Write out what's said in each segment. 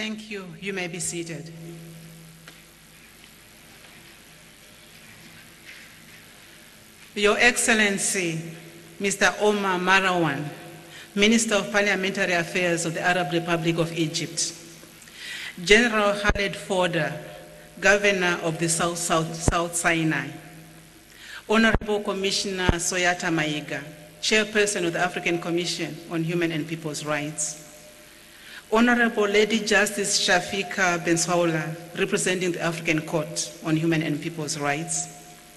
Thank you. You may be seated. Your Excellency, Mr. Omar Marwan, Minister of Parliamentary Affairs of the Arab Republic of Egypt, General Khaled Forder, Governor of the South Sinai, Honorable Commissioner Soyata Mayiga, Chairperson of the African Commission on Human and People's Rights, Honorable Lady Justice Shafika Benswaula, representing the African Court on Human and People's Rights,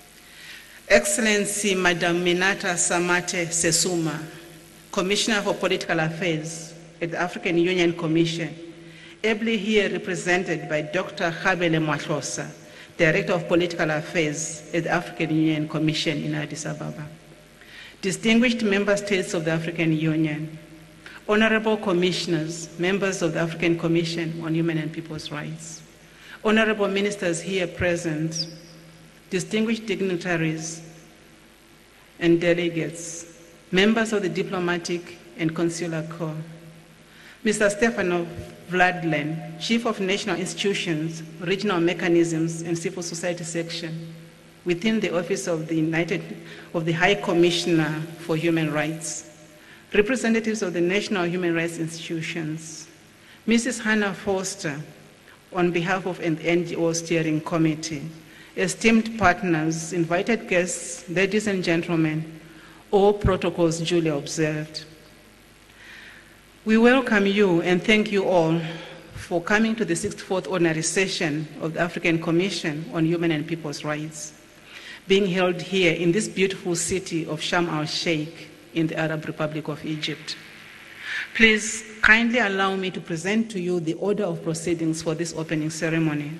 Excellency Madam Minata Samate Sesuma, Commissioner for Political Affairs at the African Union Commission, ably here represented by Dr. Khabele Mwahlosa, Director of Political Affairs at the African Union Commission in Addis Ababa. Distinguished member states of the African Union, honorable commissioners, members of the African Commission on Human and People's Rights, honorable ministers here present, distinguished dignitaries and delegates, members of the diplomatic and consular corps, Mr. Stefanov Vladlen, Chief of National Institutions, Regional Mechanisms and Civil Society Section within the Office of the High Commissioner for Human Rights, representatives of the National Human Rights Institutions, Mrs. Hannah Foster, on behalf of the NGO Steering Committee, esteemed partners, invited guests, ladies and gentlemen, all protocols duly observed. We welcome you and thank you all for coming to the 64th Ordinary Session of the African Commission on Human and People's Rights, being held here in this beautiful city of Sharm el-Sheikh in the Arab Republic of Egypt. Please kindly allow me to present to you the order of proceedings for this opening ceremony.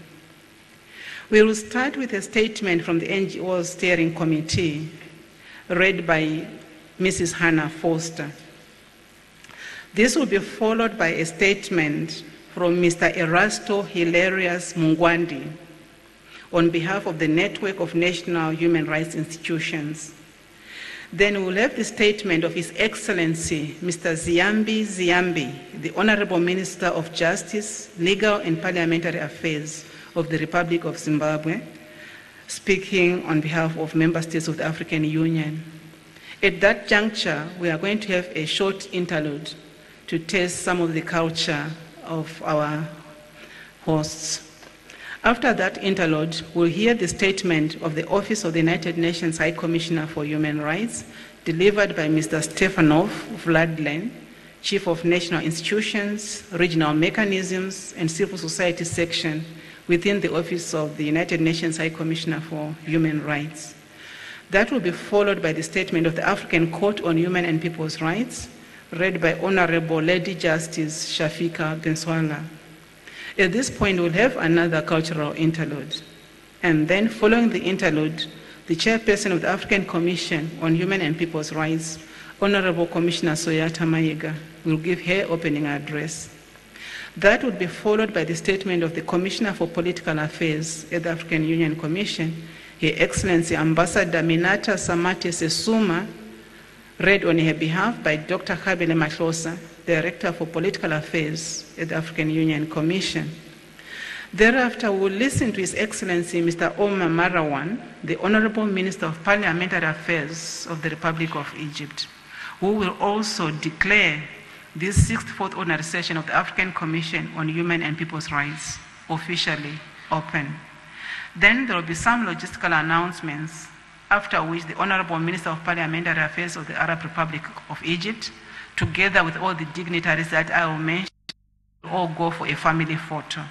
We will start with a statement from the NGO Steering Committee, read by Mrs. Hannah Foster. This will be followed by a statement from Mr. Erasto Hilarious Mungwandi on behalf of the Network of National Human Rights Institutions. Then we'll have the statement of His Excellency, Mr. Ziyambi Ziyambi, the Honorable Minister of Justice, Legal and Parliamentary Affairs of the Republic of Zimbabwe, speaking on behalf of member states of the African Union. At that juncture, we are going to have a short interlude to taste some of the culture of our hosts. After that interlude, we'll hear the statement of the Office of the United Nations High Commissioner for Human Rights, delivered by Mr. Stefanov Vladlen, Chief of National Institutions, Regional Mechanisms, and Civil Society Section within the Office of the United Nations High Commissioner for Human Rights. That will be followed by the statement of the African Court on Human and People's Rights, read by Honorable Lady Justice Shafika Benswaula. At this point, we'll have another cultural interlude. And then following the interlude, the Chairperson of the African Commission on Human and People's Rights, Honorable Commissioner Soyata Mayiga, will give her opening address. That would be followed by the statement of the Commissioner for Political Affairs at the African Union Commission, Her Excellency Ambassador Minata Samate Sesuma, read on her behalf by Dr. Khabele Mahlosa, Director for Political Affairs at the African Union Commission. Thereafter, we will listen to His Excellency Mr. Omar Marwan, the Honorable Minister of Parliamentary Affairs of the Republic of Egypt, who will also declare this 64th Ordinary Session of the African Commission on Human and People's Rights officially open. Then there will be some logistical announcements, after which the Honorable Minister of Parliamentary Affairs of the Arab Republic of Egypt, together with all the dignitaries that I will mention, will all go for a family photo.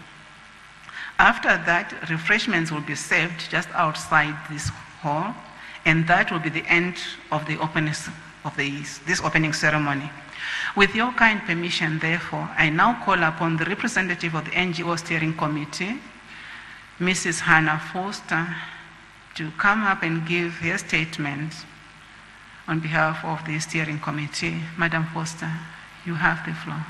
After that, refreshments will be served just outside this hall, and that will be the end of the this opening ceremony. With your kind permission, therefore, I now call upon the representative of the NGO Steering Committee, Mrs. Hannah Foster, to come up and give her statement on behalf of the Steering Committee. Madam Foster, you have the floor.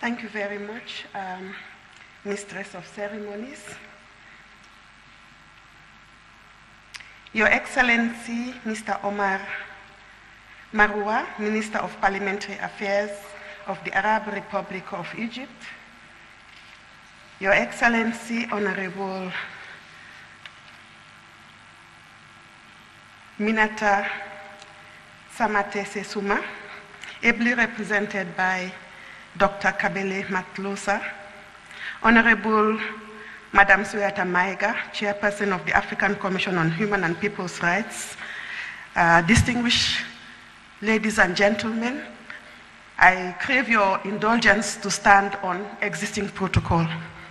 Thank you very much, Mistress of Ceremonies. Your Excellency, Mr. Omar Marwa, Minister of Parliamentary Affairs of the Arab Republic of Egypt. Your Excellency, Honorable Minata Samate Sesuma, ably represented by Dr. Kabele Matlosa, Honorable Madam Soyata Mayiga, Chairperson of the African Commission on Human and People's Rights, distinguished ladies and gentlemen, I crave your indulgence to stand on existing protocol.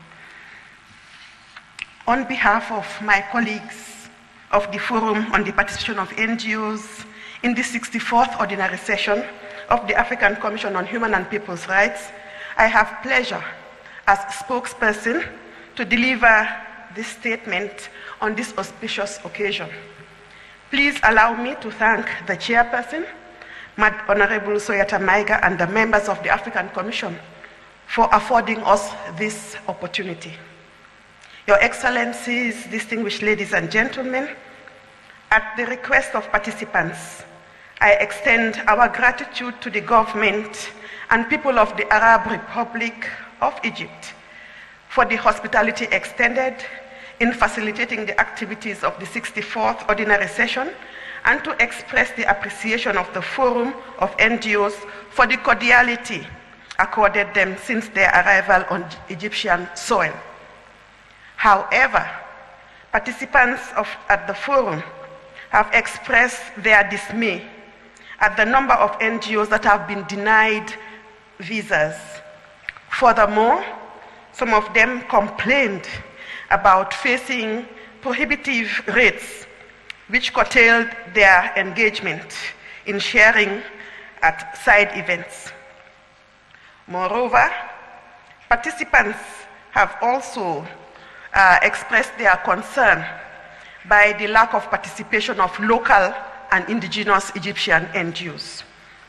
On behalf of my colleagues of the Forum on the Participation of NGOs in the 64th Ordinary Session of the African Commission on Human and People's Rights, I have pleasure as spokesperson to deliver this statement on this auspicious occasion. Please allow me to thank the chairperson, Honorable Soyata Mayiga, and the members of the African Commission for affording us this opportunity. Your Excellencies, distinguished ladies and gentlemen, at the request of participants, I extend our gratitude to the government and people of the Arab Republic of Egypt for the hospitality extended in facilitating the activities of the 64th Ordinary Session, and to express the appreciation of the Forum of NGOs for the cordiality accorded them since their arrival on Egyptian soil. However, participants at the Forum have expressed their dismay at the number of NGOs that have been denied visas. Furthermore, some of them complained about facing prohibitive rates which curtailed their engagement in sharing at side events. Moreover, participants have also expressed their concern by the lack of participation of local and indigenous Egyptian NGOs.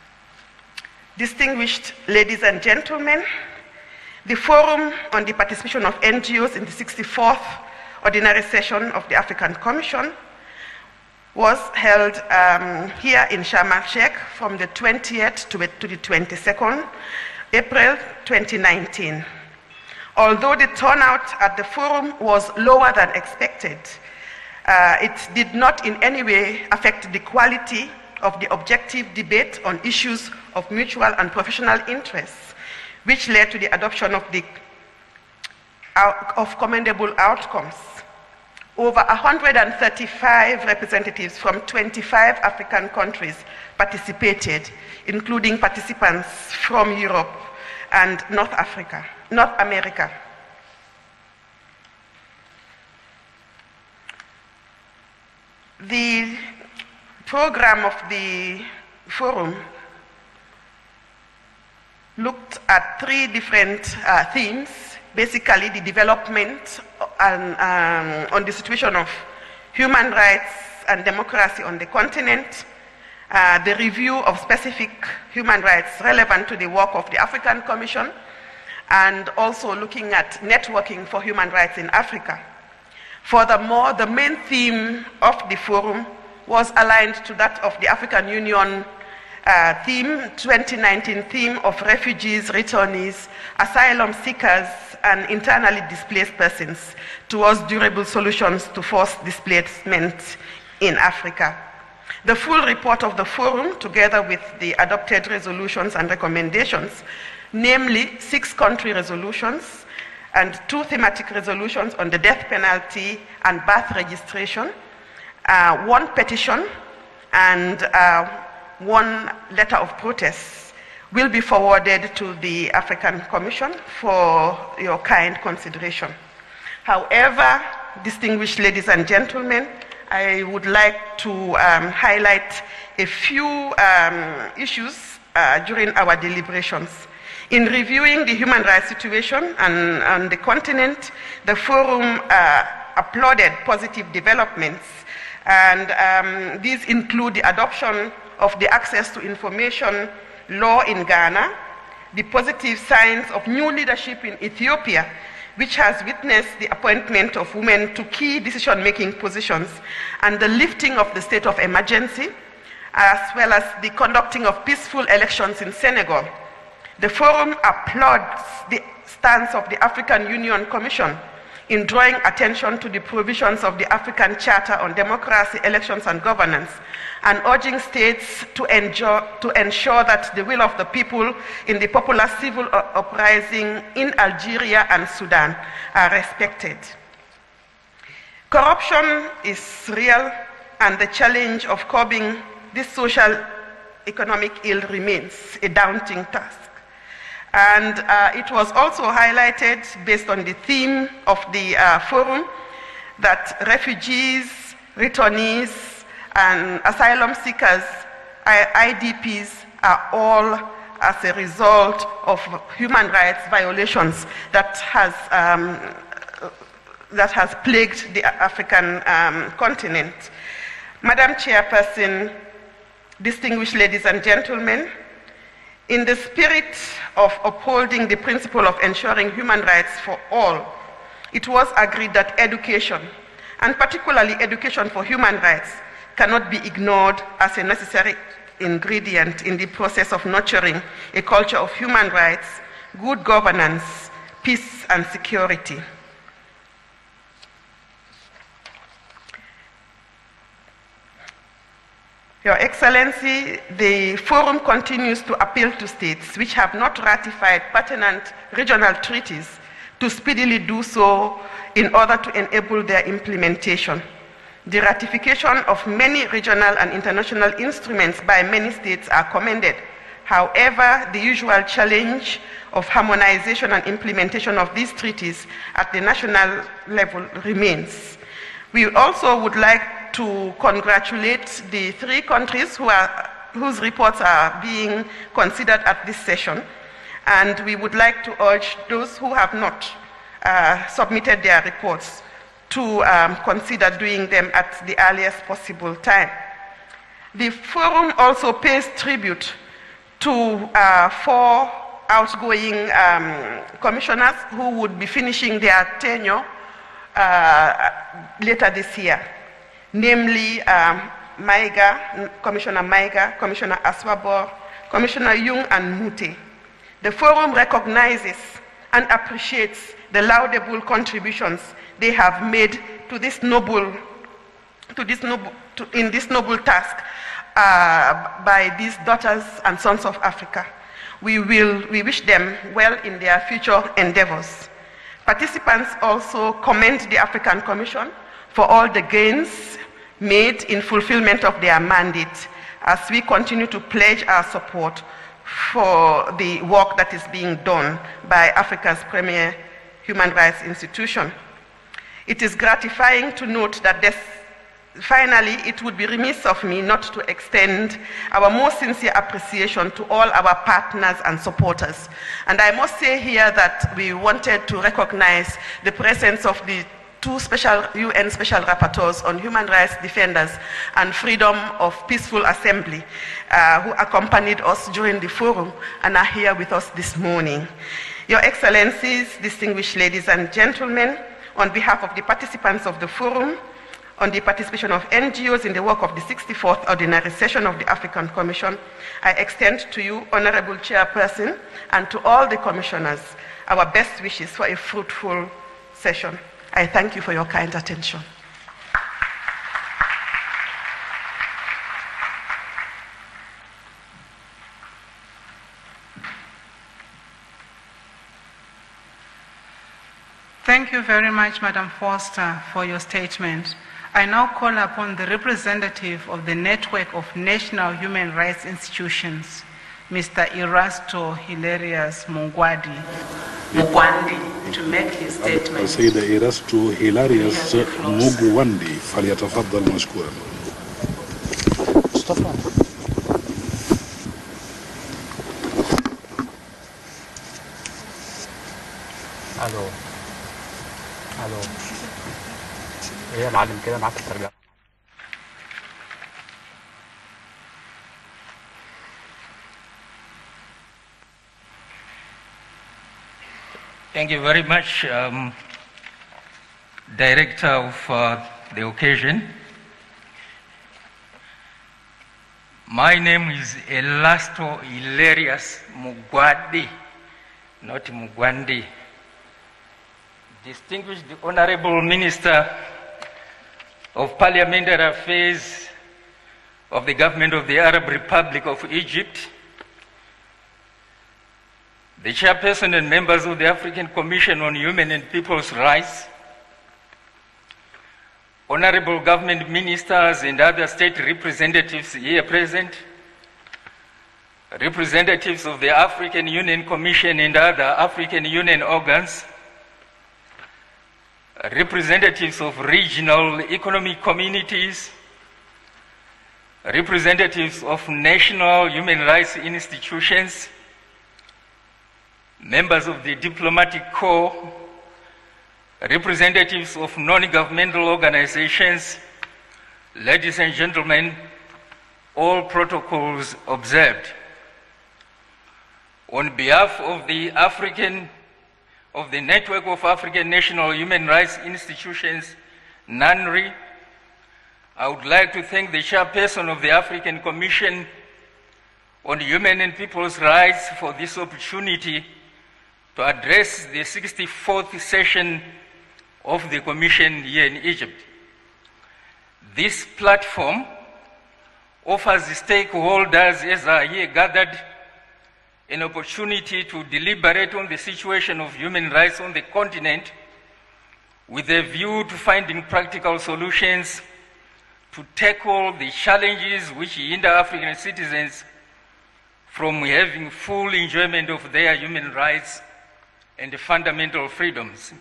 Distinguished ladies and gentlemen, the Forum on the Participation of NGOs in the 64th Ordinary Session of the African Commission was held here in Sharm el-Sheikh from the 20th to the 22nd April 2019. Although the turnout at the forum was lower than expected, it did not in any way affect the quality of the objective debate on issues of mutual and professional interests, which led to the adoption of commendable outcomes. Over 135 representatives from 25 African countries participated, including participants from Europe and North America. The program of the forum looked at three different themes. Basically, the development on the situation of human rights and democracy on the continent, the review of specific human rights relevant to the work of the African Commission, and also looking at networking for human rights in Africa. Furthermore, the main theme of the forum was aligned to that of the African Union 2019 theme of refugees, returnees, asylum seekers, and internally displaced persons towards durable solutions to forced displacement in Africa. The full report of the forum, together with the adopted resolutions and recommendations, namely 6 country resolutions and 2 thematic resolutions on the death penalty and birth registration, 1 petition, and 1 letter of protest, will be forwarded to the African Commission for your kind consideration. However, distinguished ladies and gentlemen, I would like to highlight a few issues during our deliberations. In reviewing the human rights situation on the continent, the forum applauded positive developments, and these include the adoption of the Access to Information law in Ghana, the positive signs of new leadership in Ethiopia, which has witnessed the appointment of women to key decision-making positions and the lifting of the state of emergency, as well as the conducting of peaceful elections in Senegal. The forum applauds the stance of the African Union Commission in drawing attention to the provisions of the African Charter on Democracy, Elections and Governance, and urging states to ensure that the will of the people in the popular civil uprising in Algeria and Sudan are respected. Corruption is real, and the challenge of curbing this social economic ill remains a daunting task. And it was also highlighted, based on the theme of the forum, that refugees, returnees, and asylum seekers, IDPs, are all as a result of human rights violations that has plagued the African continent. Madam Chairperson, distinguished ladies and gentlemen, in the spirit of upholding the principle of ensuring human rights for all, it was agreed that education, and particularly education for human rights, cannot be ignored as a necessary ingredient in the process of nurturing a culture of human rights, good governance, peace, and security. Your Excellency, the forum continues to appeal to states which have not ratified pertinent regional treaties to speedily do so in order to enable their implementation. The ratification of many regional and international instruments by many states are commended. However, the usual challenge of harmonization and implementation of these treaties at the national level remains. We also would like to congratulate the 3 countries whose reports are being considered at this session, and we would like to urge those who have not submitted their reports to consider doing them at the earliest possible time. The forum also pays tribute to 4 outgoing commissioners who would be finishing their tenure later this year, namely Commissioner Maiga, Commissioner Aswabor, Commissioner Jung, and Mute. The forum recognizes and appreciates the laudable contributions they have made to this noble task by these daughters and sons of Africa. We wish them well in their future endeavors. Participants also commend the African Commission for all the gains made in fulfillment of their mandate, as we continue to pledge our support for the work that is being done by Africa's premier human rights institution. It is gratifying to note that finally, it would be remiss of me not to extend our most sincere appreciation to all our partners and supporters. And I must say here that we wanted to recognize the presence of the 2 UN Special Rapporteurs on Human Rights Defenders and Freedom of Peaceful Assembly, who accompanied us during the forum and are here with us this morning. Your Excellencies, distinguished ladies and gentlemen, on behalf of the participants of the forum, on the participation of NGOs in the work of the 64th Ordinary Session of the African Commission, I extend to you, Honorable Chairperson, and to all the commissioners, our best wishes for a fruitful session. I thank you for your kind attention. Thank you very much, Madam Foster, for your statement. I now call upon the representative of the Network of National Human Rights Institutions, Mr. Erasto Hilarious Mukwandi, to make his statement. السيد إيراستو هيلاريوس موغواندي فليتفضل مشكورا. مصطفى. الو ايه يا معلم كده معاك الترجمة. Thank you very much, Director of the occasion. My name is Elasto Hilarious Mugwadi, not Mugwandi. Distinguished Honorable Minister of Parliamentary Affairs of the Government of the Arab Republic of Egypt, the Chairperson and members of the African Commission on Human and People's Rights, Honorable Government Ministers and other state representatives here present, representatives of the African Union Commission and other African Union organs, representatives of regional economic communities, representatives of national human rights institutions, members of the diplomatic corps, representatives of non-governmental organizations, ladies and gentlemen, all protocols observed. On behalf of the Network of African National Human Rights Institutions, NANRI, I would like to thank the Chairperson of the African Commission on Human and People's Rights for this opportunity to address the 64th session of the Commission here in Egypt. This platform offers the stakeholders as are here gathered an opportunity to deliberate on the situation of human rights on the continent with a view to finding practical solutions to tackle the challenges which hinder African citizens from having full enjoyment of their human rights and fundamental freedoms.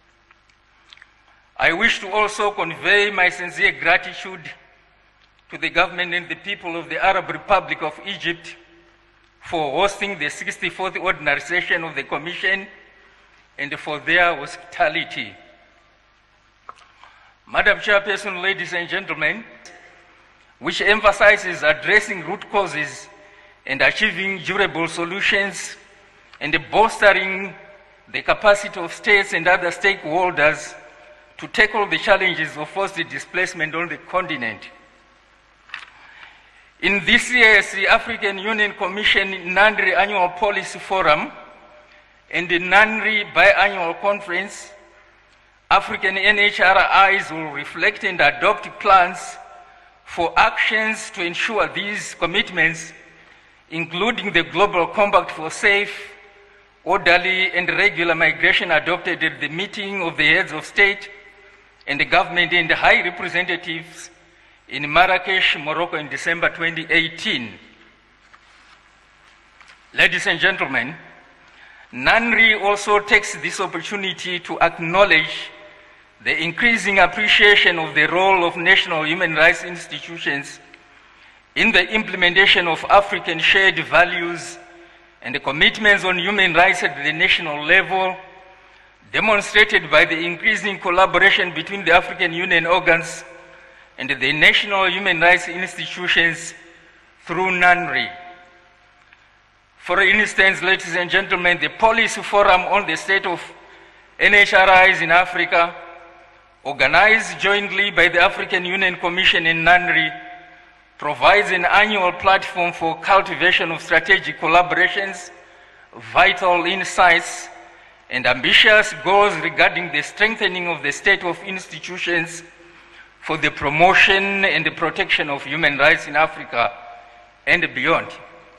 I wish to also convey my sincere gratitude to the government and the people of the Arab Republic of Egypt for hosting the 64th ordinary session of the Commission and for their hospitality. Madam Chairperson, ladies and gentlemen, which emphasizes addressing root causes and achieving durable solutions and bolstering the capacity of states and other stakeholders to tackle the challenges of forced displacement on the continent. In this year's African Union Commission NANRI Annual Policy Forum and the NANRI Biannual Conference, African NHRIs will reflect and adopt plans for actions to ensure these commitments, including the Global Compact for Safe, Orderly and Regular Migration adopted at the meeting of the heads of state and the government and the high representatives in Marrakesh, Morocco in December 2018. Ladies and gentlemen, NANRI also takes this opportunity to acknowledge the increasing appreciation of the role of national human rights institutions in the implementation of African shared values and the commitments on human rights at the national level, demonstrated by the increasing collaboration between the African Union organs and the national human rights institutions through NANRI. For instance, ladies and gentlemen, the Policy Forum on the State of NHRIs in Africa, organized jointly by the African Union Commission and NANRI, provides an annual platform for cultivation of strategic collaborations, vital insights, and ambitious goals regarding the strengthening of the state of institutions for the promotion and the protection of human rights in Africa and beyond.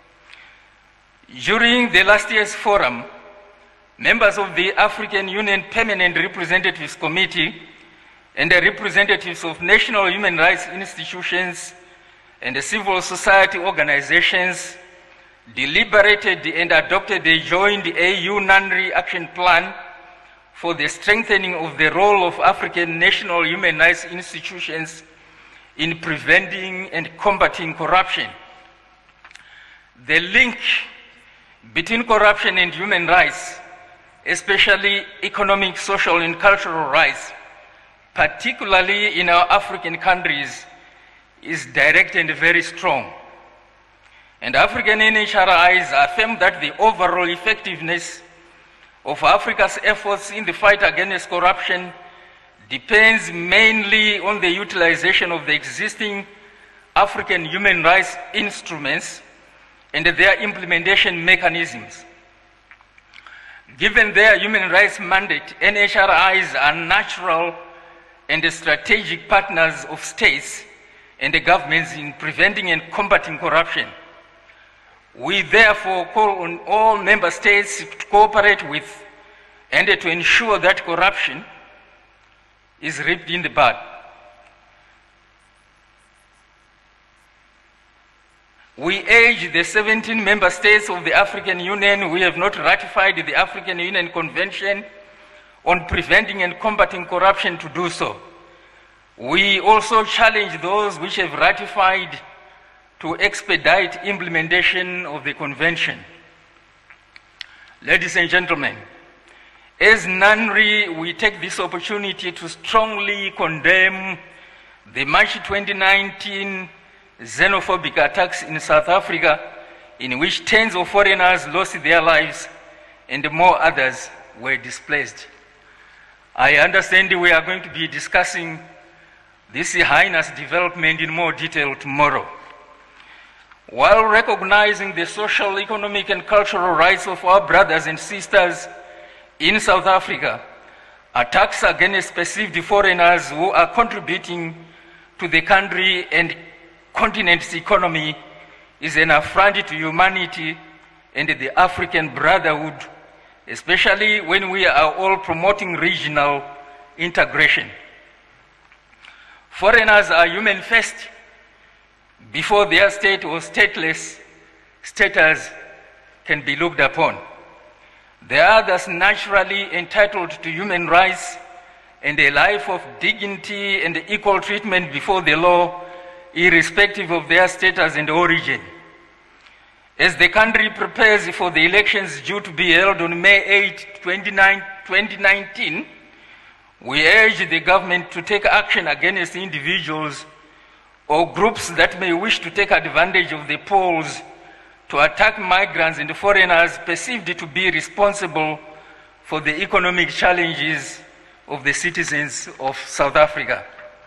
During the last year's forum, members of the African Union Permanent Representatives Committee and the representatives of national human rights institutions and the civil society organizations deliberated and adopted a joint AU-NANRI action plan for the strengthening of the role of African national human rights institutions in preventing and combating corruption. The link between corruption and human rights, especially economic, social, and cultural rights, particularly in our African countries, is direct and very strong. And African NHRIs affirm that the overall effectiveness of Africa's efforts in the fight against corruption depends mainly on the utilization of the existing African human rights instruments and their implementation mechanisms. Given their human rights mandate, NHRIs are natural and strategic partners of states and the governments in preventing and combating corruption. We therefore call on all member states to cooperate with and to ensure that corruption is ripped in the bud. We urge the 17 member states of the African Union who have not ratified the African Union Convention on Preventing and Combating Corruption to do so. We also challenge those which have ratified to expedite implementation of the convention. Ladies and gentlemen, as NANRI, we take this opportunity to strongly condemn the March 2019 xenophobic attacks in South Africa, in which tens of foreigners lost their lives and more others were displaced. I understand we are going to be discussing this heinous development in more detail tomorrow. While recognizing the social, economic, and cultural rights of our brothers and sisters in South Africa, attacks against perceived foreigners who are contributing to the country and continent's economy is an affront to humanity and the African brotherhood, especially when we are all promoting regional integration. Foreigners are human first. Before their state or stateless status can be looked upon. They are thus naturally entitled to human rights and a life of dignity and equal treatment before the law, irrespective of their status and origin. As the country prepares for the elections due to be held on May 8, 2019, we urge the government to take action against individuals or groups that may wish to take advantage of the polls to attack migrants and foreigners perceived to be responsible for the economic challenges of the citizens of South Africa.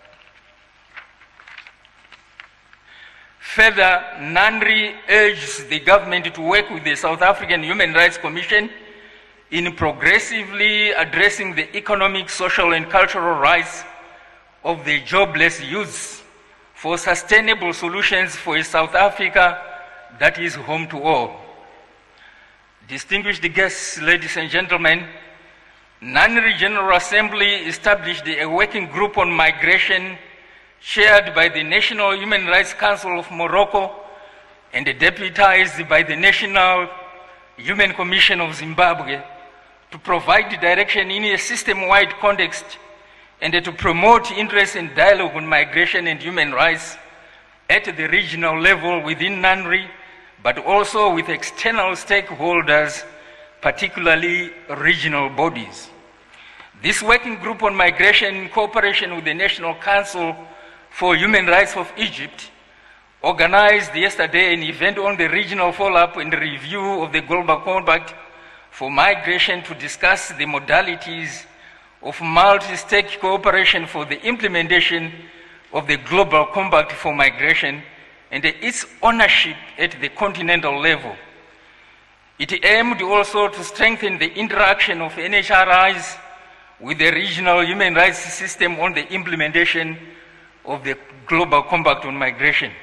Further, NANRI urges the government to work with the South African Human Rights Commission in progressively addressing the economic, social, and cultural rights of the jobless youths for sustainable solutions for a South Africa that is home to all. Distinguished guests, ladies and gentlemen, NANRI General Assembly established a working group on migration chaired by the National Human Rights Council of Morocco and deputized by the National Human Commission of Zimbabwe to provide direction in a system-wide context and to promote interest and dialogue on migration and human rights at the regional level within NANRI, but also with external stakeholders, particularly regional bodies. This working group on migration, in cooperation with the National Council for Human Rights of Egypt, organized yesterday an event on the regional follow-up and review of the Global Compact for Migration to discuss the modalities of multi-state cooperation for the implementation of the Global Compact for Migration and its ownership at the continental level. It aimed also to strengthen the interaction of NHRIs with the regional human rights system on the implementation of the Global Compact on Migration.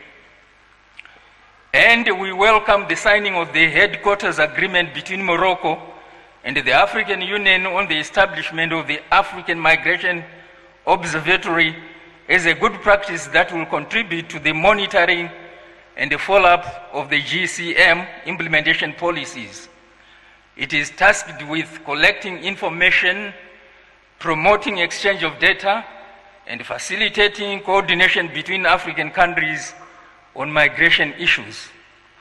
And we welcome the signing of the headquarters agreement between Morocco and the African Union on the establishment of the African Migration Observatory as a good practice that will contribute to the monitoring and the follow-up of the GCM implementation policies. It is tasked with collecting information, promoting exchange of data, and facilitating coordination between African countries on migration issues.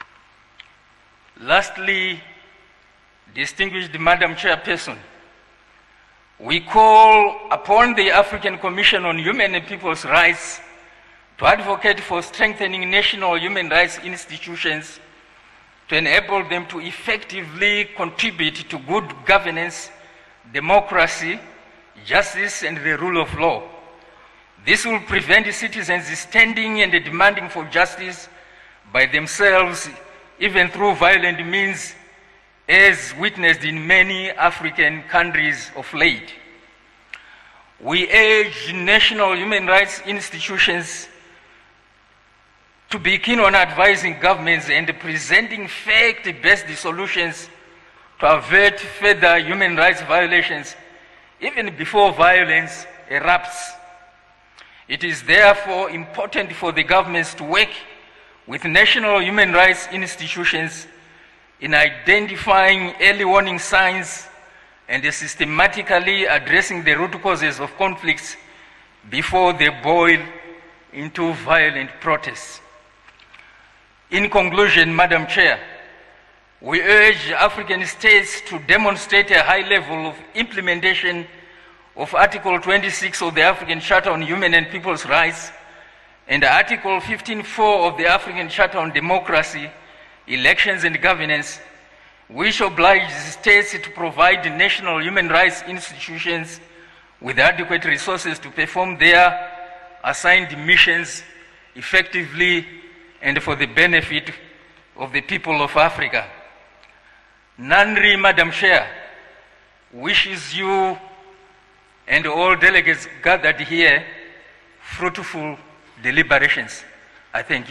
Lastly, distinguished Madam Chairperson, we call upon the African Commission on Human and People's Rights to advocate for strengthening national human rights institutions to enable them to effectively contribute to good governance, democracy, justice, and the rule of law. This will prevent citizens standing and demanding for justice by themselves, even through violent means, as witnessed in many African countries of late. We urge national human rights institutions to be keen on advising governments and presenting fact-based solutions to avert further human rights violations, even before violence erupts. It is therefore important for the governments to work with national human rights institutions in identifying early warning signs and systematically addressing the root causes of conflicts before they boil into violent protests. In conclusion, Madam Chair, we urge African states to demonstrate a high level of implementation of Article 26 of the African Charter on Human and People's Rights and Article 15.4 of the African Charter on Democracy, Elections and Governance, which obliges states to provide national human rights institutions with adequate resources to perform their assigned missions effectively and for the benefit of the people of Africa. NANRI, Madam Chair, wishes you and all delegates gathered here fruitful deliberations. I thank you.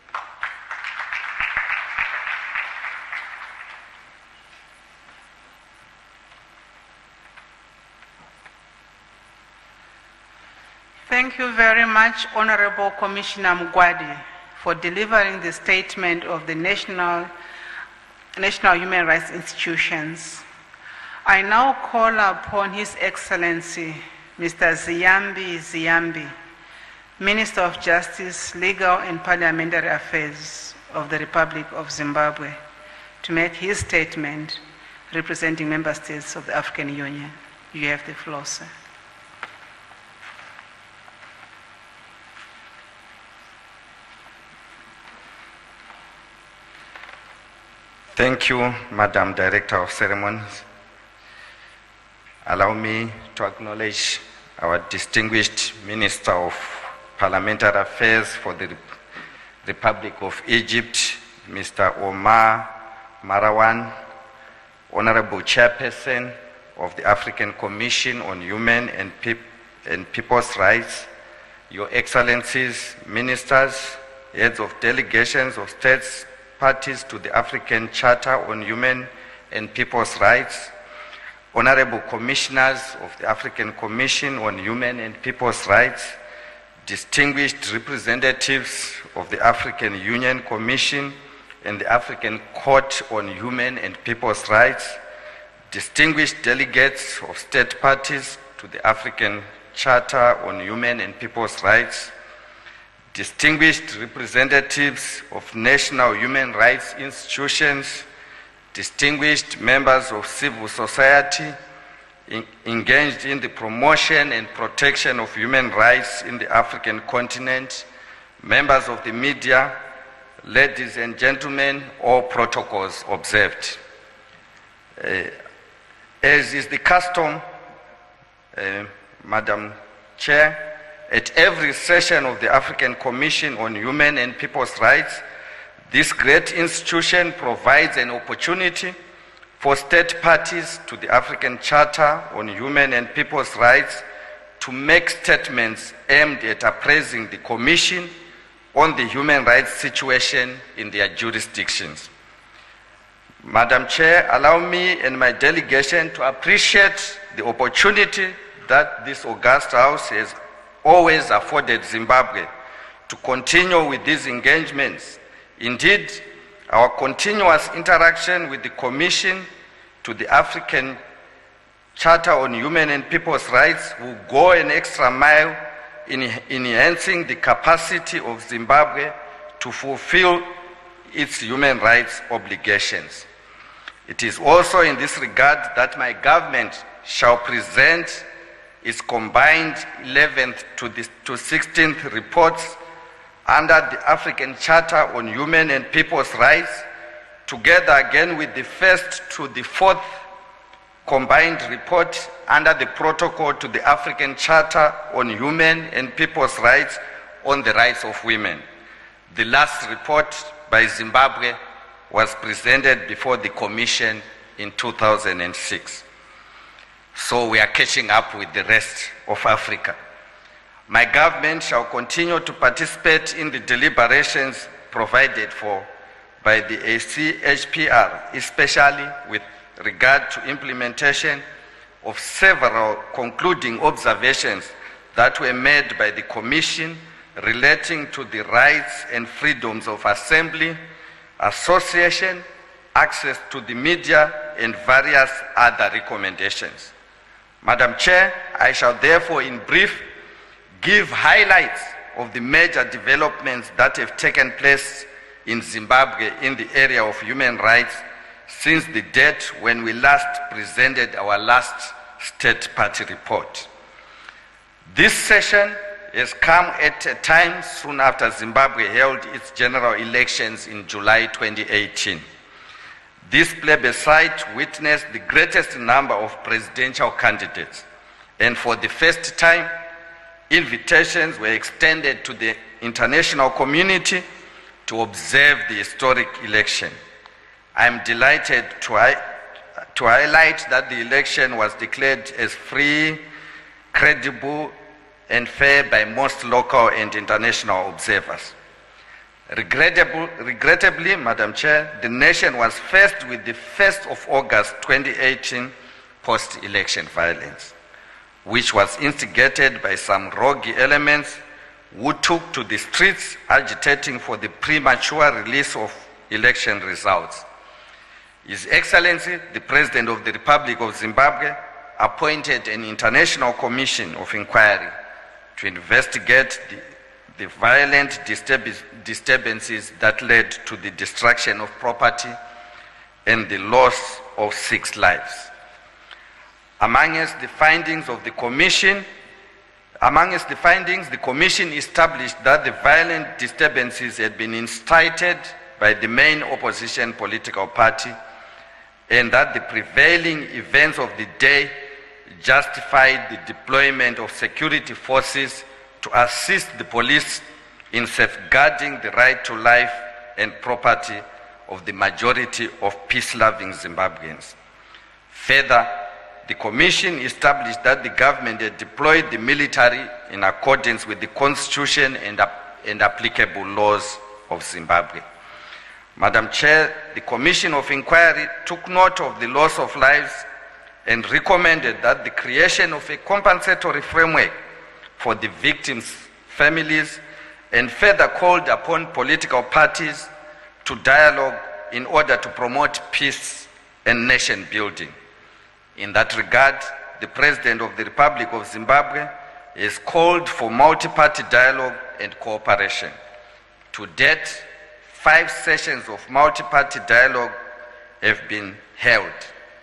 Thank you very much, Honorable Commissioner Mugwadi, for delivering the statement of the National Human Rights Institutions. I now call upon His Excellency, Mr. Ziyambi Ziyambi, Minister of Justice, Legal and Parliamentary Affairs of the Republic of Zimbabwe, to make his statement representing member states of the African Union. You have the floor, sir. Thank you, Madam Director of Ceremonies. Allow me to acknowledge our distinguished Minister of Parliamentary Affairs for the Republic of Egypt, Mr. Omar Marawan, Honorable Chairperson of the African Commission on Human and People's Rights, Your Excellencies, Ministers, Heads of Delegations of States Parties to the African Charter on Human and People's Rights, Honorable Commissioners of the African Commission on Human and People's Rights, distinguished representatives of the African Union Commission and the African Court on Human and People's Rights, distinguished delegates of state parties to the African Charter on Human and People's Rights, distinguished representatives of national human rights institutions, distinguished members of civil society engaged in the promotion and protection of human rights in the African continent, members of the media, ladies and gentlemen, all protocols observed. As is the custom, Madam Chair, at every session of the African Commission on Human and People's Rights, this great institution provides an opportunity for state parties to the African Charter on Human and People's Rights to make statements aimed at appraising the Commission on the human rights situation in their jurisdictions. Madam Chair, allow me and my delegation to appreciate the opportunity that this august House has always afforded Zimbabwe to continue with these engagements. Indeed, our continuous interaction with the Commission to the African Charter on Human and People's Rights will go an extra mile in enhancing the capacity of Zimbabwe to fulfill its human rights obligations. It is also in this regard that my government shall present its combined 11th to 16th reports under the African Charter on Human and People's Rights together again with the first to the fourth combined report under the protocol to the African Charter on Human and People's Rights on the Rights of Women. The last report by Zimbabwe was presented before the Commission in 2006. So we are catching up with the rest of Africa. My government shall continue to participate in the deliberations provided for by the ACHPR, especially with regard to implementation of several concluding observations that were made by the Commission relating to the rights and freedoms of assembly, association, access to the media, and various other recommendations. Madam Chair, I shall therefore in brief give highlights of the major developments that have taken place in Zimbabwe in the area of human rights since the date when we last presented our last state party report. This session has come at a time soon after Zimbabwe held its general elections in July 2018. This plebiscite witnessed the greatest number of presidential candidates, and for the first time, invitations were extended to the international community to observe the historic election. I am delighted to highlight that the election was declared as free, credible, and fair by most local and international observers. Regrettably, Madam Chair, the nation was faced with the 1st of August 2018 post-election violence, which was instigated by some rogue elements who took to the streets agitating for the premature release of election results. His Excellency, the President of the Republic of Zimbabwe, appointed an international commission of inquiry to investigate the violent disturbances that led to the destruction of property and the loss of 6 lives. Amongst the findings, the Commission established that the violent disturbances had been incited by the main opposition political party and that the prevailing events of the day justified the deployment of security forces to assist the police in safeguarding the right to life and property of the majority of peace-loving Zimbabweans. Further, the Commission established that the government had deployed the military in accordance with the Constitution and applicable laws of Zimbabwe. Madam Chair, the Commission of Inquiry took note of the loss of lives and recommended that the creation of a compensatory framework for the victims' families, and further called upon political parties to dialogue in order to promote peace and nation building. In that regard, the President of the Republic of Zimbabwe has called for multi-party dialogue and cooperation. To date, 5 sessions of multi-party dialogue have been held.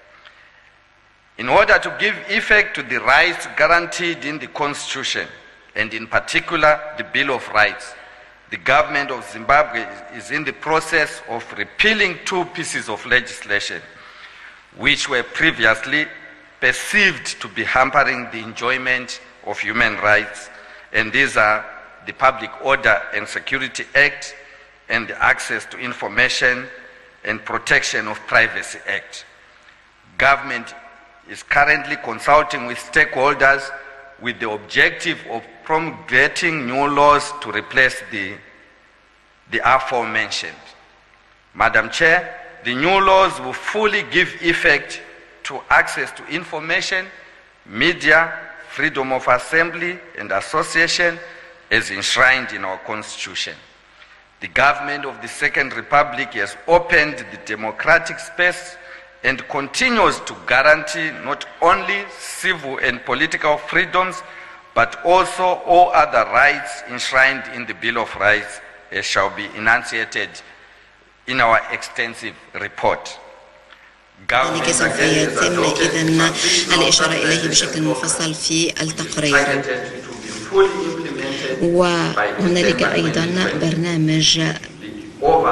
In order to give effect to the rights guaranteed in the Constitution, and in particular the Bill of Rights, the government of Zimbabwe is in the process of repealing 2 pieces of legislation which were previously perceived to be hampering the enjoyment of human rights, and these are the Public Order and Security Act and the Access to Information and Protection of Privacy Act. Government is currently consulting with stakeholders with the objective of promulgating new laws to replace the aforementioned. Madam Chair, the new laws will fully give effect to access to information, media, freedom of assembly and association as enshrined in our Constitution. The government of the Second Republic has opened the democratic space and continues to guarantee not only civil and political freedoms, but also all other rights enshrined in the Bill of Rights, as shall be enunciated in our extensive report. ذلك سوف يتم إذن الإشارة إليه بشكل مفصل في التقرير. وهنالك أيضا برنامج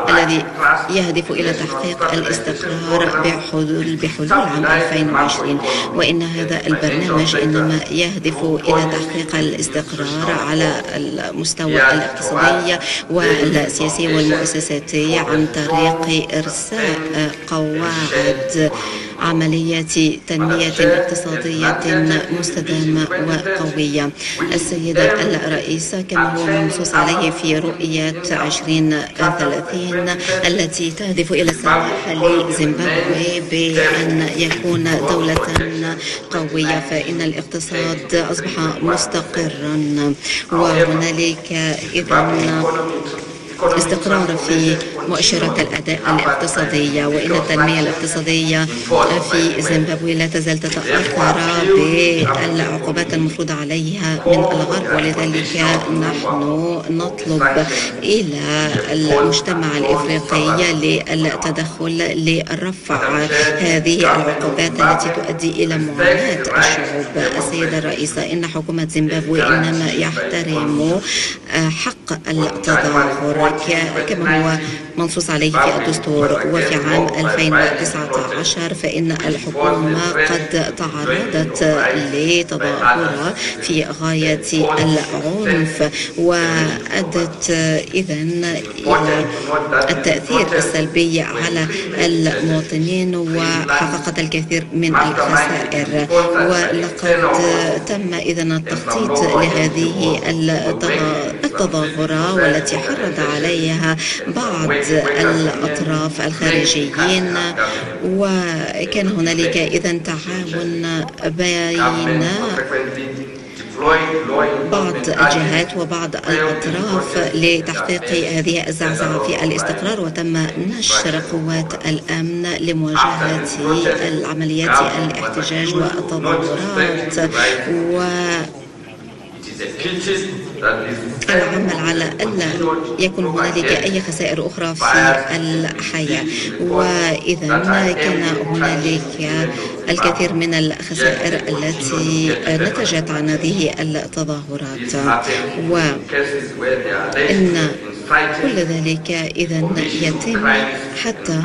الذي يهدف إلى تحقيق الاستقرار بحلول عام 2020، وإن هذا البرنامج إنما يهدف إلى تحقيق الاستقرار على المستوى الاقتصادي والسياسي والمؤسساتي عن طريق إرساء قواعد عملية تنمية اقتصادية مستدامة وقوية. السيدة الرئيسة كما هو منصوص عليه في رؤية 2030 التي تهدف إلى السماح لزيمبابوي بأن يكون دولة قوية، فإن الاقتصاد أصبح مستقرا وهنالك إذن استقرار في مؤشرات الأداء الاقتصادية، وإن التنمية الاقتصادية في زيمبابوي لا تزال تتأثر بالعقوبات المفروضة عليها من الغرب، ولذلك نحن نطلب إلى المجتمع الإفريقي للتدخل لرفع هذه العقوبات التي تؤدي إلى معاناة الشعوب. السيدة الرئيسة، إن حكومة زيمبابوي إنما يحترم حق التظاهر كما هو منصوص عليه في الدستور، وفي عام 2019 فإن الحكومة قد تعرضت لتظاهرة في غاية العنف وأدت إذن إلى التأثير السلبي على المواطنين وحققت الكثير من الخسائر، ولقد تم إذن التخطيط لهذه التظاهرة والتي حرض عليها بعض الأطراف الخارجيين، وكان هنالك إذن تعاون بين بعض الجهات وبعض الأطراف لتحقيق هذه الزعزعة في الاستقرار، وتم نشر قوات الأمن لمواجهة العمليات الاحتجاج والتظاهرات العمل على ألا يكون هنالك أي خسائر أخرى في الحياة. وإذا كان هنالك الكثير من الخسائر التي نتجت عن هذه التظاهرات، وإن كل ذلك إذا يتم حتى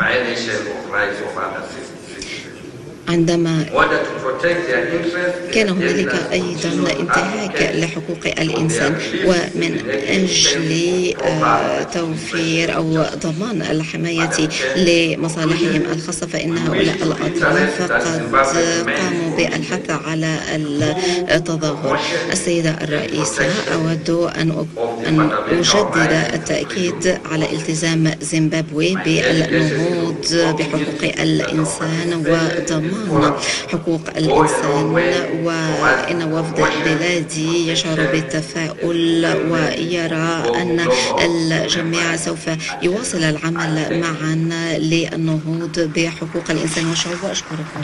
عندما كان هنالك أيضا انتهاك لحقوق الإنسان، ومن أجل توفير أو ضمان الحماية لمصالحهم الخاصة، فإن هؤلاء الأطراف قد قاموا بالحث على التظاهر. السيدة الرئيسة، أود أن أجدد التأكيد على التزام زيمبابوي بالنهوض بحقوق الإنسان وضمان حقوق الإنسان، وإن وفد بلادي يشعر بالتفاؤل ويرى أن الجميع سوف يواصل العمل معا للنهوض بحقوق الإنسان والشعوب. وأشكركم.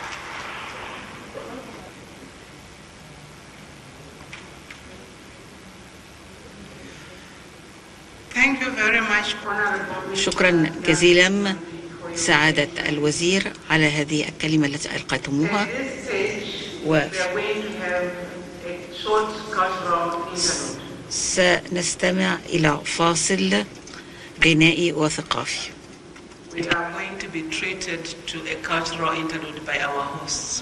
شكرا جزيلا سعادة الوزير على هذه الكلمة التي ألقيتموها. سنستمع إلى فاصل غنائي وثقافي. We are going to be treated to a cultural interlude by our hosts.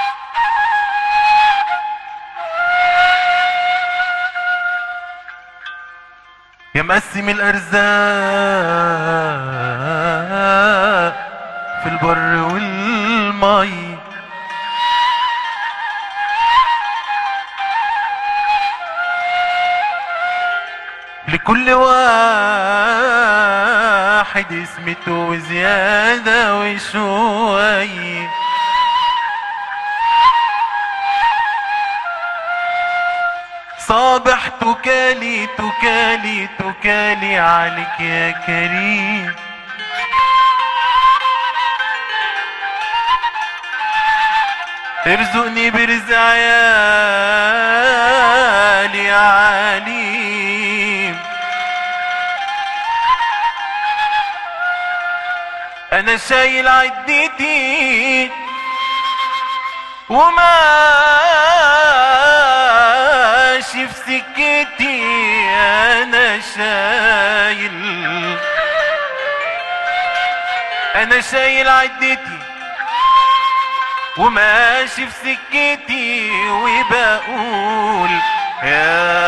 يا مقسم الأرزاق في البر والمي، لكل واحد اسمته وزيادة وشوي، صابح تكالي تكالي تكالي عليك يا كريم، ارزقني برزق عيالي يا عليم. انا شايل عدتي وماشي في سكتي، انا شايل عدتي وماشي في سكتي، وبقول يا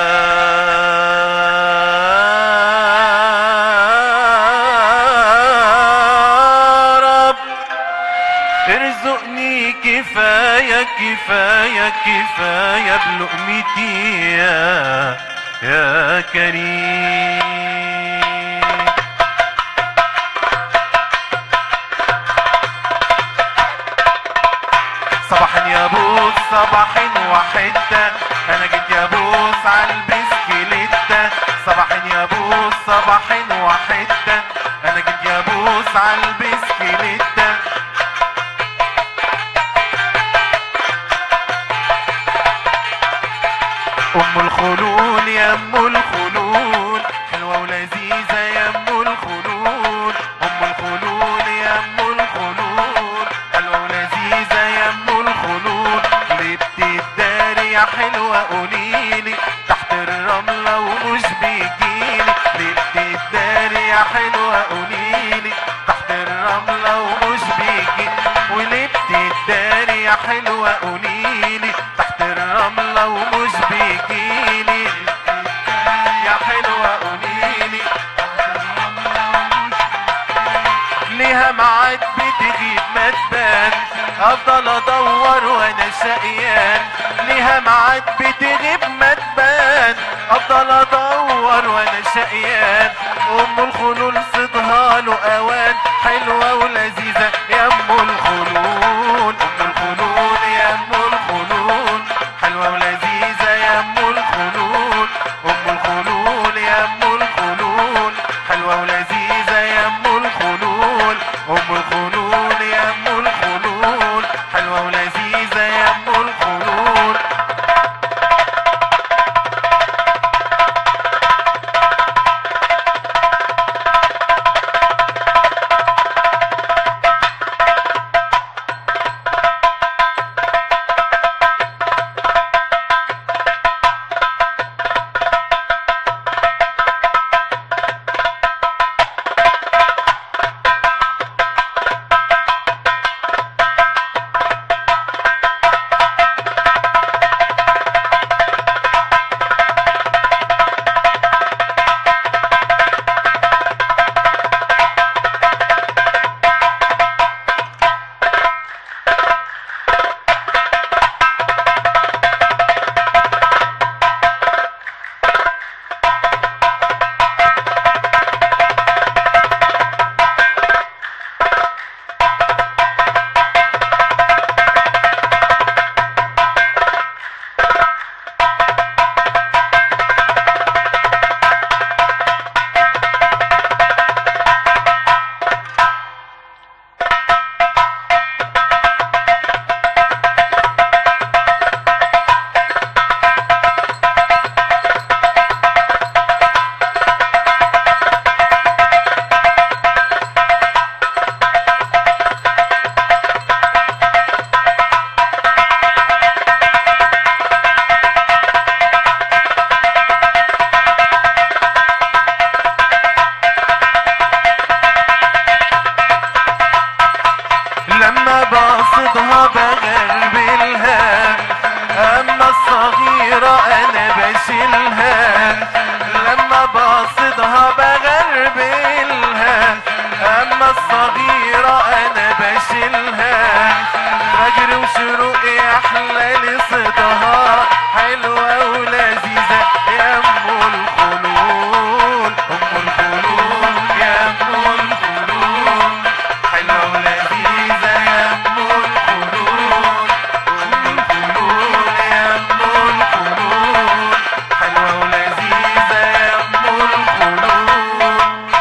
رب ارزقني كفاية كفاية كفاية بلقمتي يا كريم. صباحين يا بوس صباحين وحدة، انا جيت يا بوس عالبسكليتة. صباحين يا بوس صباحين وحدة، انا جيت يا بوس عالبسكليتة. ام الخلول يا ام الخلول، حلوة ولذيذة يا ام الخلول. ام الخلول يا ام الخلول، حلوة ولذيذة يا ام الخلول. ليه بتداري يا حلوة قوليلي تحت الرملة ومش بيجيلي؟ ليه بتداري يا حلوة قوليلي تحت الرملة ومش بيجيلي؟ وليه بتداري يا حلوة قوليلي تحت الرملة ومش بيجيلي؟ يا حلوة قوليلي ليها معاد بتغيب ما تبان، افضل ادور وانا شقيان. ليها معاد بتغيب ما تبان، افضل ادور وانا شقيان. ام الخلول صدها له اوان، حلوة ولذيذة يا ام الخلول. ام الخلول يا ام الخلول، حلوة ولذيذة يا ام الخلول. ام الخلول يا ام الخلول، حلوة ولذيذة يا ام الخلول. ام الخلول يا ام الخلول، حلوة ولذيذة يا ام الخلول. الكبرى انا بشيلها، لما بقصدها بغربلها، اما الصغيرة انا بشيلها، فجر وشروق يا احلى لصدها، حلوة ولذيذة يا ام الخلول، ام الخلول يا ام الخلول، حلوة ولذيذة يا ام الخلول، ام الخلول يا ام الخلول، حلوة ولذيذة يا ام الخلول.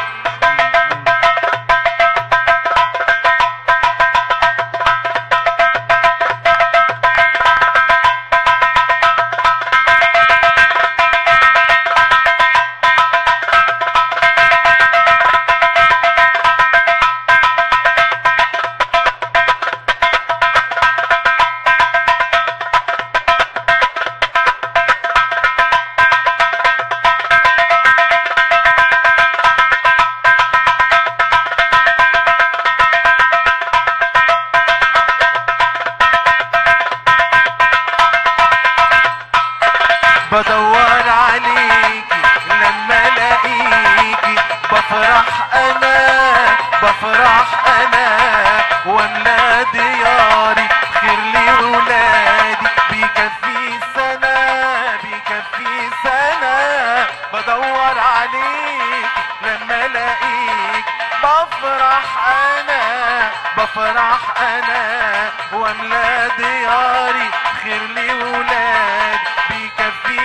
بدور عليكي لما الاقيكي، بفرح انا واملا دياري خير لي ولادي، بيكفي سنة بدور عليكي لما الاقيكي، بفرح انا واملا دياري خير لي ولادي، بيكفي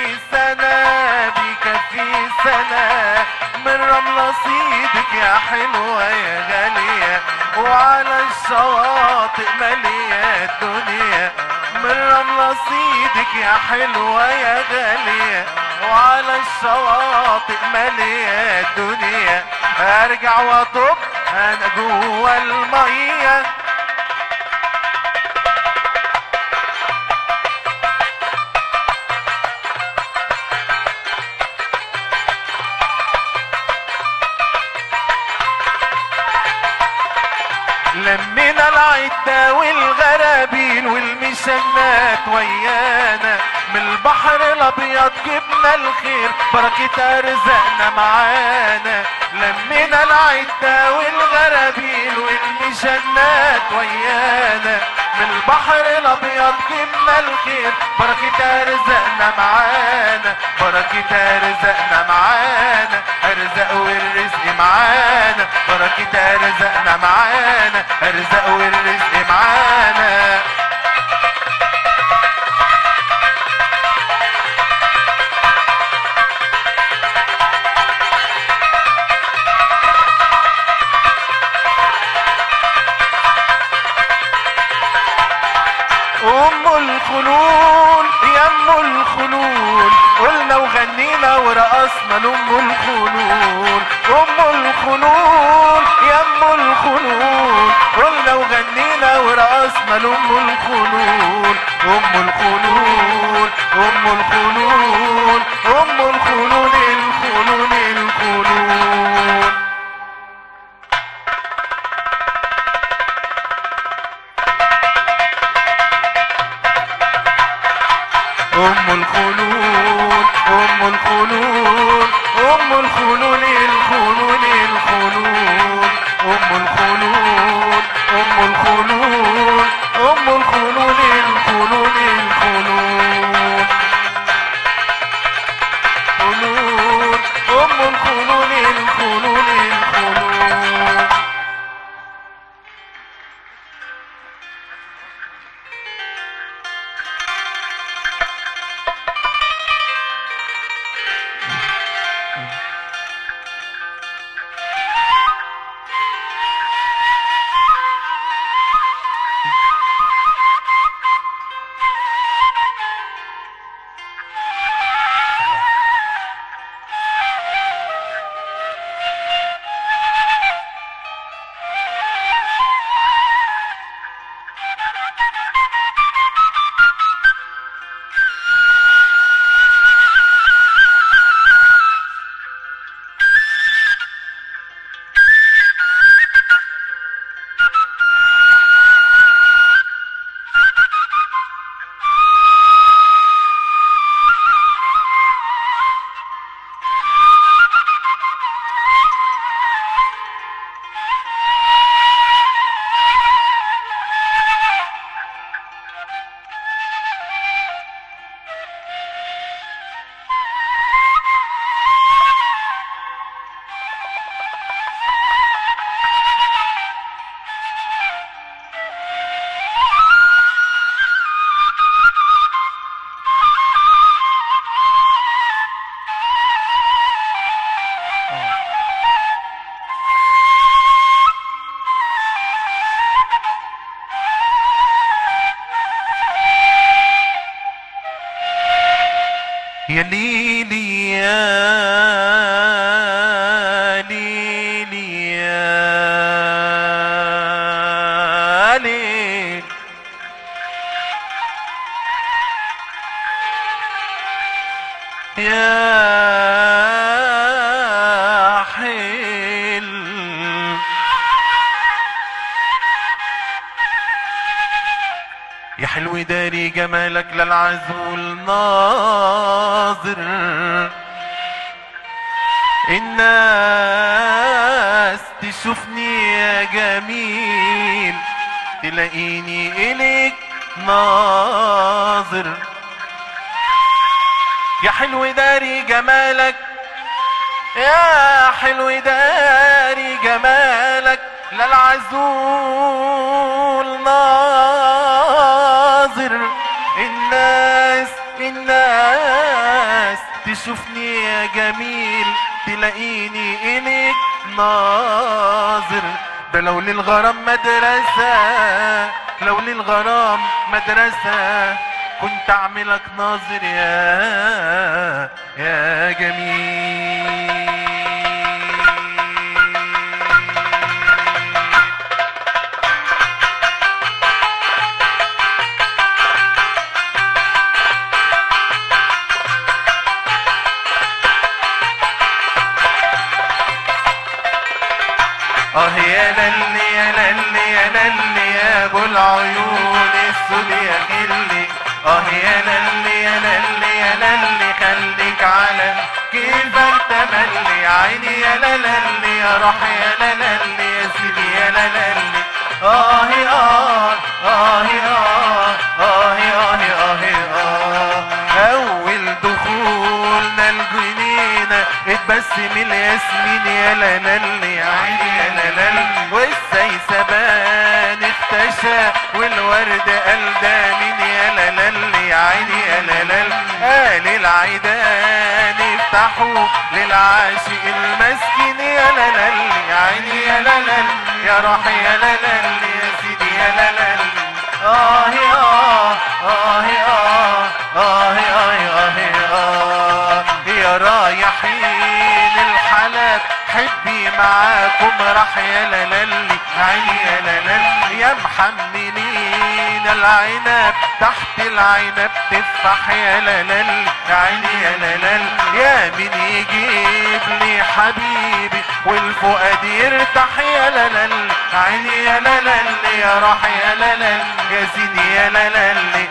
سنة من رملة صيدك يا حلوة يا غالية، وعلى الشواطئ مالية الدنيا، من رملة صيدك يا حلوة يا غالية، وعلى الشواطئ مالية الدنيا، ارجع واطب انا جوا المية. لمينا العدة والغرابين والمشنات ويانا، من البحر الابيض جبنا الخير بركة ارزقنا معانا، لمينا العدة والغرابين والمشنات ويانا، من البحر الابيض جبنا الخير بركة ارزقنا معانا، بركة ارزقنا معانا، ارزق والرزق معانا، بركة ارزقنا معانا، ارزق والرزق معانا. ام الخلول يا ام الخلول، قلنا وغنينا ورقصنا لام الخلول، ام الخلول يا ام الخلول، قلنا وغنينا ورقصنا لام الخلول، ام الخلول ام الخلول ام الخلول الخلول الخلول. ام الخلول ام الخلول ام الخلول الخلول الخلول، ام الخلول ام الخلول ام الخلول الخلول الخلول، خلول ام الخلول الخلول الخلول. يا ليلي يا ليلي يا ليل يا حلو يا حلو داري جمالك للعزول ناظر الناس تشوفني يا جميل تلاقيني إليك ناظر يا حلو داري جمالك يا حلو داري جمالك للعزول ناظر الناس تشوفني يا جميل تلاقيني إليك ناظر ده لو للغرام مدرسة لو للغرام مدرسة كنت أعملك ناظر يا جميل. يا للي يا للي يا للي يا ابو العيون السود يا خلي يا للي يا للي يا للي خليك على كيفك تملي عيني يا للي يا روح يا للي يا سيدي يا للي اول دخولنا الجنينه اتبسم الياسمين يا للي يا عيني يا للي والسيسبان اختشى والورد قال ده مين يا للي يا عيني يا للي قال العيدان افتحوا للعاشق المسكين يا للي يا عيني يا للي يا روح يا للي يا سيدي يا للي يا رايحين الحلب حبي معاكم راح يا للي عيني يا للي يا محملين العنب تحت العنب تفاح يا للي عيني يا للي يا مين يجيب لي حبيبي والفؤاد يرتاح يا للي عيني يا للي يا راح يا للي يا سيدي يا للي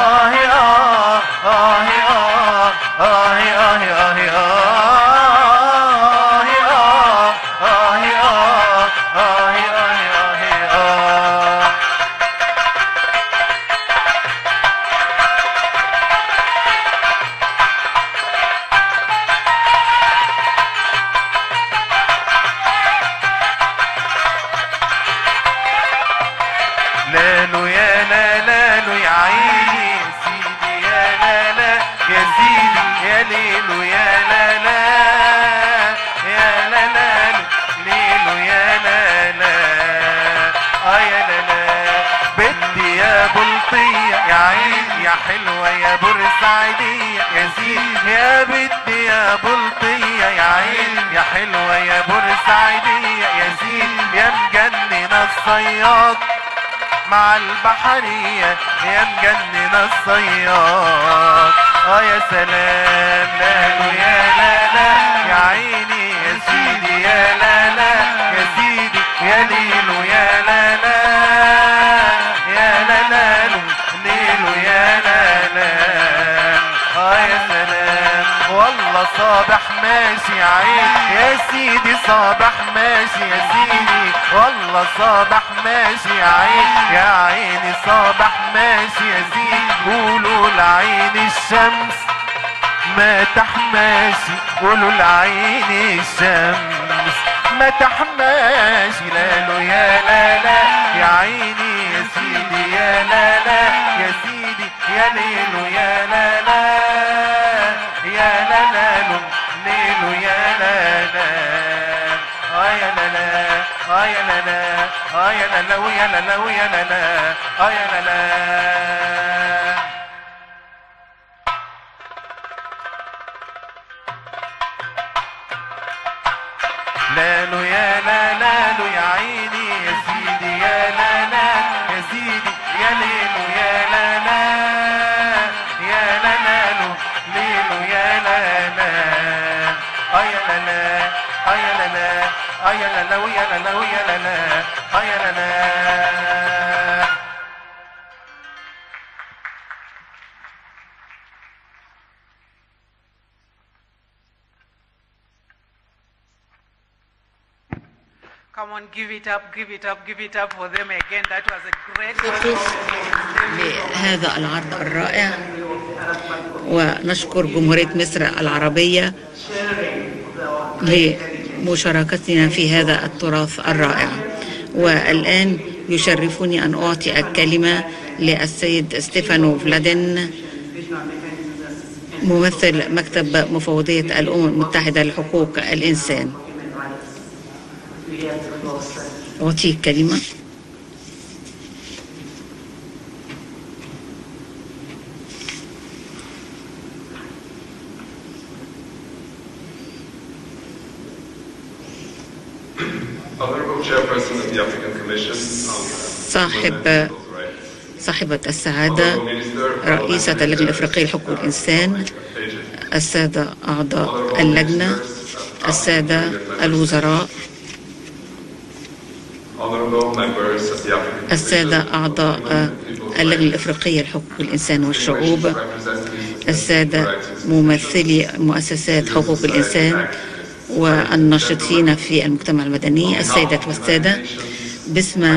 لالو يا لالو يا عيني يا سيدي يا لالا يا سيدي يا ليلو يا لالا يا لالو ليلو يا لالا يا لالا بدي يا بلطية يا عيني يا حلوة يا بورسعيدية يا سيدي يا بدي يا بلطية يا عيني يا حلوة يا بورسعيدية يا سيدي يا مجنن الصياد مع البحرية يا مجنن الصياد يا سلام لالو يا لالا يا عيني يا سيدي يا لالا يا سيدي يا ليلو يا لالا يا لالو ليلو يا لالا يا سلام والله صار صابح ماشي عين يا سيدي صابح ماشي يا سيدي والله صابح ماشي عين يا عيني صابح ماشي يا سيدي قولوا لعين الشمس ما تحماشي قولوا لعين الشمس ما تحماشي لالو يا لالا يا عيني يا سيدي يا لالا يا سيدي يا ليلو يا لالا يا لالالو ليلو يا لالا يا لالا يا لالا يا لالا ويا لالا ويا لالا يا لالا لالو يا لالو يا عيني يا سيدي يا لالا يا سيدي يا ليلو يا لالا يا لالو ليلو يا لالا يا لالا يا لالا يا لالا ويا لالا ويا لالا يا لالا Come on, give it up, give it up, give it up for them again. That was a great بهذا العرض الرائع، ونشكر جمهورية مصر العربية لمشاركتنا في هذا التراث الرائع. والآن يشرفني أن أعطي الكلمة للسيد ستيفانو فلادين، ممثل مكتب مفوضية الأمم المتحدة لحقوق الإنسان. أعطيه الكلمة. صاحبة السعادة رئيسة اللجنة الأفريقية لحقوق الإنسان، السادة أعضاء اللجنة، السادة الوزراء، السادة أعضاء اللجنة الأفريقية لحقوق الإنسان والشعوب، السادة ممثلي مؤسسات حقوق الإنسان والناشطين في المجتمع المدني، السيدات والسادة، باسم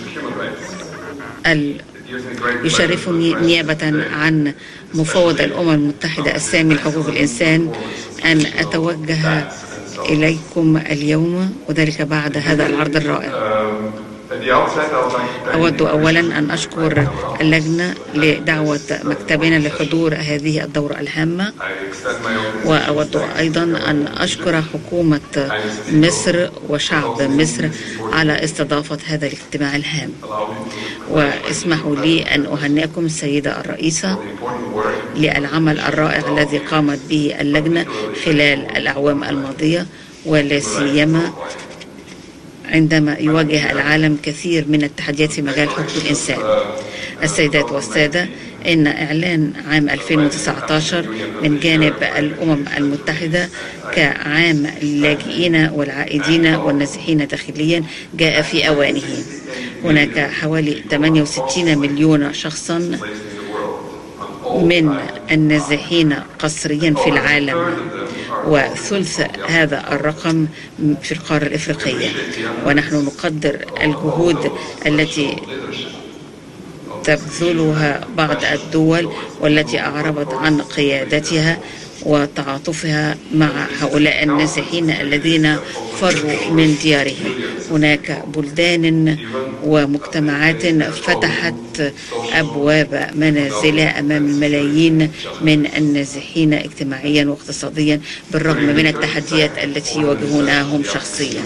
يشرفني نيابة عن مفوض الأمم المتحدة السامي لحقوق الإنسان أن أتوجه إليكم اليوم، وذلك بعد هذا العرض الرائع. أود أولا أن أشكر اللجنة لدعوة مكتبنا لحضور هذه الدورة الهامة، وأود أيضا أن أشكر حكومة مصر وشعب مصر على استضافة هذا الاجتماع الهام. واسمحوا لي أن أهنئكم السيدة الرئيسة للعمل الرائع الذي قامت به اللجنة خلال الأعوام الماضية، ولا سيما عندما يواجه العالم كثير من التحديات في مجال حقوق الإنسان. السيدات والسادة، إن إعلان عام 2019 من جانب الأمم المتحدة كعام اللاجئين والعائدين والنازحين داخليا جاء في أوانه. هناك حوالي 68 مليون شخصا من النازحين قسريا في العالم، وثلث هذا الرقم في القارة الإفريقية. ونحن نقدر الجهود التي تبذلها بعض الدول والتي أعربت عن قيادتها وتعاطفها مع هؤلاء النازحين الذين فروا من ديارهم. هناك بلدان ومجتمعات فتحت أبواب منازلها أمام الملايين من النازحين اجتماعيا واقتصاديا بالرغم من التحديات التي يواجهونها هم شخصيا.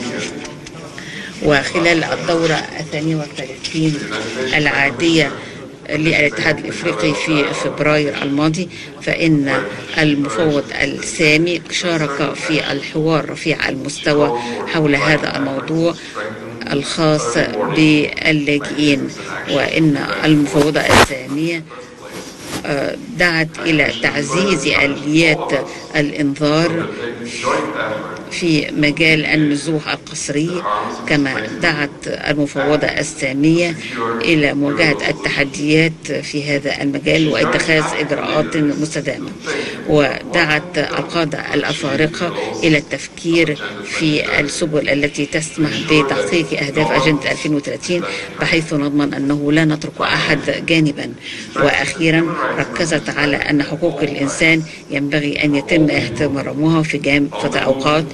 وخلال الدورة 32 العادية للاتحاد الإفريقي في فبراير الماضي، فإن المفوض السامي شارك في الحوار رفيع المستوى حول هذا الموضوع الخاص باللاجئين. وإن المفوضة السامية دعت إلى تعزيز آليات الإنذار في مجال النزوح القسري، كما دعت المفوضة السامية إلى مواجهة التحديات في هذا المجال واتخاذ إجراءات مستدامة. ودعت القادة الأفارقة إلى التفكير في السبل التي تسمح بتحقيق أهداف أجندة 2030 بحيث نضمن أنه لا نترك أحد جانبا. وأخيرا ركزت على أن حقوق الإنسان ينبغي أن يتم احترامها في كافة الأوقات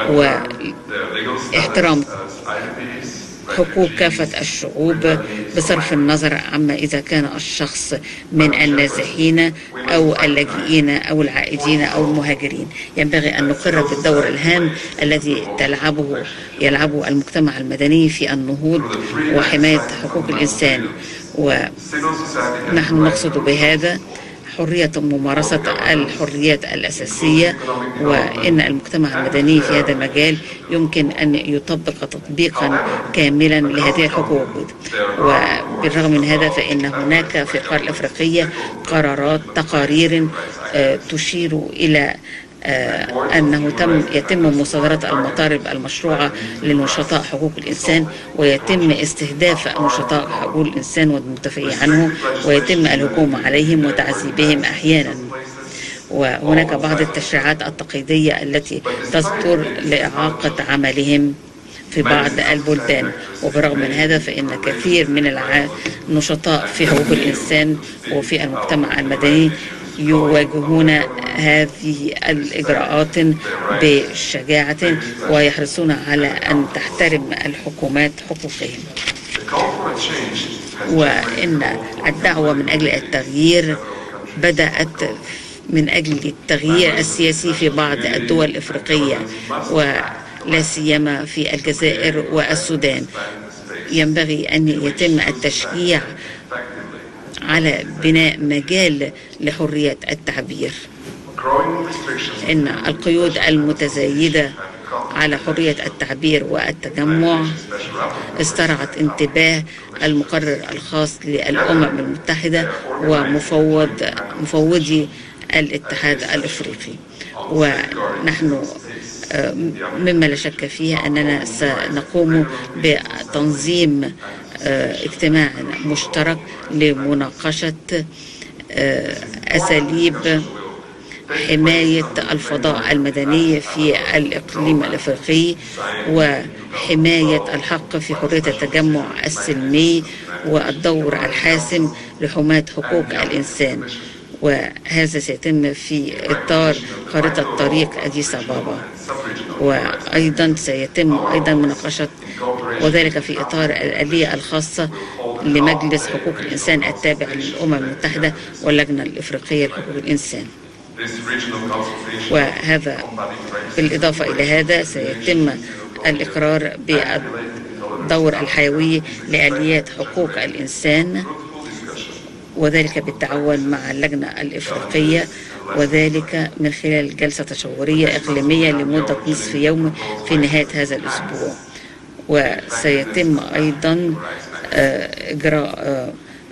واحترام حقوق كافة الشعوب بصرف النظر عما إذا كان الشخص من النازحين أو اللاجئين أو العائدين أو المهاجرين. ينبغي أن نقر بالدور الهام الذي يلعبه المجتمع المدني في النهوض وحماية حقوق الإنسان، ونحن نقصد بهذا حرية ممارسة الحريات الأساسية، وإن المجتمع المدني في هذا المجال يمكن أن يطبق تطبيقا كاملا لهذه الحقوق. وبالرغم من هذا فإن هناك في القارة الأفريقية تقارير تشير إلى أنه يتم مصادرة المطالب المشروعة لنشطاء حقوق الإنسان، ويتم استهداف نشطاء حقوق الإنسان والمدافعين عنه، ويتم الهجوم عليهم وتعذيبهم أحيانا. وهناك بعض التشريعات التقييدية التي تصدر لإعاقة عملهم في بعض البلدان. وبرغم من هذا فإن كثير من النشطاء في حقوق الإنسان وفي المجتمع المدني يواجهون هذه الإجراءات بشجاعة ويحرصون على أن تحترم الحكومات حقوقهم. وإن الدعوة من أجل التغيير بدأت من أجل التغيير السياسي في بعض الدول الإفريقية ولا سيما في الجزائر والسودان. ينبغي أن يتم التشجيع على بناء مجال لحرية التعبير. إن القيود المتزايدة على حرية التعبير والتجمع استرعت انتباه المقرر الخاص للأمم المتحدة ومفوضي الاتحاد الإفريقي. ونحن مما لا شك فيه أننا سنقوم بتنظيم اجتماع مشترك لمناقشة أساليب حماية الفضاء المدني في الإقليم الأفريقي وحماية الحق في حرية التجمع السلمي والدور الحاسم لحماية حقوق الإنسان. وهذا سيتم في إطار خارطة طريق أديس أبابا، وأيضا سيتم مناقشة وذلك في إطار الآلية الخاصة لمجلس حقوق الإنسان التابع للأمم المتحدة واللجنة الإفريقية لحقوق الإنسان. وهذا بالإضافة إلى هذا سيتم الإقرار بالدور الحيوي لآليات حقوق الإنسان، وذلك بالتعاون مع اللجنة الإفريقية، وذلك من خلال جلسة تشاورية إقليمية لمدة نصف يوم في نهاية هذا الأسبوع. وسيتم أيضا إجراء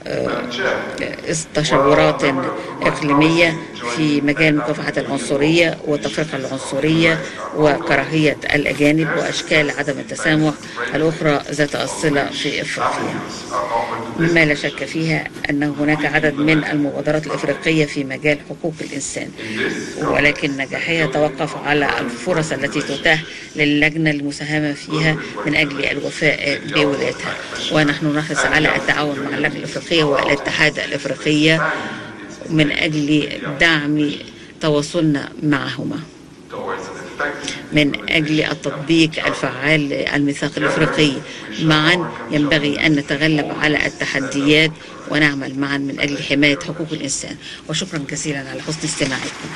تشاورات إقليمية في مجال مكافحة العنصرية وتفرقة العنصرية وكراهية الأجانب وأشكال عدم التسامح الأخرى ذات الصلة في إفريقيا. مما لا شك فيها أن هناك عدد من المبادرات الإفريقية في مجال حقوق الإنسان، ولكن نجاحها يتوقف على الفرص التي تتاح للجنة المساهمة فيها من أجل الوفاء بولايتها. ونحن نحرص على التعاون مع اللجنة الإفريقية والاتحاد الإفريقي من أجل دعم تواصلنا معهما من أجل التطبيق الفعال للميثاق الإفريقي. معا ينبغي أن نتغلب على التحديات ونعمل معا من أجل حماية حقوق الإنسان. وشكرا جزيلا على حسن استماعكم.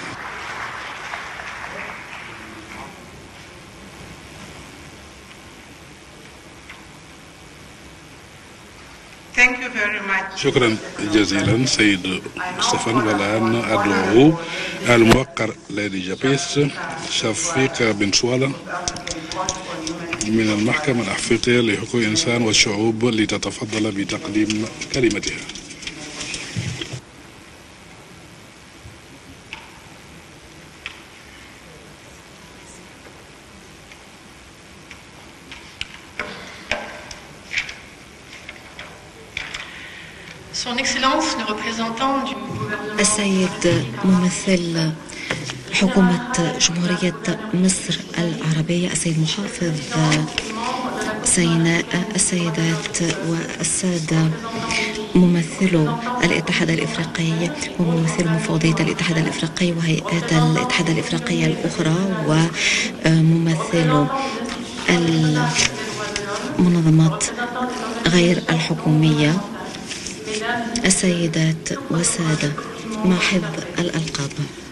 شكرا جزيلا سيد مصطفى. والآن أدعو الموقر ليدي جابيس شفيق بن سوالة من المحكمة الأفريقية لحقوق الإنسان والشعوب لتتفضل بتقديم كلمتها. Son Excellence, le représentant du gouvernement. السيد ممثل حكومة جمهورية مصر العربية السيد محافظ سيناء، السيدات والسادة ممثلو الاتحاد الإفريقي وممثلو مفوضية الاتحاد الإفريقي وهيئات الاتحاد الإفريقية الأخرى وممثلو المنظمات غير الحكومية، السيدات والسادة مع حفظ الألقاب،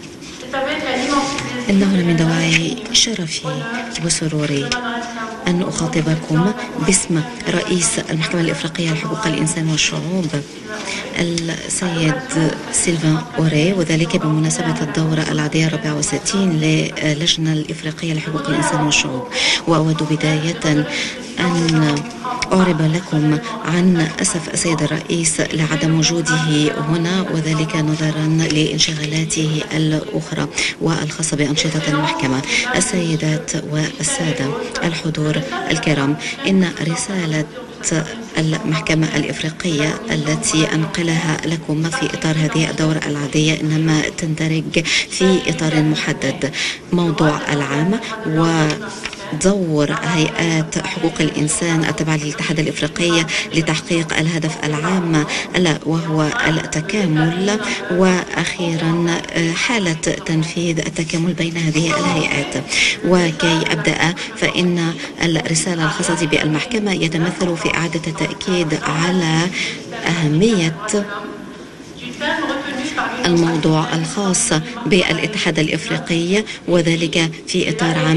إنه من دواعي شرفي وسروري أن أخاطبكم باسم رئيس المحكمة الإفريقية لحقوق الإنسان والشعوب السيد سيلفان أوري، وذلك بمناسبة الدورة العادية 64 للجنة الإفريقية لحقوق الإنسان والشعوب. وأود بداية أن أعرب لكم عن أسف السيد الرئيس لعدم وجوده هنا، وذلك نظرا لانشغالاته الأخرى والخاصة بأنشطة المحكمة. السيدات والسادة الحضور الكرام، إن رسالة المحكمة الإفريقية التي أنقلها لكم في إطار هذه الدورة العادية إنما تندرج في إطار محدد. موضوع العام ودور هيئات حقوق الإنسان التابعة للاتحاد الإفريقي لتحقيق الهدف العام ألا وهو التكامل، وأخيرا حالة تنفيذ التكامل بين هذه الهيئات. وكي أبدأ فإن الرسالة الخاصة بالمحكمة يتمثل في إعادة التأكيد على أهمية الموضوع الخاص بالاتحاد الإفريقي، وذلك في إطار عام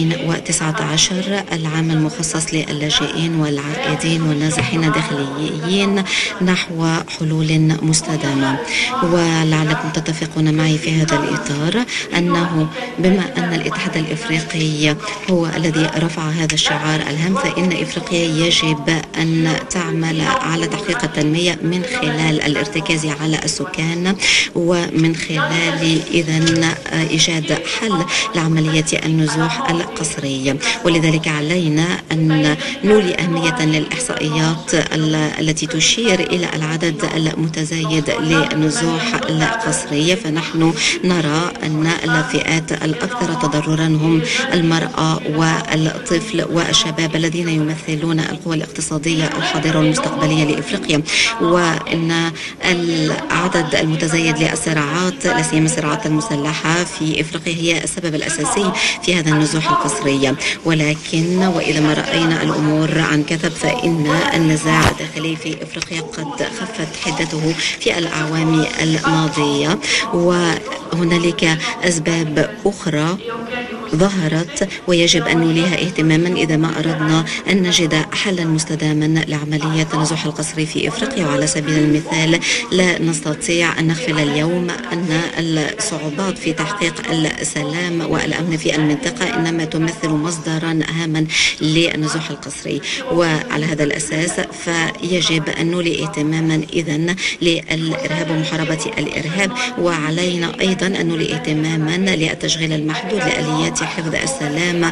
2019 العام المخصص للاجئين والعائدين والنازحين الداخليين نحو حلول مستدامة. ولعلكم تتفقون معي في هذا الإطار أنه بما أن الاتحاد الإفريقي هو الذي رفع هذا الشعار الهام، فإن إفريقيا يجب أن تعمل على تحقيق التنمية من خلال الارتكاز على السكان، ومن خلال إذن إيجاد حل لعملية النزوح القسري. ولذلك علينا أن نولي أهمية للإحصائيات التي تشير إلى العدد المتزايد للنزوح القسري، فنحن نرى أن الفئات الأكثر تضررا هم المرأة والطفل والشباب الذين يمثلون القوى الاقتصادية الحاضرة والمستقبلية لإفريقيا، وأن العدد المتزايد للصراعات لا سيما الصراعات المسلحة في إفريقيا هي السبب الأساسي في هذا النزوح القسري. ولكن وإذا ما رأينا الأمور عن كثب فإن النزاع الداخلي في إفريقيا قد خفت حدته في الأعوام الماضية، وهنالك أسباب أخرى ظهرت ويجب أن نوليها اهتماما إذا ما أردنا أن نجد حلا مستداما لعملية النزوح القسري في إفريقيا. وعلى سبيل المثال لا نستطيع أن نغفل اليوم أن الصعوبات في تحقيق السلام والأمن في المنطقة إنما تمثل مصدرا هاما للنزوح القسري، وعلى هذا الأساس فيجب أن نولي اهتماما إذن للإرهاب ومحاربة الإرهاب، وعلينا أيضا أن نولي اهتماما للتشغيل المحدود لآليات حفظ السلام،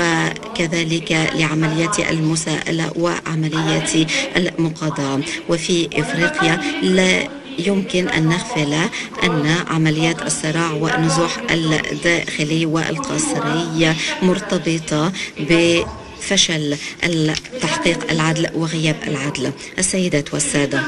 وكذلك لعمليات المساءلة وعمليات المقاضاة. وفي إفريقيا لا يمكن أن نغفل أن عمليات الصراع والنزوح الداخلي والقسري مرتبطة بفشل تحقيق العدل وغياب العدل. السيدات والسادة،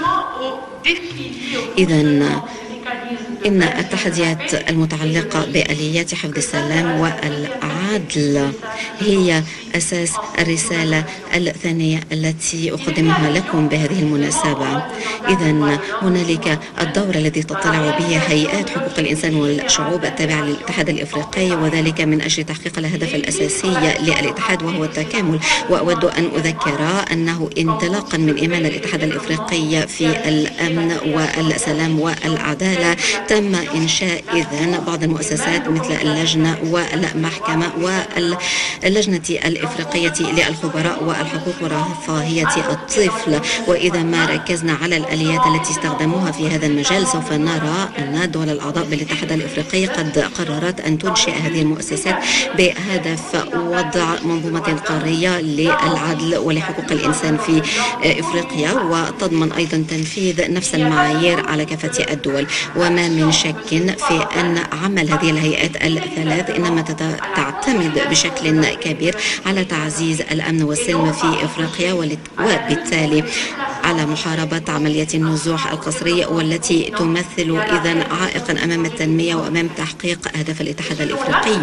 إذن إن التحديات المتعلقة بآليات حفظ السلام والعدل هي أساس الرسالة الثانية التي أقدمها لكم بهذه المناسبة. إذن هنالك الدور الذي تطلع به هيئات حقوق الإنسان والشعوب التابعة للاتحاد الإفريقي، وذلك من أجل تحقيق الهدف الأساسي للاتحاد وهو التكامل. وأود أن أذكر أنه انطلاقا من إيمان الاتحاد الإفريقي في الأمن والسلام والعدالة تم إنشاء إذن بعض المؤسسات مثل اللجنة والمحكمة واللجنة الإفريقية للخبراء والحقوق ورفاهية الطفل. وإذا ما ركزنا على الآليات التي استخدموها في هذا المجال سوف نرى أن الدول الأعضاء بالاتحاد الإفريقي قد قررت أن تنشئ هذه المؤسسات بهدف وضع منظومة قارية للعدل ولحقوق الإنسان في إفريقيا، وتضمن أيضا تنفيذ نفس المعايير على كافة الدول. وما من شك في أن عمل هذه الهيئات الثلاث إنما تعتمد بشكل كبير على تعزيز الأمن والسلم في إفريقيا، وبالتالي على محاربة عملية النزوح القسري والتي تمثل إذن عائقا أمام التنمية وأمام تحقيق أهداف الاتحاد الإفريقي.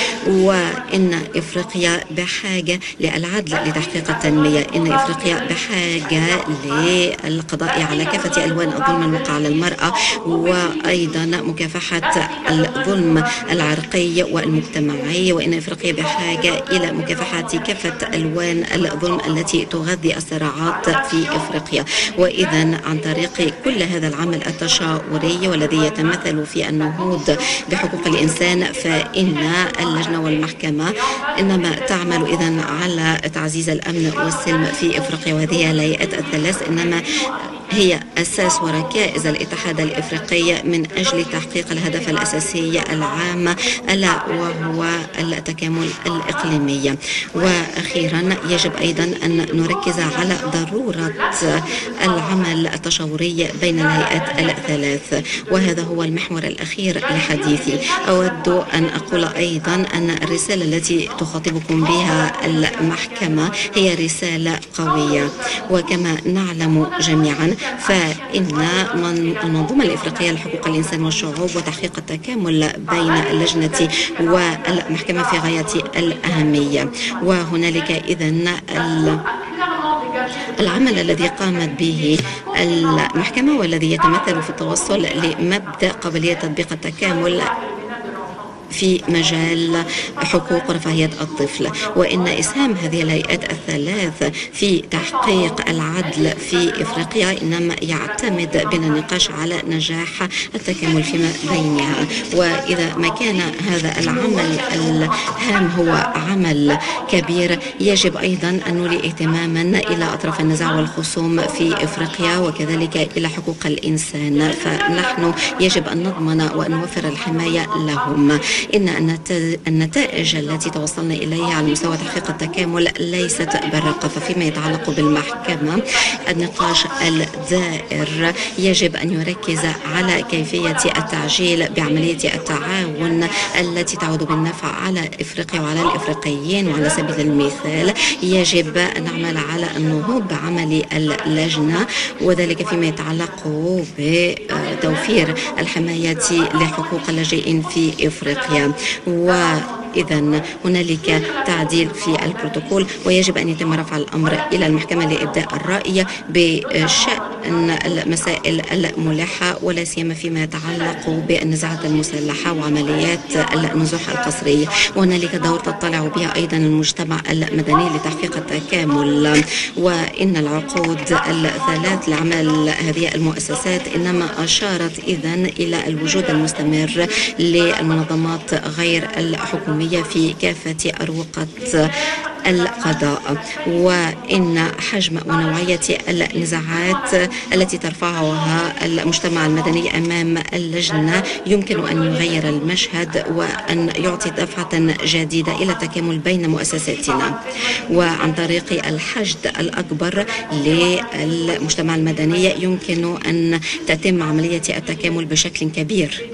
وإن إفريقيا بحاجة للعدل لتحقيق التنمية، إن إفريقيا بحاجة للقضاء على كافة ألوان الظلم الواقع على المرأة، وأيضا مكافحة الظلم العرقي والمجتمعي، وإن إفريقيا بحاجة إلى مكافحة كافة ألوان الظلم التي تغذي الصراعات في إفريقيا. وإذا عن طريق كل هذا العمل التشاوري والذي يتمثل في النهوض بحقوق الإنسان، فإن اللجنة والمحكمة إنما تعمل إذن على تعزيز الأمن والسلم في إفريقيا. وهذه الهيئات الثلاث إنما هي أساس وركائز الاتحاد الإفريقي من أجل تحقيق الهدف الأساسي العام ألا وهو التكامل الإقليمي. وأخيرا يجب أيضا أن نركز على ضرورة العمل التشاوري بين الهيئات الثلاث، وهذا هو المحور الأخير لحديثي. أود أن أقول أيضا أن الرسالة التي تخاطبكم بها المحكمة هي رسالة قوية، وكما نعلم جميعا فإن المنظومة الإفريقية لحقوق الإنسان والشعوب وتحقيق التكامل بين اللجنة والمحكمة في غاية الأهمية. وهنالك إذن العمل الذي قامت به المحكمة والذي يتمثل في التوصل لمبدأ قابلية تطبيق التكامل في مجال حقوق ورفاهية الطفل، وإن إسهام هذه الهيئات الثلاث في تحقيق العدل في إفريقيا إنما يعتمد بلا نقاش على نجاح التكامل فيما بينها. وإذا ما كان هذا العمل الهام هو عمل كبير، يجب أيضا أن نولي اهتماما إلى أطراف النزاع والخصوم في إفريقيا وكذلك إلى حقوق الإنسان، فنحن يجب أن نضمن وأن نوفر الحماية لهم. إن النتائج التي توصلنا إليها على مستوى تحقيق التكامل ليست برقة. ففيما يتعلق بالمحكمة النقاش الدائر يجب أن يركز على كيفية التعجيل بعملية التعاون التي تعود بالنفع على إفريقيا وعلى الإفريقيين. وعلى سبيل المثال يجب أن نعمل على النهوض بعمل اللجنة، وذلك فيما يتعلق بتوفير الحماية لحقوق اللاجئين في إفريقيا. وإذا هنالك تعديل في البروتوكول، ويجب أن يتم رفع الأمر إلى المحكمة لإبداء الرأي بشأن المسائل الملحة، ولا سيما فيما يتعلق بالنزاعات المسلحة وعمليات النزوح القسري. وهنالك دور تطلع بها أيضا المجتمع المدني لتحقيق التكامل. وإن العقود الثلاث لعمل هذه المؤسسات إنما أشارت إذن إلى الوجود المستمر للمنظمات غير الحكومية في كافة أروقة القضاء، وإن حجم ونوعية النزاعات التي ترفعها المجتمع المدني أمام اللجنة يمكن أن يغير المشهد وأن يعطي دفعة جديدة إلى التكامل بين مؤسساتنا. وعن طريق الحشد الأكبر للمجتمع المدني يمكن أن تتم عملية التكامل بشكل كبير.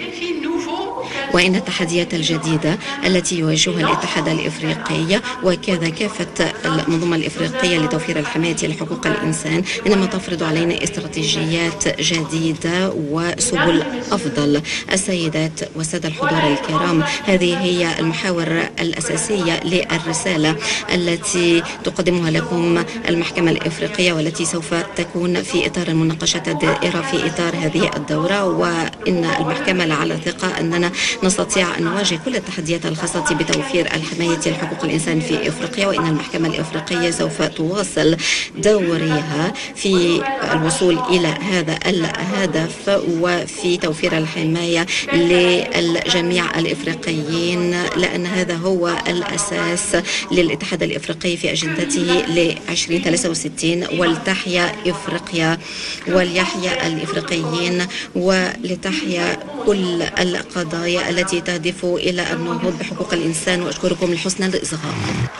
وإن التحديات الجديدة التي يواجهها الاتحاد الإفريقي وكذا كافة المنظومة الإفريقية لتوفير الحماية لحقوق الإنسان إنما تفرض علينا استراتيجيات جديدة وسبل أفضل. السيدات والسادة الحضور الكرام، هذه هي المحاور الأساسية للرسالة التي تقدمها لكم المحكمة الإفريقية، والتي سوف تكون في إطار المناقشات الدائرة في إطار هذه الدورة. وإن المحكمة لعل ثقة أننا نستطيع أن نواجه كل التحديات الخاصة بتوفير الحماية لحقوق الإنسان في إفريقيا، وإن المحكمة الإفريقية سوف تواصل دورها في الوصول إلى هذا الهدف وفي توفير الحماية للجميع الإفريقيين، لأن هذا هو الأساس للاتحاد الإفريقي في أجندته ل 2063. ولتحيا إفريقيا وليحيا الإفريقيين ولتحيا كل القضايا التي تهدف إلى النهوض بحقوق الإنسان. وأشكركم لحسن الإصغاء.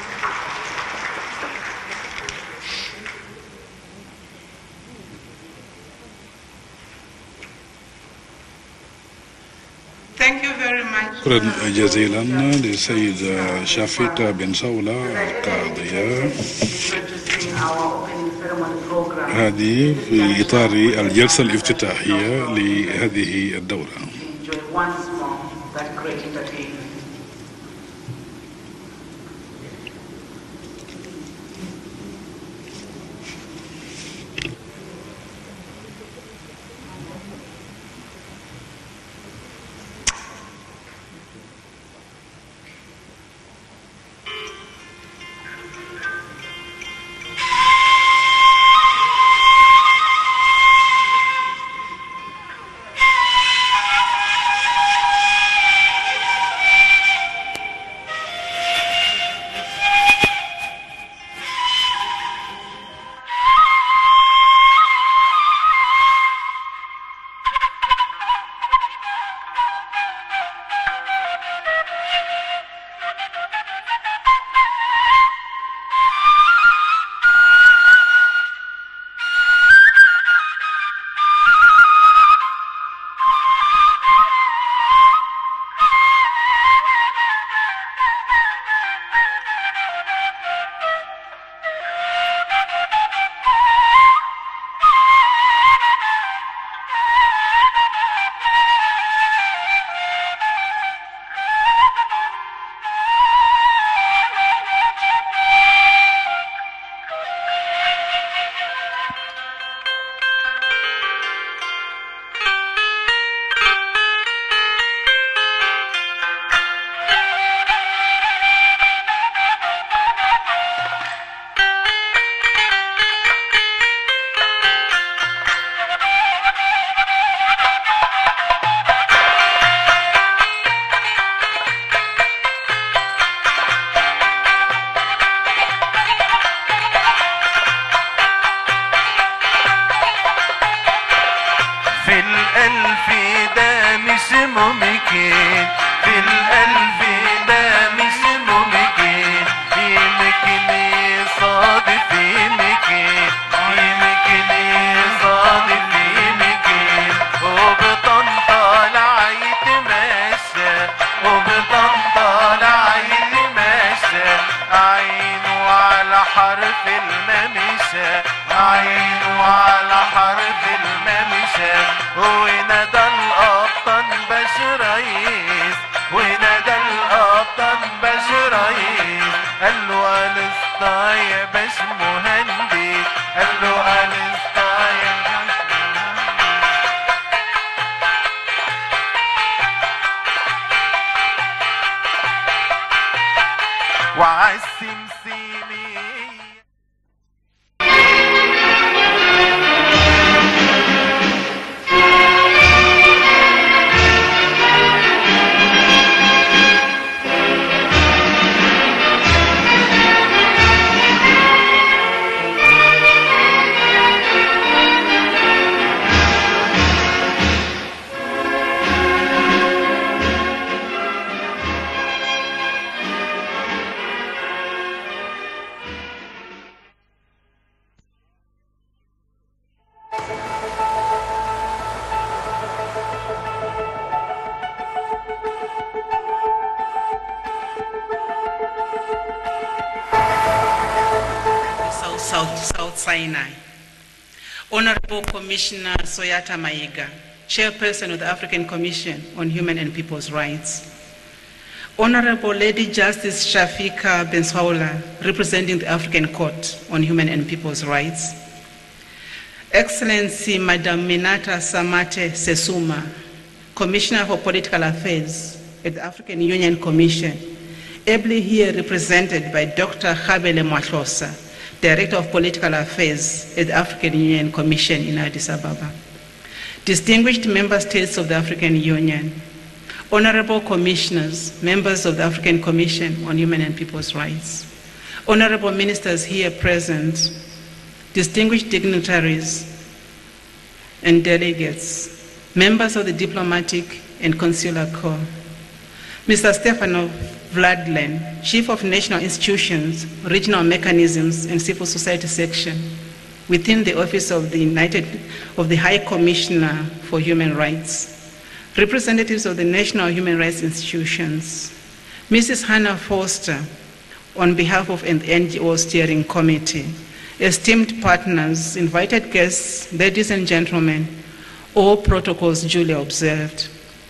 شكرا جزيلا للسيدة شافيتا بن صولة القاضية. هذه في إطار الجلسة الافتتاحية لهذه الدورة. South Sinai. Honorable Commissioner Soyata Mayiga, Chairperson of the African Commission on Human and People's Rights. Honorable Lady Justice Shafika Benswaula, representing the African Court on Human and People's Rights. Excellency Madam Minata Samate Sesuma, Commissioner for Political Affairs, at the African Union Commission, ably here represented by Dr. Khabele Mwahlosa, Director of Political Affairs at the African Union Commission in Addis Ababa. Distinguished member states of the African Union, honorable commissioners, members of the African Commission on Human and People's Rights, honorable ministers here present, distinguished dignitaries and delegates, members of the diplomatic and consular corps, Mr. Stefanov Vladlen, Chief of National Institutions, Regional Mechanisms and Civil Society Section within the Office of the High Commissioner for Human Rights, representatives of the National Human Rights Institutions, Mrs. Hannah Foster, on behalf of the NGO Steering Committee, esteemed partners, invited guests, ladies and gentlemen, all protocols duly observed.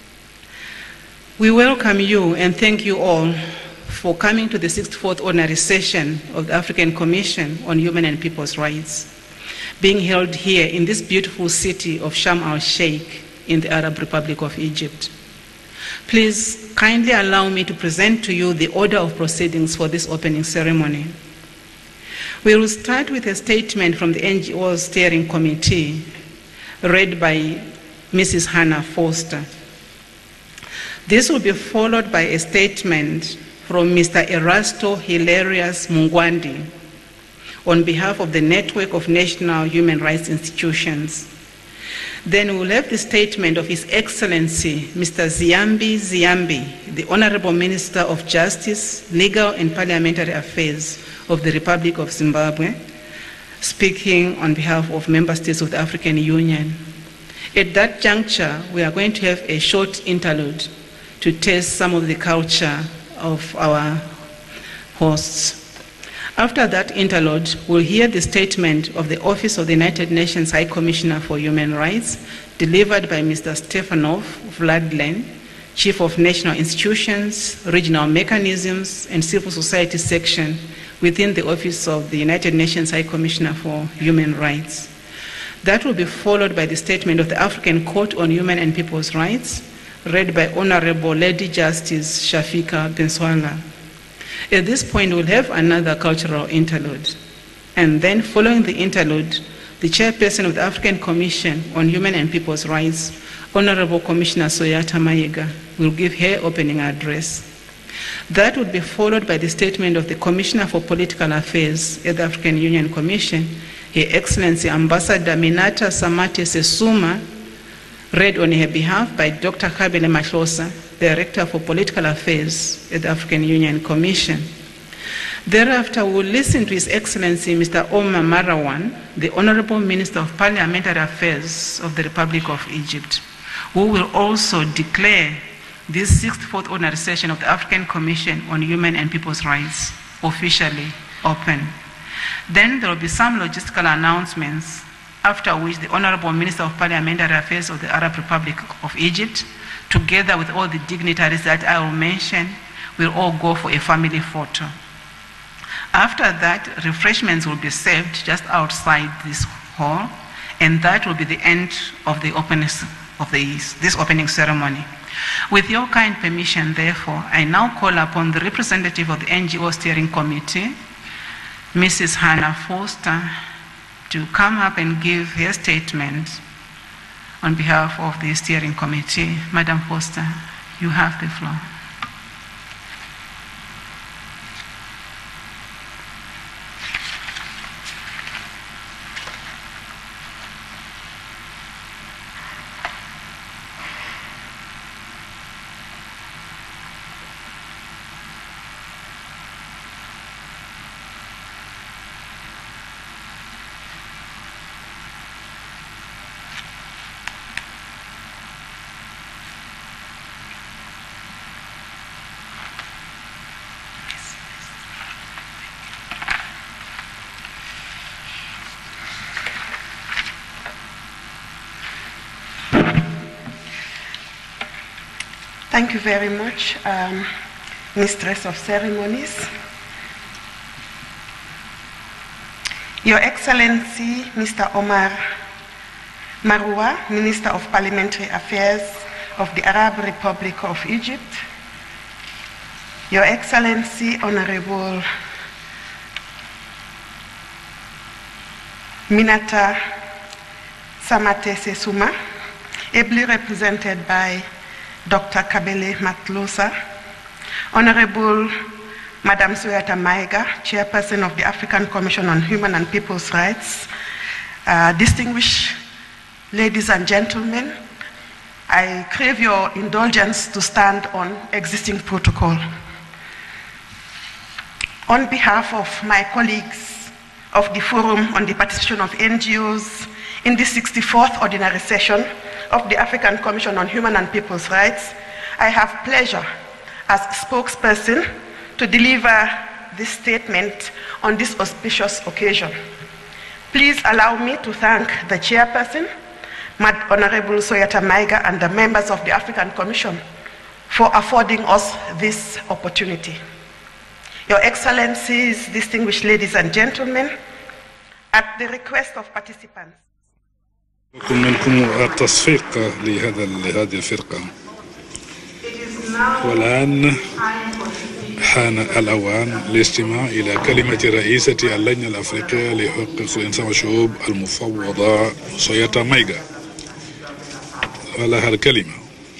We welcome you and thank you all for coming to the 64th Ordinary Session of the African Commission on Human and People's Rights, being held here in this beautiful city of Sharm el-Sheikh in the Arab Republic of Egypt. Please kindly allow me to present to you the order of proceedings for this opening ceremony. We will start with a statement from the NGO Steering Committee, read by Mrs. Hannah Foster. This will be followed by a statement from Mr. Erasto Hilarious Mungwandi on behalf of the Network of National Human Rights Institutions. Then we'll have the statement of His Excellency, Mr. Ziyambi Ziyambi, the Honorable Minister of Justice, Legal and Parliamentary Affairs of the Republic of Zimbabwe, speaking on behalf of member states of the African Union. At that juncture, we are going to have a short interlude to taste some of the culture of our hosts. After that interlude, we'll hear the statement of the Office of the United Nations High Commissioner for Human Rights, delivered by Mr. Stefanov Vladlen, Chief of National Institutions, Regional Mechanisms, and Civil Society Section within the Office of the United Nations High Commissioner for Human Rights. That will be followed by the statement of the African Court on Human and People's Rights, read by Honorable Lady Justice Shafika Benswala. At this point, we'll have another cultural interlude. And then following the interlude, the chairperson of the African Commission on Human and People's Rights, Honorable Commissioner Soyata Mayiga, will give her opening address. That would be followed by the statement of the Commissioner for Political Affairs at the African Union Commission, Her Excellency Ambassador Minata Samate Sesuma, read on her behalf by Dr. Khabele Mwahlosa, Director for Political Affairs at the African Union Commission. Thereafter, we will listen to His Excellency Mr. Omar Marawan, the Honorable Minister of Parliamentary Affairs of the Republic of Egypt, who will also declare this 64th Ordinary Session of the African Commission on Human and People's Rights officially open. Then there will be some logistical announcements, after which the Honorable Minister of Parliamentary Affairs of the Arab Republic of Egypt, together with all the dignitaries that I will mention, will all go for a family photo. After that, refreshments will be served just outside this hall, and that will be the end of the this opening ceremony. With your kind permission, therefore, I now call upon the representative of the NGO Steering Committee, Mrs. Hannah Foster, to come up and give her statement on behalf of the Steering Committee. Madam Foster, you have the floor. Thank you very much, Mistress of Ceremonies. Your Excellency, Mr. Omar Marwa, Minister of Parliamentary Affairs of the Arab Republic of Egypt, Your Excellency, Honorable Minata Samate Sesuma, ably represented by Dr. Kabele Matlosa, Honorable Madam Soyata Maiga, Chairperson of the African Commission on Human and People's Rights, distinguished ladies and gentlemen, I crave your indulgence to stand on existing protocol. On behalf of my colleagues of the Forum on the Participation of NGOs in the 64th Ordinary Session of the African Commission on Human and People's Rights, I have pleasure as spokesperson to deliver this statement on this auspicious occasion. Please allow me to thank the chairperson, Honorable Soyata Maiga, and the members of the African Commission for affording us this opportunity. Your Excellencies, distinguished ladies and gentlemen, at the request of participants. منكم التصفيق لهذه الفرقة. والآن حان الأوان للاستماع إلى كلمة رئيسة اللجنة الأفريقية لحقوق الإنسان والشعوب المفوضة سوياتا مايغا، ولها الكلمة.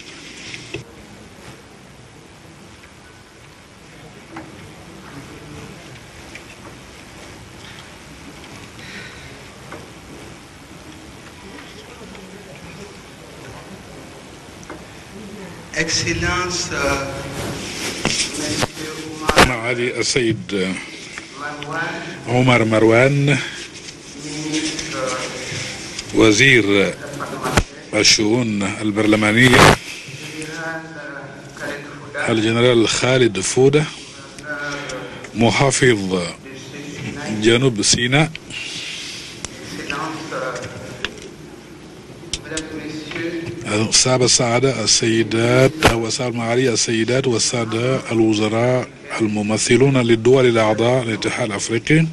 معالي السيد عمر مروان وزير الشؤون البرلمانية، الجنرال خالد فودة محافظ جنوب سيناء، صاحب السعادة السيدات والمعالي السيدات والسادة الوزراء الممثلون للدول الأعضاء الاتحاد الأفريقي،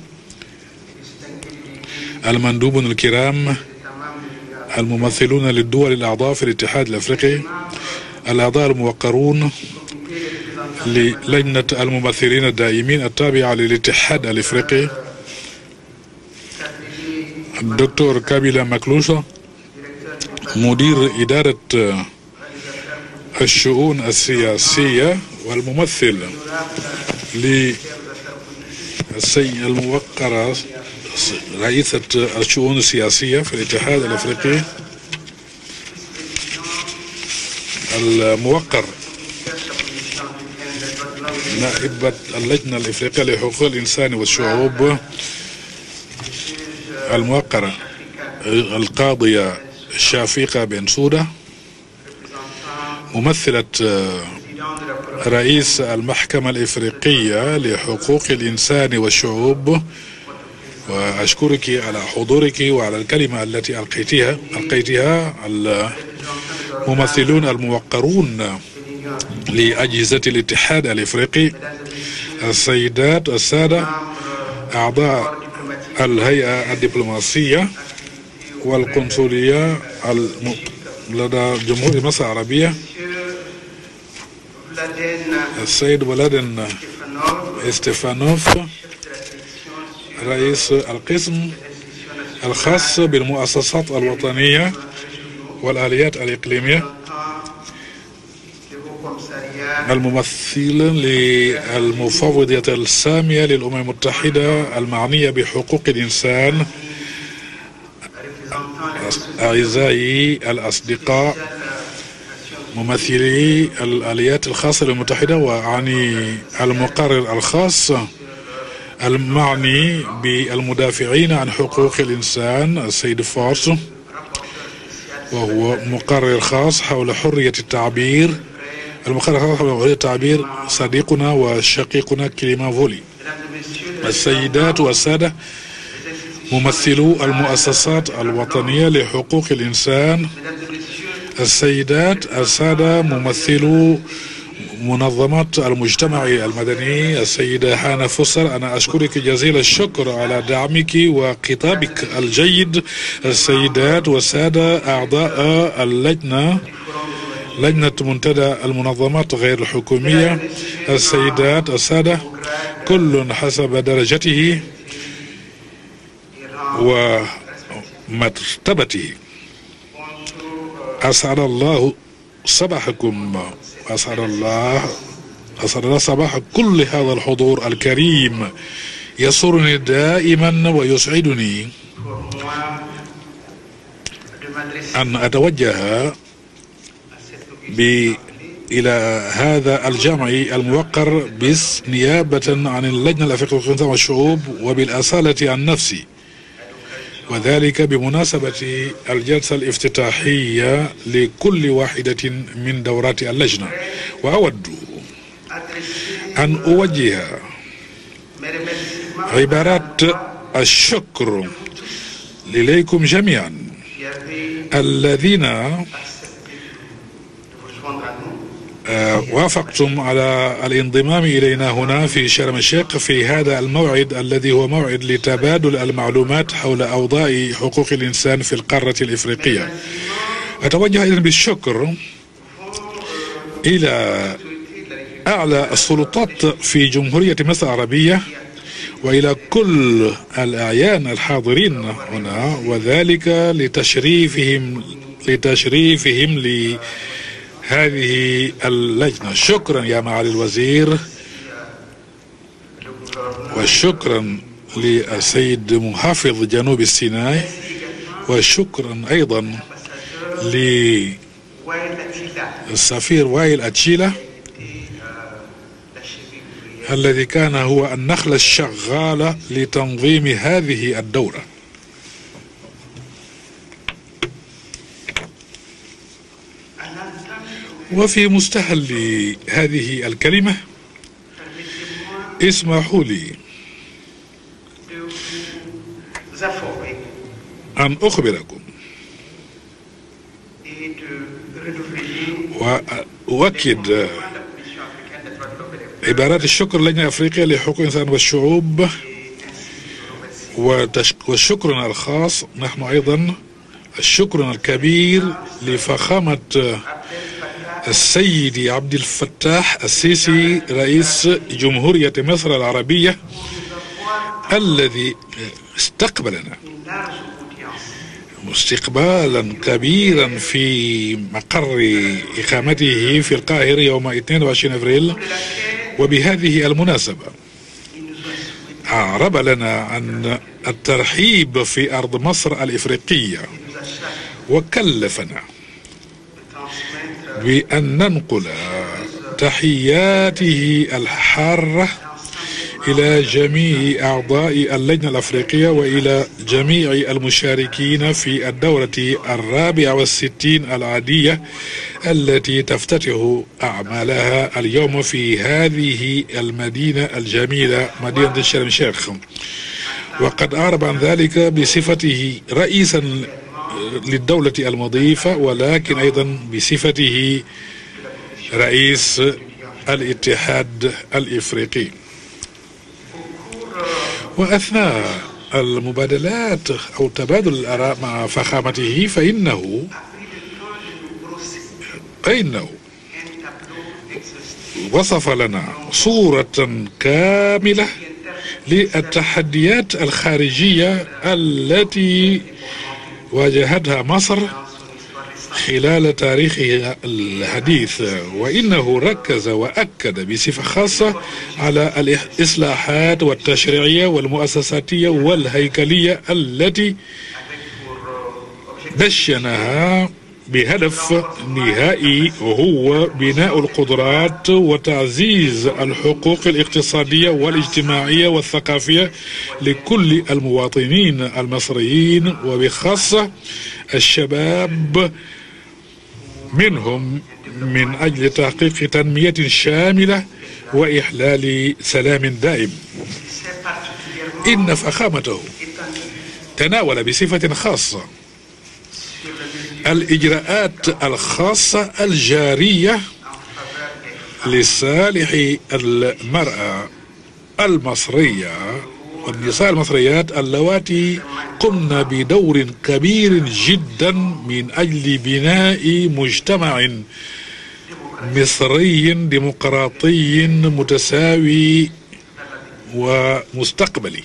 المندوبون الكرام الممثلون للدول الأعضاء في الاتحاد الأفريقي، الأعضاء الموقرون للجنة الممثلين الدائمين التابعة للاتحاد الأفريقي، الدكتور كابيلا ماكلوسا مدير إدارة الشؤون السياسية والممثل الموقرة رئيسة الشؤون السياسية في الاتحاد الأفريقي، الموقر نائبة اللجنة الأفريقية لحقوق الإنسان والشعوب الموقرة القاضية شافيقة بنسودة، ممثلة رئيس المحكمة الإفريقية لحقوق الإنسان والشعوب، وأشكرك على حضورك وعلى الكلمة التي ألقيتها. الممثلون الموقرون لأجهزة الاتحاد الإفريقي، السيدات السادة أعضاء الهيئة الدبلوماسية والقنصلية لدى جمهورية مصر العربية، السيد ولادن استيفانوف رئيس القسم الخاص بالمؤسسات الوطنية والآليات الإقليمية، الممثل للمفوضية السامية للأمم المتحدة المعنية بحقوق الإنسان، أعزائي الأصدقاء ممثلي الآليات الخاصة للمتحدة، وأعني المقرر الخاص المعني بالمدافعين عن حقوق الإنسان السيد فارس، وهو مقرر خاص حول حرية التعبير، المقرر خاص حول حرية التعبير صديقنا وشقيقنا كليما فولي، السيدات والسادة ممثلو المؤسسات الوطنية لحقوق الإنسان، السيدات السادة ممثلو منظمات المجتمع المدني، السيدة حانا فسر، أنا أشكرك جزيل الشكر على دعمك وخطابك الجيد. السيدات والسادة أعضاء اللجنة لجنة منتدى المنظمات غير الحكومية، السيدات السادة، كل حسب درجته ومرتبته، أسعد الله صباحكم، أسعد الله صباح كل هذا الحضور الكريم. يسرني دائما ويسعدني أن أتوجه إلى هذا الجمع الموقر نيابة عن اللجنة الأفريقية للإنسان والشعوب وبالأصالة عن نفسي، وذلك بمناسبة الجلسة الافتتاحية لكل واحدة من دورات اللجنة. وأود أن أوجه عبارات الشكر إليكم جميعا الذين وافقتم على الانضمام إلينا هنا في شرم الشيخ في هذا الموعد الذي هو موعد لتبادل المعلومات حول أوضاع حقوق الإنسان في القارة الإفريقية. أتوجه إذن بالشكر إلى أعلى السلطات في جمهورية مصر العربية وإلى كل الأعيان الحاضرين هنا، وذلك لتشريفهم لهذه اللجنة. شكرا يا معالي الوزير، وشكرا للسيد محافظ جنوب السيناء، وشكرا أيضا للسفير وائل أتشيلة الذي كان هو النخلة الشغالة لتنظيم هذه الدورة. وفي مستهل هذه الكلمة اسمحوا لي أن أخبركم وأؤكد عبارات الشكر للجنة الأفريقية لحقوق الإنسان والشعوب، وشكرنا الخاص نحن أيضا الشكر الكبير لفخامة السيد عبد الفتاح السيسي رئيس جمهورية مصر العربية الذي استقبلنا استقبالا كبيرا في مقر إقامته في القاهرة يوم 22 أبريل. وبهذه المناسبة أعرب لنا عن الترحيب في أرض مصر الإفريقية، وكلفنا بأن ننقل تحياته الحارة إلى جميع أعضاء اللجنة الأفريقية وإلى جميع المشاركين في الدورة 64 العادية التي تفتتح أعمالها اليوم في هذه المدينة الجميلة مدينة شرم الشيخ. وقد أعرب عن ذلك بصفته رئيسا للدولة المضيفة، ولكن أيضا بصفته رئيس الاتحاد الإفريقي. وأثناء المبادلات أو تبادل الآراء مع فخامته فإنه وصف لنا صورة كاملة للتحديات الخارجية التي واجهتها مصر خلال تاريخها الحديث، وإنه ركز وأكد بصفة خاصة على الإصلاحات والتشريعية والمؤسساتية والهيكلية التي دشنها بهدف نهائي وهو بناء القدرات وتعزيز الحقوق الاقتصادية والاجتماعية والثقافية لكل المواطنين المصريين، وبخاصة الشباب منهم، من أجل تحقيق تنمية شاملة وإحلال سلام دائم. إن فخامته تناول بصفة خاصة الإجراءات الخاصة الجارية لصالح المرأة المصرية والنساء المصريات اللواتي قمن بدور كبير جدا من أجل بناء مجتمع مصري ديمقراطي متساوي ومستقبلي،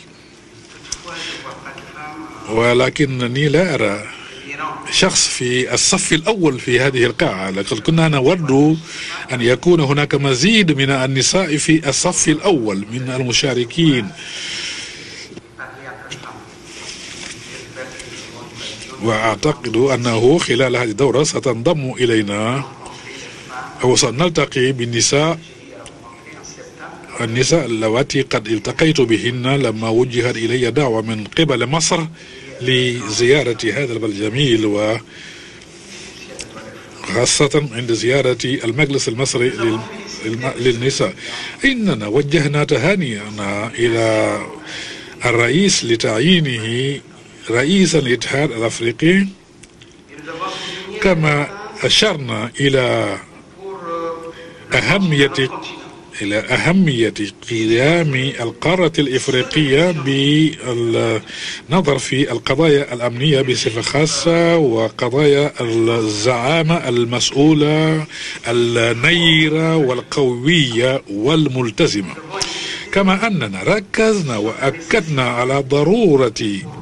ولكنني لا أرى شخص في الصف الأول في هذه القاعة. لقد كنا نود أن يكون هناك مزيد من النساء في الصف الأول من المشاركين، وأعتقد أنه خلال هذه الدورة ستنضم إلينا أو سنلتقي بالنساء اللواتي قد التقيت بهن لما وجهت إلي دعوة من قبل مصر لزيارة هذا البلد الجميل، وخاصة عند زيارة المجلس المصري للنساء. إننا وجهنا تهانينا إلى الرئيس لتعيينه رئيسا للاتحاد الأفريقي، كما أشرنا إلى أهمية قيام القارة الإفريقية بالنظر في القضايا الأمنية بصفة خاصة، وقضايا الزعامة المسؤولة النيرة والقوية والملتزمة، كما أننا ركزنا وأكدنا على ضرورة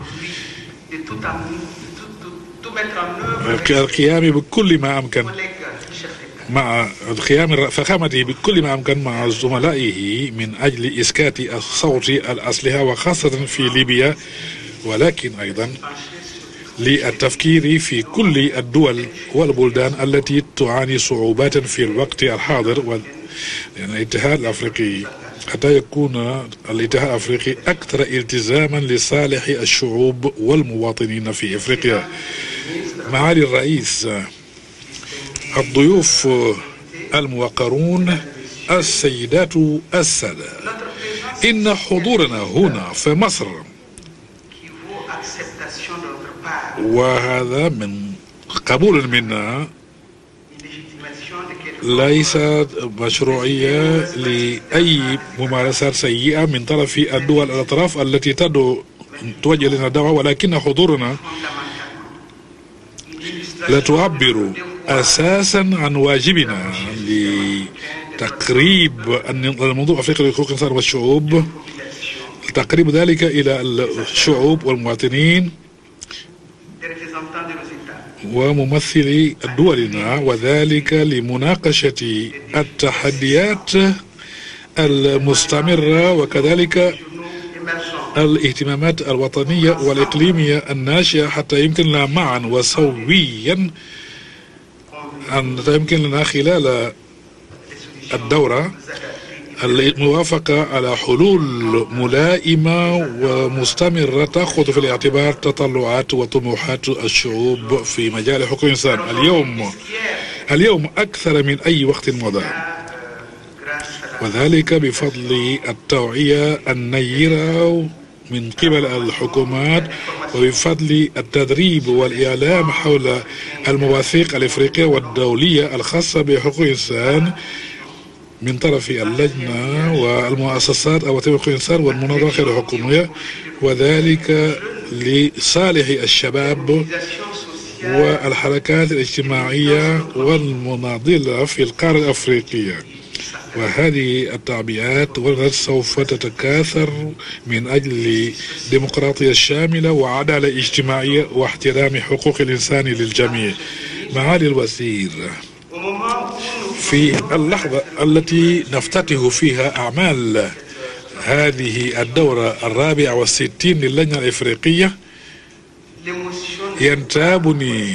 القيام بكل ما أمكن مع قيام فخامته بكل ما أمكن مع زملائه من أجل إسكات صوت الأسلحة وخاصة في ليبيا، ولكن أيضا للتفكير في كل الدول والبلدان التي تعاني صعوبات في الوقت الحاضر، الاتحاد الأفريقي حتى يكون الاتحاد الأفريقي أكثر التزاما لصالح الشعوب والمواطنين في إفريقيا. معالي الرئيس، الضيوف الموقرون، السيدات السادة، إن حضورنا هنا في مصر وهذا من قبول منا ليس مشروعية لأي ممارسات سيئة من طرف الدول الأطراف التي توجه لنا دعوة، ولكن حضورنا لا تعبر أساسا عن واجبنا لتقريب الموضوع أفريقيا لحقوق الإنسان والشعوب، تقريب ذلك إلى الشعوب والمواطنين وممثلي دولنا، وذلك لمناقشة التحديات المستمرة وكذلك الاهتمامات الوطنية والإقليمية الناشئة، حتى يمكن لنا معا وسويا يمكن لنا خلال الدورة الموافقة على حلول ملائمة ومستمرة تأخذ في الاعتبار تطلعات وطموحات الشعوب في مجال حقوق الإنسان. اليوم أكثر من أي وقت مضى، وذلك بفضل التوعية النيرة من قبل الحكومات وبفضل التدريب والإعلام حول المواثيق الإفريقية والدولية الخاصة بحقوق الإنسان من طرف اللجنة والمؤسسات أو حقوق الإنسان والمنظمات غير الحكومية، وذلك لصالح الشباب والحركات الاجتماعية والمناضلة في القارة الأفريقية. وهذه التعبئات سوف تتكاثر من أجل ديمقراطية شاملة وعدالة اجتماعية واحترام حقوق الإنسان للجميع. معالي الوزير، في اللحظة التي نفتتح فيها أعمال هذه الدورة 64 للجنة الإفريقية ينتابني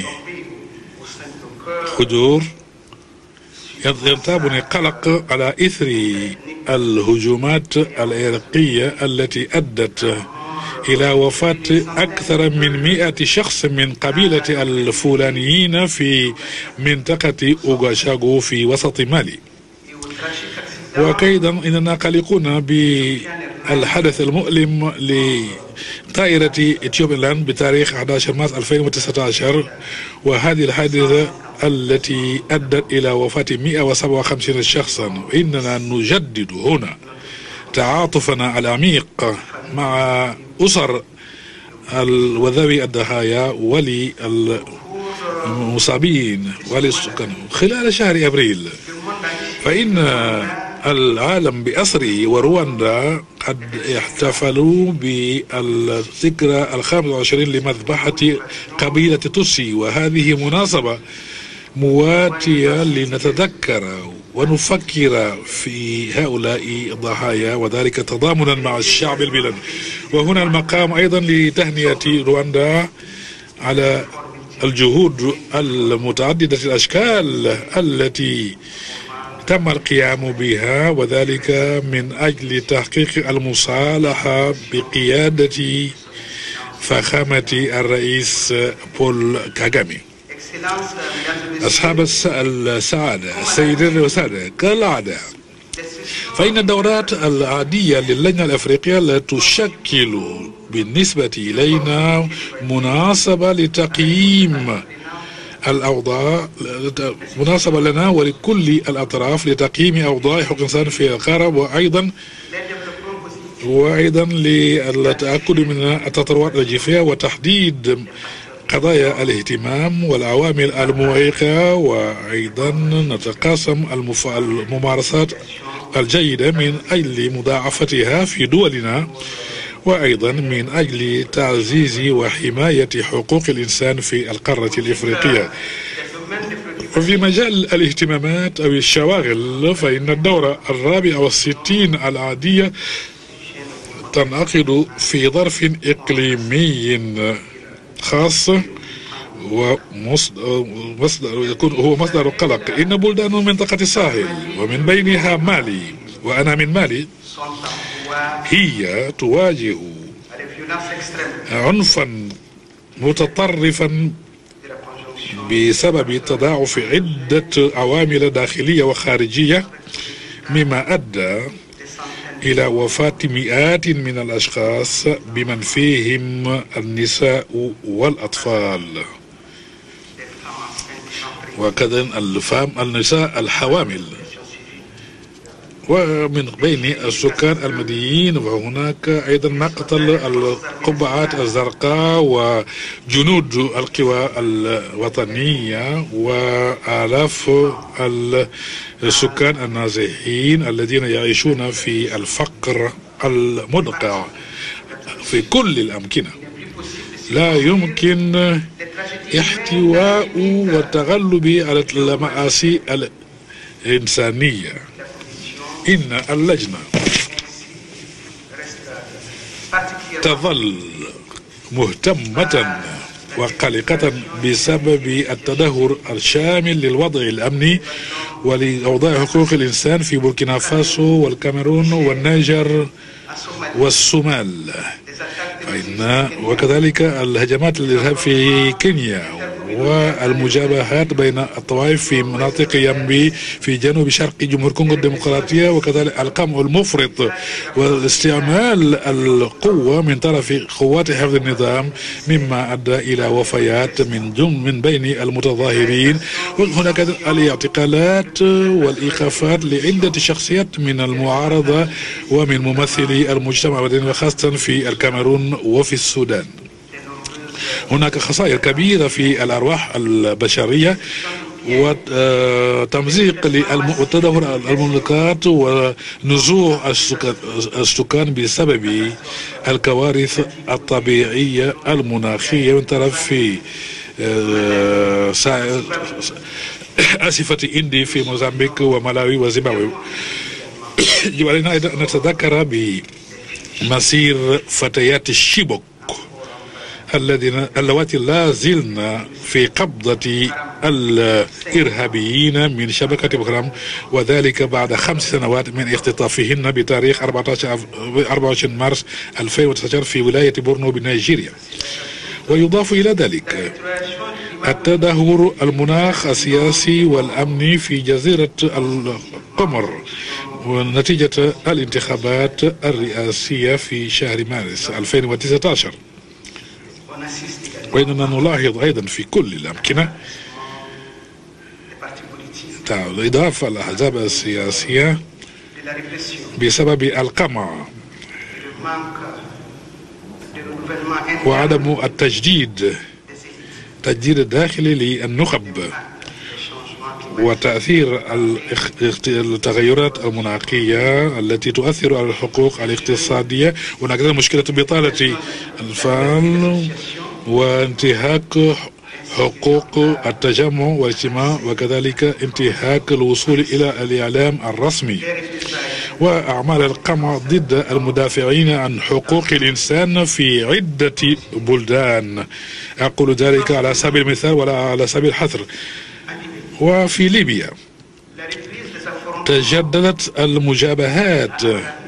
حضور، ينتابني قلق على إثر الهجومات العرقية التي أدت إلى وفاة أكثر من 100 شخص من قبيلة الفولانيين في منطقة أوغاشاغو في وسط مالي. وأيضا إننا قلقون بالحدث المؤلم لطائرة إثيوبيان بتاريخ 11 مارس 2019، وهذه الحادثة التي أدت إلى وفاة 157 شخصا. إننا نجدد هنا تعاطفنا العميق مع أسر وذوي الضحايا وللمصابين وللسكان. خلال شهر أبريل فإن العالم بأسره ورواندا قد احتفلوا بالذكرى 25 لمذبحة قبيلة توتسي، وهذه مناسبة مواتية لنتذكر ونفكر في هؤلاء الضحايا، وذلك تضامنا مع الشعب البلد. وهنا المقام أيضا لتهنئة رواندا على الجهود المتعددة الأشكال التي تم القيام بها، وذلك من أجل تحقيق المصالحة بقيادة فخامة الرئيس بول كاغامي. أصحاب السعادة سيدي وسادة، كالعادة فإن الدورات العادية للجنة الأفريقية لا تشكل بالنسبة إلينا مناسبة لتقييم الأوضاع، مناسبة لنا ولكل الأطراف لتقييم أوضاع حقوق الإنسان في القارة، وأيضا للتأكد من التطورات الجيفية وتحديد قضايا الاهتمام والعوامل المعيقة، وأيضا نتقاسم الممارسات الجيدة من أجل مضاعفتها في دولنا، وأيضا من أجل تعزيز وحماية حقوق الإنسان في القارة الإفريقية. وفي مجال الاهتمامات أو الشواغل، فإن الدورة 64 العادية تنعقد في ظرف إقليمي خاص يكون هو مصدر القلق. إن بلدان منطقة الساحل ومن بينها مالي، وأنا من مالي، هي تواجه عنفا متطرفا بسبب تضاعف عدة عوامل داخلية وخارجية، مما أدى إلى وفاة مئات من الأشخاص بمن فيهم النساء والأطفال، وكذا النساء الحوامل، ومن بين السكان المدنيين. وهناك أيضا مقتل القبعات الزرقاء وجنود القوى الوطنية، وآلاف السكان النازحين الذين يعيشون في الفقر المدقع في كل الأمكنة. لا يمكن احتواء والتغلب على المآسي الإنسانية. إن اللجنة تظل مهتمة وقلقة بسبب التدهور الشامل للوضع الأمني ولأوضاع حقوق الإنسان في بوركينا فاسو والكاميرون والنيجر والصومال، وكذلك الهجمات الإرهاب في كينيا والمجابهات بين الطوائف في مناطق ينبي في جنوب شرق جمهورية كونغو الديمقراطية، وكذلك القمع المفرط والاستعمال القوة من طرف قوات حفظ النظام، مما أدى إلى وفيات من بين المتظاهرين. وهناك الاعتقالات والإيقافات لعدة شخصيات من المعارضة ومن ممثلي المجتمع المدني، وخاصة في الكاميرون وفي السودان. هناك خسائر كبيرة في الأرواح البشرية وتمزيق وتدهور المملكات ونزوح السكان بسبب الكوارث الطبيعية المناخية من طرف آسفة إندي في موزمبيق وملاوي وزيمبابوي. يجب علينا أن نتذكر بمسير فتيات الشيبوك اللواتي لا زلن في قبضة الإرهابيين من شبكة بوكرام، وذلك بعد 5 سنوات من اختطافهن بتاريخ 24 مارس 2019 في ولاية بورنو بنيجيريا. ويضاف إلى ذلك التدهور المناخ السياسي والأمني في جزيرة القمر نتيجة الانتخابات الرئاسية في شهر مارس 2019. وإننا نلاحظ أيضا في كل الأمكنة الإضافة الأحزاب السياسية بسبب القمع وعدم التجديد الداخلي للنخب، وتأثير التغيرات المناخية التي تؤثر على الحقوق الاقتصادية، هناك مشكلة بطالة الأطفال وانتهاك حقوق التجمع والاجتماع، وكذلك انتهاك الوصول إلى الإعلام الرسمي وأعمال القمع ضد المدافعين عن حقوق الإنسان في عدة بلدان. أقول ذلك على سبيل المثال ولا على سبيل الحصر. وفي ليبيا تجددت المجابهات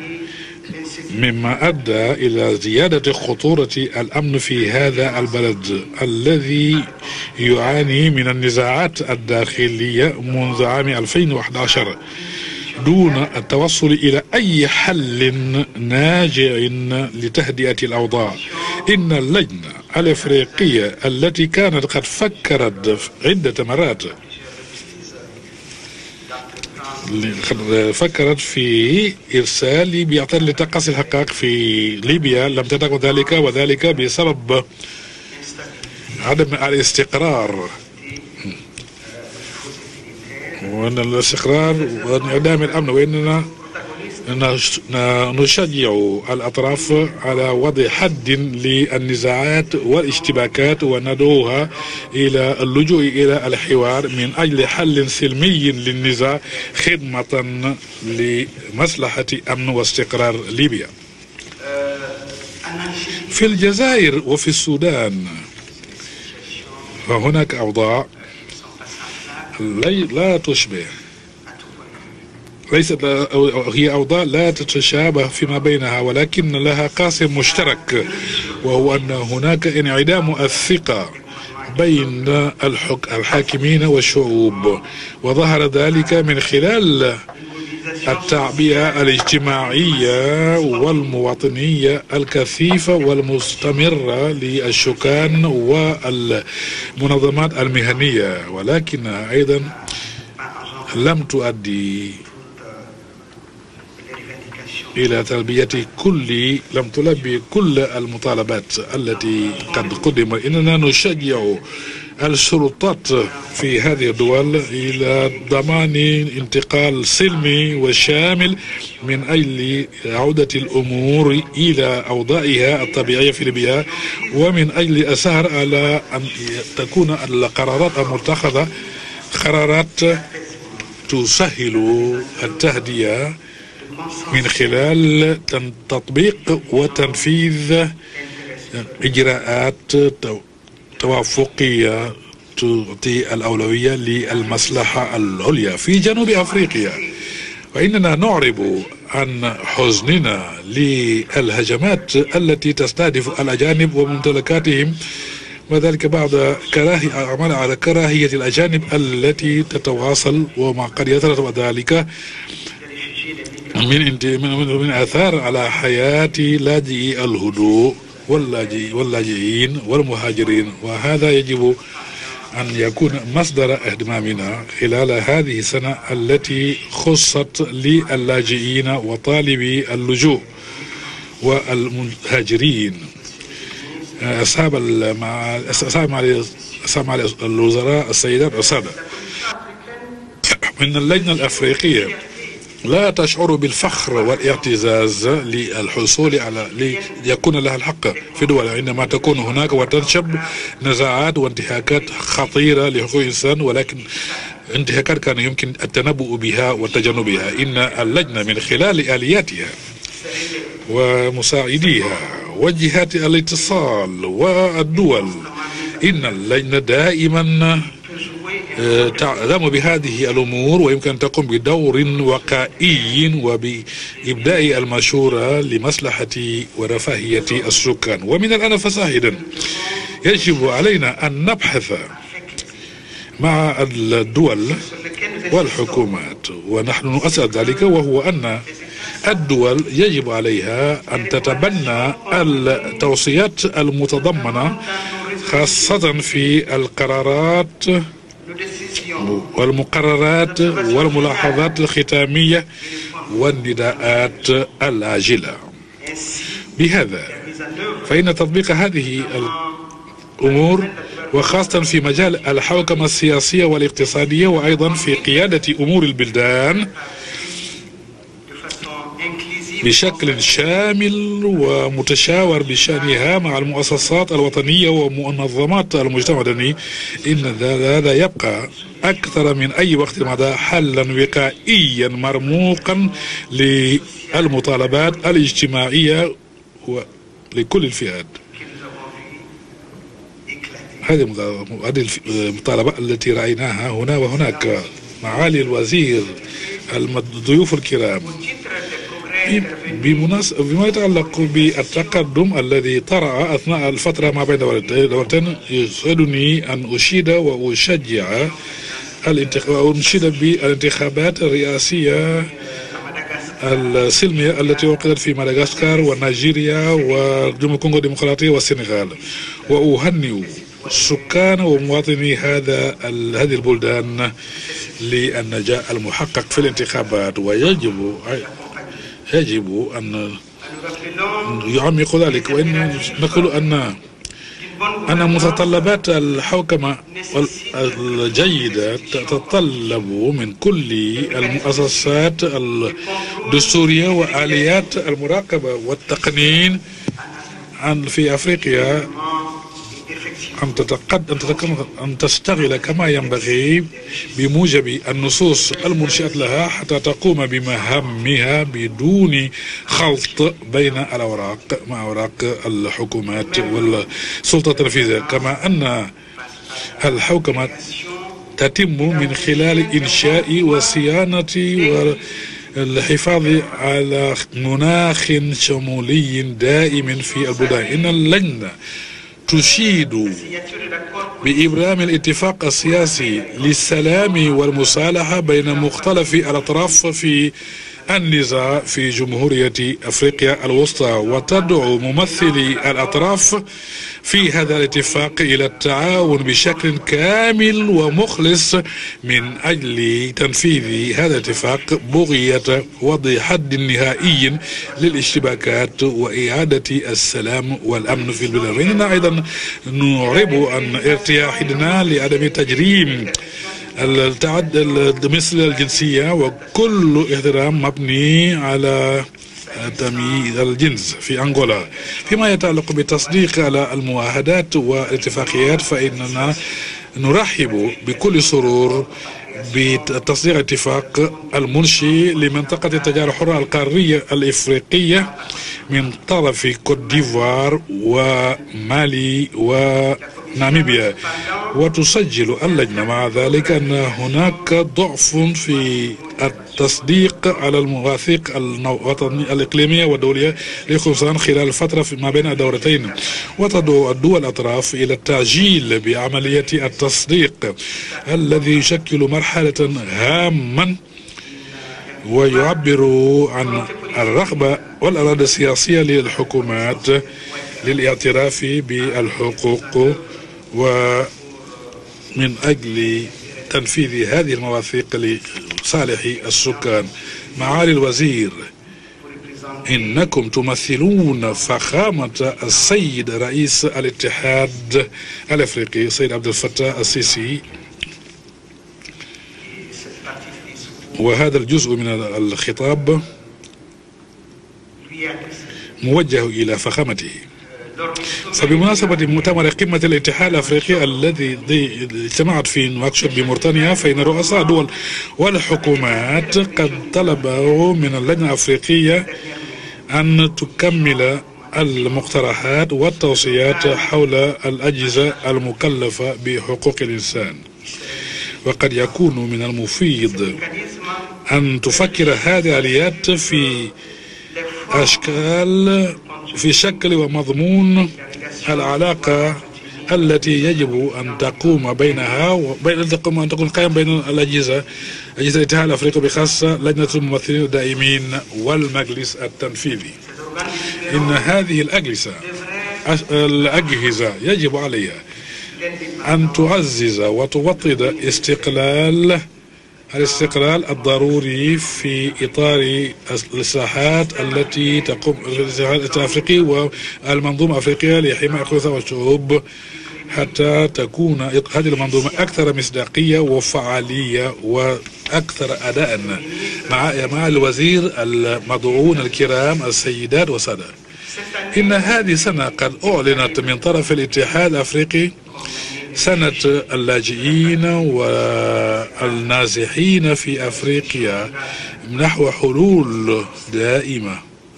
مما أدى إلى زيادة خطورة الأمن في هذا البلد الذي يعاني من النزاعات الداخلية منذ عام 2011 دون التوصل إلى أي حل ناجع لتهدئة الأوضاع. إن اللجنة الأفريقية التي كانت قد فكرت عدة مرات في إرسال ليبيا لتقصي الحقائق في ليبيا لم تكن ذلك، وذلك بسبب عدم الاستقرار وأن الاستقرار وانعدام الأمن، وإننا نشجع الأطراف على وضع حد للنزاعات والاشتباكات وندعوها إلى اللجوء إلى الحوار من أجل حل سلمي للنزاع خدمة لمصلحة أمن واستقرار ليبيا. في الجزائر وفي السودان فهناك أوضاع لا تشبه، ليست هي أوضاع لا تتشابه فيما بينها، ولكن لها قاسم مشترك، وهو أن هناك انعدام الثقة بين الحاكمين والشعوب، وظهر ذلك من خلال التعبئة الاجتماعية والمواطنية الكثيفة والمستمرة للسكان والمنظمات المهنية، ولكنها أيضا لم تؤدي إلى لم تلبي كل المطالبات التي قد قدمت. إننا نشجع السلطات في هذه الدول إلى ضمان انتقال سلمي وشامل من أجل عودة الأمور إلى أوضاعها الطبيعية في ليبيا، ومن أجل السهر على أن تكون القرارات المتخذة قرارات تسهل التهدئة من خلال تطبيق وتنفيذ إجراءات توافقية تعطي الأولوية للمصلحة العليا. في جنوب أفريقيا وإننا نعرب عن حزننا للهجمات التي تستهدف الأجانب وممتلكاتهم، وذلك بعد عمل على كراهية الأجانب التي تتواصل، وما قد يترتب ذلك من آثار على حياة لاجئي الهدوء واللاجئين والمهاجرين، وهذا يجب أن يكون مصدر اهتمامنا خلال هذه السنة التي خصت للاجئين وطالبي اللجوء والمهاجرين. أصحاب الوزراء السيدات والسادة من اللجنة الأفريقية لا تشعر بالفخر والاعتزاز للحصول على ليكون لها الحق في دول عندما تكون هناك وتنشب نزاعات وانتهاكات خطيرة لحقوق الإنسان، ولكن انتهاكات كان يمكن التنبؤ بها وتجنبها. إن اللجنة من خلال آلياتها ومساعديها وجهات الاتصال والدول، إن اللجنة دائما تعلم بهذه الأمور ويمكن أن تقوم بدور وقائي وبإبداء المشورة لمصلحة ورفاهية السكان. ومن الآن فصاعدا يجب علينا أن نبحث مع الدول والحكومات، ونحن نؤسس ذلك، وهو أن الدول يجب عليها أن تتبنى التوصيات المتضمنة خاصة في القرارات والمقررات والملاحظات الختامية والنداءات العاجلة. بهذا فإن تطبيق هذه الأمور وخاصة في مجال الحوكمة السياسية والاقتصادية، وأيضا في قيادة أمور البلدان بشكل شامل ومتشاور بشأنها مع المؤسسات الوطنية ومنظمات المجتمع المدني. إن هذا يبقى أكثر من أي وقت مضى حلا وقائيا مرموقا للمطالبات الاجتماعية لكل الفئات. هذه المطالبات التي رأيناها هنا وهناك. معالي الوزير، الضيوف الكرام، بما يتعلق بالتقدم الذي طرأ أثناء الفترة ما بين دولتين، يسعدني أن أشيد وأشجع وأنشد بالانتخابات الرئاسية السلمية التي عقدت في مدغشقر ونيجيريا وجمهورية الكونغو الديمقراطية والسنغال، وأهنئ سكان ومواطني هذه البلدان للنجاح المحقق في الانتخابات. ويجب أن يعمق ذلك، وإن نقول أن متطلبات الحوكمة الجيدة تتطلب من كل المؤسسات الدستورية وآليات المراقبة والتقنين في أفريقيا أن تشتغل كما ينبغي بموجب النصوص المنشئة لها حتى تقوم بمهامها بدون خلط بين الأوراق مع أوراق الحكومات والسلطة التنفيذية. كما أن الحوكمة تتم من خلال إنشاء وصيانة والحفاظ على مناخ شمولي دائم في البلدان. إن اللجنة تشيد بإبرام الاتفاق السياسي للسلام والمصالحة بين مختلف الأطراف في النزاع في جمهورية أفريقيا الوسطى، وتدعو ممثلي الأطراف في هذا الاتفاق إلى التعاون بشكل كامل ومخلص من أجل تنفيذ هذا الاتفاق بغية وضع حد نهائي للاشتباكات وإعادة السلام والأمن في البلاد. وإننا أيضا نعرب عن ارتياحنا لعدم تجريم مثل الجنسية وكل احترام مبني على تمييز الجنس في أنغولا. فيما يتعلق بالتصديق على المعاهدات والاتفاقيات، فإننا نرحب بكل سرور بتصديق اتفاق المنشي لمنطقة التجارة الحرة القارية الإفريقية من طرف كوت ديفوار ومالي وناميبيا. وتسجل اللجنة مع ذلك أن هناك ضعف في التصديق على المواثيق الإقليمية والدولية لخصوصا خلال الفترة ما بين الدورتين، وتدعو الدول الأطراف إلى التعجيل بعملية التصديق الذي يشكل مرحلة هامة ويعبر عن الرغبة والإرادة السياسية للحكومات للاعتراف بالحقوق ومن أجل تنفيذ هذه المواثيق لصالح السكان. معالي الوزير، إنكم تمثلون فخامة السيد رئيس الاتحاد الأفريقي السيد عبد الفتاح السيسي، وهذا الجزء من الخطاب موجه إلى فخامته. فبمناسبة مؤتمر قمة الاتحاد الأفريقي الذي اجتمعت في نواكشوط بموريتانيا، فإن رؤساء الدول والحكومات قد طلبوا من اللجنة الأفريقية أن تكمل المقترحات والتوصيات حول الأجهزة المكلفة بحقوق الإنسان. وقد يكون من المفيد أن تفكر هذه الآليات في أشكال في شكل ومضمون العلاقة التي يجب أن تقوم بينها وبين أن تكون قائمة بين أجهزة الاتحاد الأفريقي بخاصة لجنة الممثلين الدائمين والمجلس التنفيذي. إن هذه الأجهزة يجب عليها أن تعزز وتوطد الاستقلال الضروري في إطار الإصلاحات التي تقوم الاتحاد الأفريقي والمنظومة الأفريقية لحماية حقوق الشعوب حتى تكون هذه المنظومة أكثر مصداقية وفعالية وأكثر أداء مع الوزير المدعوون الكرام السيدات والسادة. إن هذه السنة قد أعلنت من طرف الاتحاد الأفريقي سنة اللاجئين والنازحين في أفريقيا نحو حلول دائمة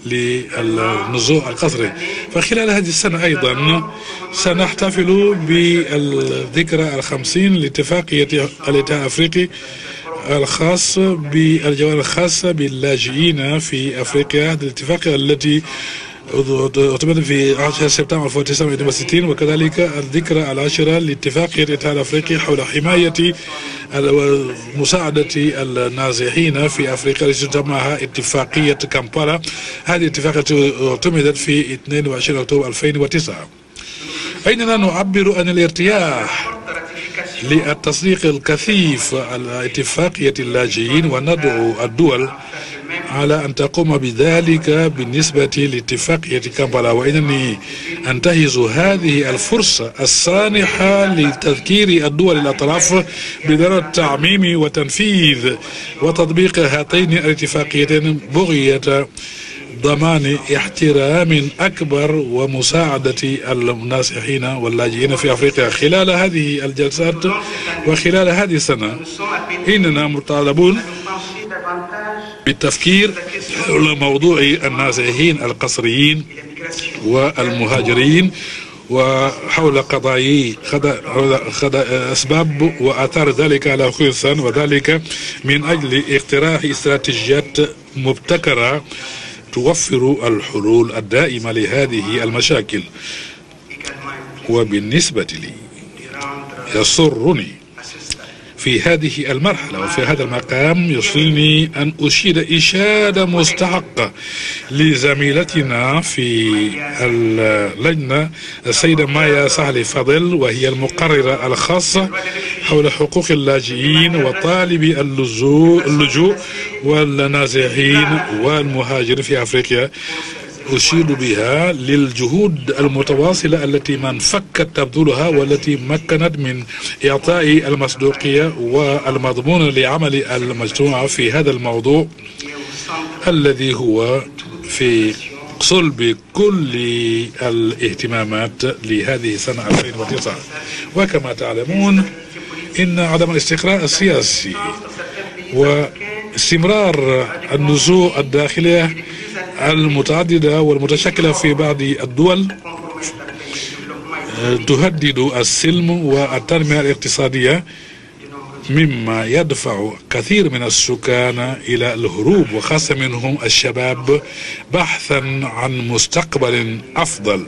للنزوع القسري. فخلال هذه السنة أيضا سنحتفل بالذكرى 50 لاتفاقية الاتحاد الأفريقي الخاص بالجوانب الخاصة باللاجئين في أفريقيا، الاتفاقية التي اعتمدت في 10 سبتمبر 1962، وكذلك الذكرى 10 لاتفاقية الاتحاد الأفريقي حول حماية ومساعدة النازحين في أفريقيا التي تسمى اتفاقية كامبالا. هذه الاتفاقية اعتمدت في 22 أكتوبر 2009. أيننا نعبر عن الارتياح للتصديق الكثيف على اتفاقية اللاجئين، وندعو الدول على أن تقوم بذلك بالنسبة لاتفاقية كامبالا. وإنني أنتهز هذه الفرصة السانحة لتذكير الدول الأطراف بضرورة تعميم وتنفيذ وتطبيق هاتين الاتفاقيتين بغية ضمان احترام أكبر ومساعدة النازحين واللاجئين في أفريقيا. خلال هذه الجلسات وخلال هذه السنة إننا مطالبون بالتفكير حول موضوع النازحين القسريين والمهاجرين، وحول قضايا أسباب وآثار ذلك على حقوق الإنسان، وذلك من أجل اقتراح استراتيجيات مبتكرة توفر الحلول الدائمة لهذه المشاكل. وبالنسبة لي يسرني في هذه المرحلة وفي هذا المقام يسرني أن أشيد إشادة مستحقة لزميلتنا في اللجنة السيدة مايا سهل فضل، وهي المقررة الخاصة حول حقوق اللاجئين وطالبي اللجوء والنازحين والمهاجرين في أفريقيا. أشيد بها للجهود المتواصلة التي من فكت تبذلها والتي مكنت من إعطاء المصداقية والمضمون لعمل المجتمع في هذا الموضوع الذي هو في صلب كل الاهتمامات لهذه السنة 2009. وكما تعلمون إن عدم الاستقرار السياسي واستمرار النزوع الداخلية المتعددة والمتشكلة في بعض الدول تهدد السلم والتنمية الاقتصادية، مما يدفع كثير من السكان إلى الهروب وخاصة منهم الشباب بحثا عن مستقبل أفضل.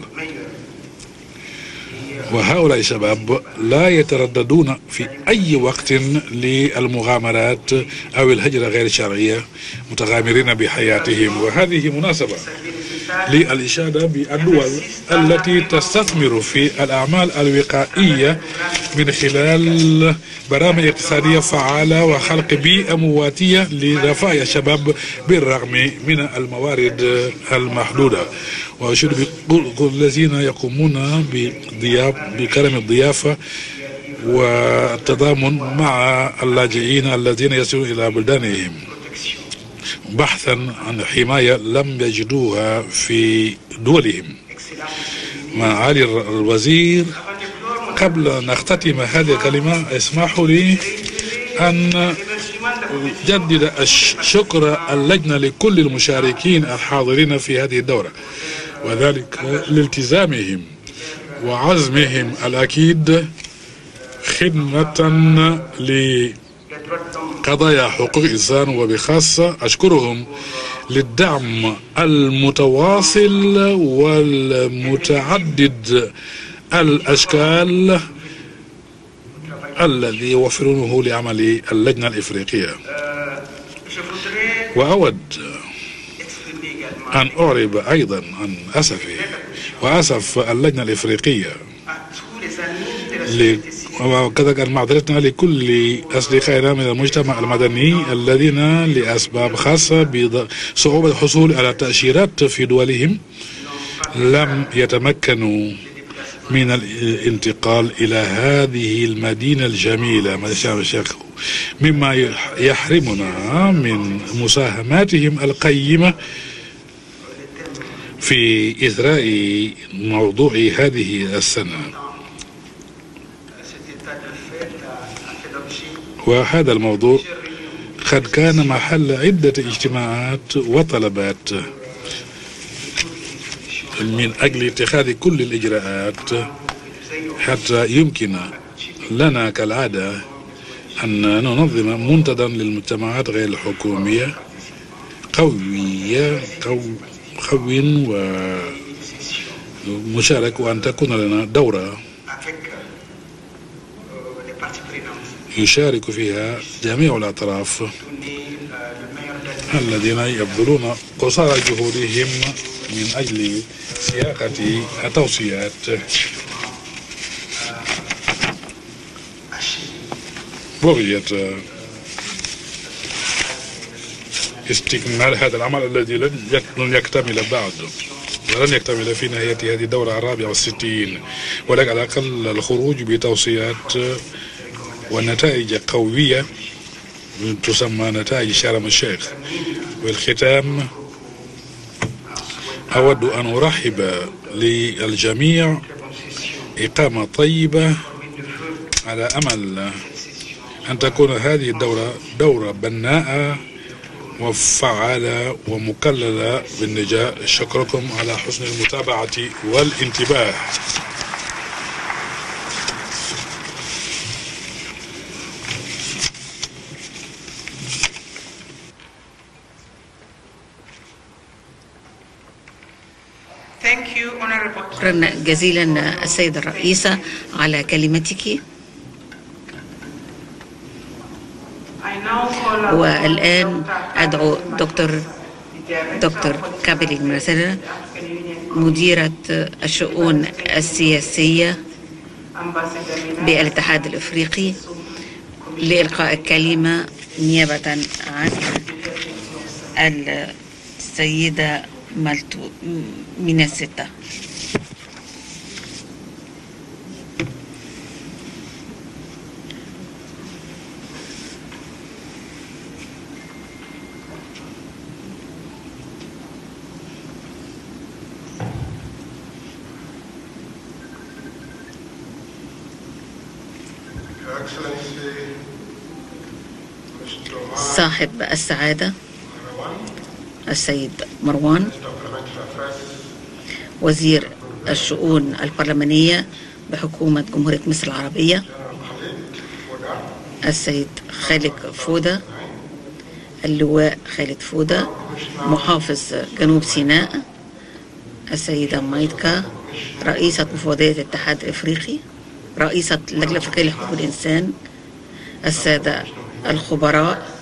وهؤلاء الشباب لا يترددون في أي وقت للمغامرات أو الهجرة غير الشرعية متغامرين بحياتهم. وهذه مناسبة للإشادة بالدول التي تستثمر في الأعمال الوقائية من خلال برامج اقتصادية فعالة وخلق بيئة مواتية لرفاه الشباب بالرغم من الموارد المحدودة. وأشيد بكل الذين يقومون بكرم الضيافة والتضامن مع اللاجئين الذين يصلون إلى بلدانهم بحثا عن حماية لم يجدوها في دولهم. معالي الوزير، قبل أن نختتم هذه الكلمة اسمحوا لي أن أجدد شكر اللجنة لكل المشاركين الحاضرين في هذه الدورة، وذلك لالتزامهم وعزمهم الأكيد خدمة لقضايا حقوق الإنسان. وبخاصة أشكرهم للدعم المتواصل والمتعدد الأشكال الذي يوفرونه لعمل اللجنة الإفريقية. وأود أن أعرب أيضا عن أسفي وأسف اللجنة الإفريقية وكذلك معذرتنا لكل أصدقائنا من المجتمع المدني الذين لأسباب خاصة بصعوبة الحصول على تأشيرات في دولهم لم يتمكنوا من الانتقال إلى هذه المدينة الجميلة مدينة شرم الشيخ، مما يحرمنا من مساهماتهم القيمة في إثراء موضوع هذه السنة. وهذا الموضوع قد كان محل عدة اجتماعات وطلبات من أجل اتخاذ كل الإجراءات حتى يمكن لنا كالعادة أن ننظم منتدى للمجتمعات غير الحكومية قوي ومشارك، وأن تكون لنا دورة يشارك فيها جميع الأطراف الذين يبذلون قصارى جهودهم من أجل سياقة التوصيات بغية استكمال هذا العمل الذي لن يكتمل بعد، ولن يكتمل في نهاية هذه الدورة 64، ولكن على الأقل الخروج بتوصيات ونتائج قوية تسمى نتائج شرم الشيخ. والختام أود أن أرحب للجميع إقامة طيبة، على أمل أن تكون هذه الدورة دورة بناءة وفعالة ومكللة بالنجاح. شكركم على حسن المتابعة والانتباه. شكرا جزيلا السيدة الرئيسة على كلمتك. والآن أدعو دكتور كابيلي مرسلة مديرة الشؤون السياسية بالاتحاد الإفريقي لإلقاء الكلمة نيابة عن السيدة مالتو من الستة. صاحب السعادة السيد مروان، وزير الشؤون البرلمانية بحكومة جمهورية مصر العربية، السيد خالد فودة، اللواء خالد فودة، محافظ جنوب سيناء، السيدة مايتكا رئيسة مفوضية الاتحاد الإفريقي، رئيسة اللجنة الأفريقية لحقوق الإنسان، السادة الخبراء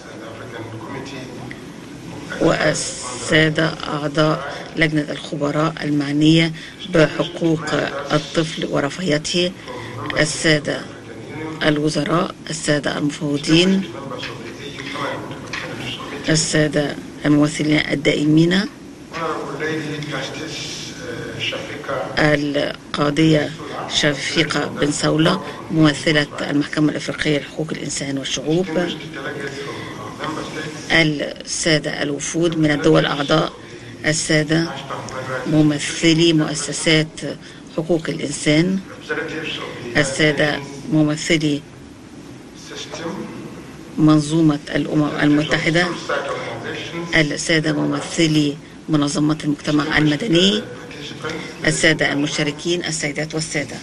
والسادة أعضاء لجنة الخبراء المعنية بحقوق الطفل ورفاهيته، السادة الوزراء، السادة المفوضين، السادة الممثلين الدائمين، القاضية شفيقة بن سولة ممثلة المحكمة الإفريقية لحقوق الإنسان والشعوب، السادة الوفود من الدول الأعضاء، السادة ممثلي مؤسسات حقوق الإنسان، السادة ممثلي منظومة الأمم المتحدة، السادة ممثلي منظمات المجتمع المدني، السادة المشاركين، السيدات والسادة.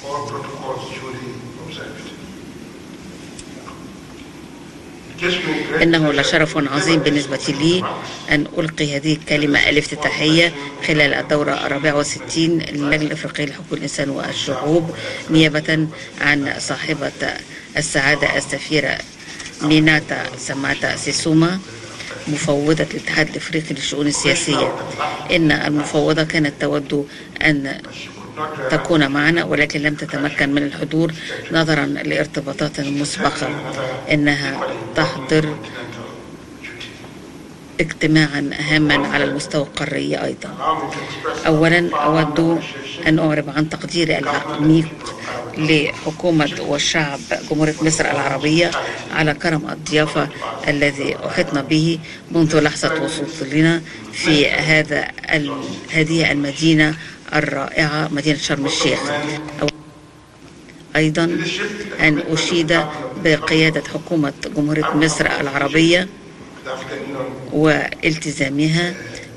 إنه لشرف عظيم بالنسبة لي أن ألقي هذه الكلمة الافتتاحية خلال الدورة 64 للجنة الأفريقية لحقوق الإنسان والشعوب نيابة عن صاحبة السعادة السفيرة ميناتا ساماتا سيسوما مفوضة الاتحاد الإفريقي للشؤون السياسية. إن المفوضة كانت تود أن تكون معنا ولكن لم تتمكن من الحضور نظرا لارتباطات مسبقة. إنها تحضر اجتماعا هاما على المستوى القاري أيضا. أولا أود أن أعرب عن تقديري العميق لحكومة والشعب جمهورية مصر العربية على كرم الضيافة الذي أحطنا به منذ لحظة وصولنا في هذه المدينة الرائعة، مدينة شرم الشيخ. أيضا أن أشيد بقيادة حكومة جمهورية مصر العربية والتزامها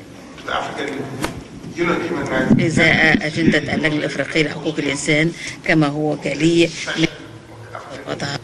إزاء أجندة اللجنة الإفريقية لحقوق الإنسان كما هو جلي وضعها.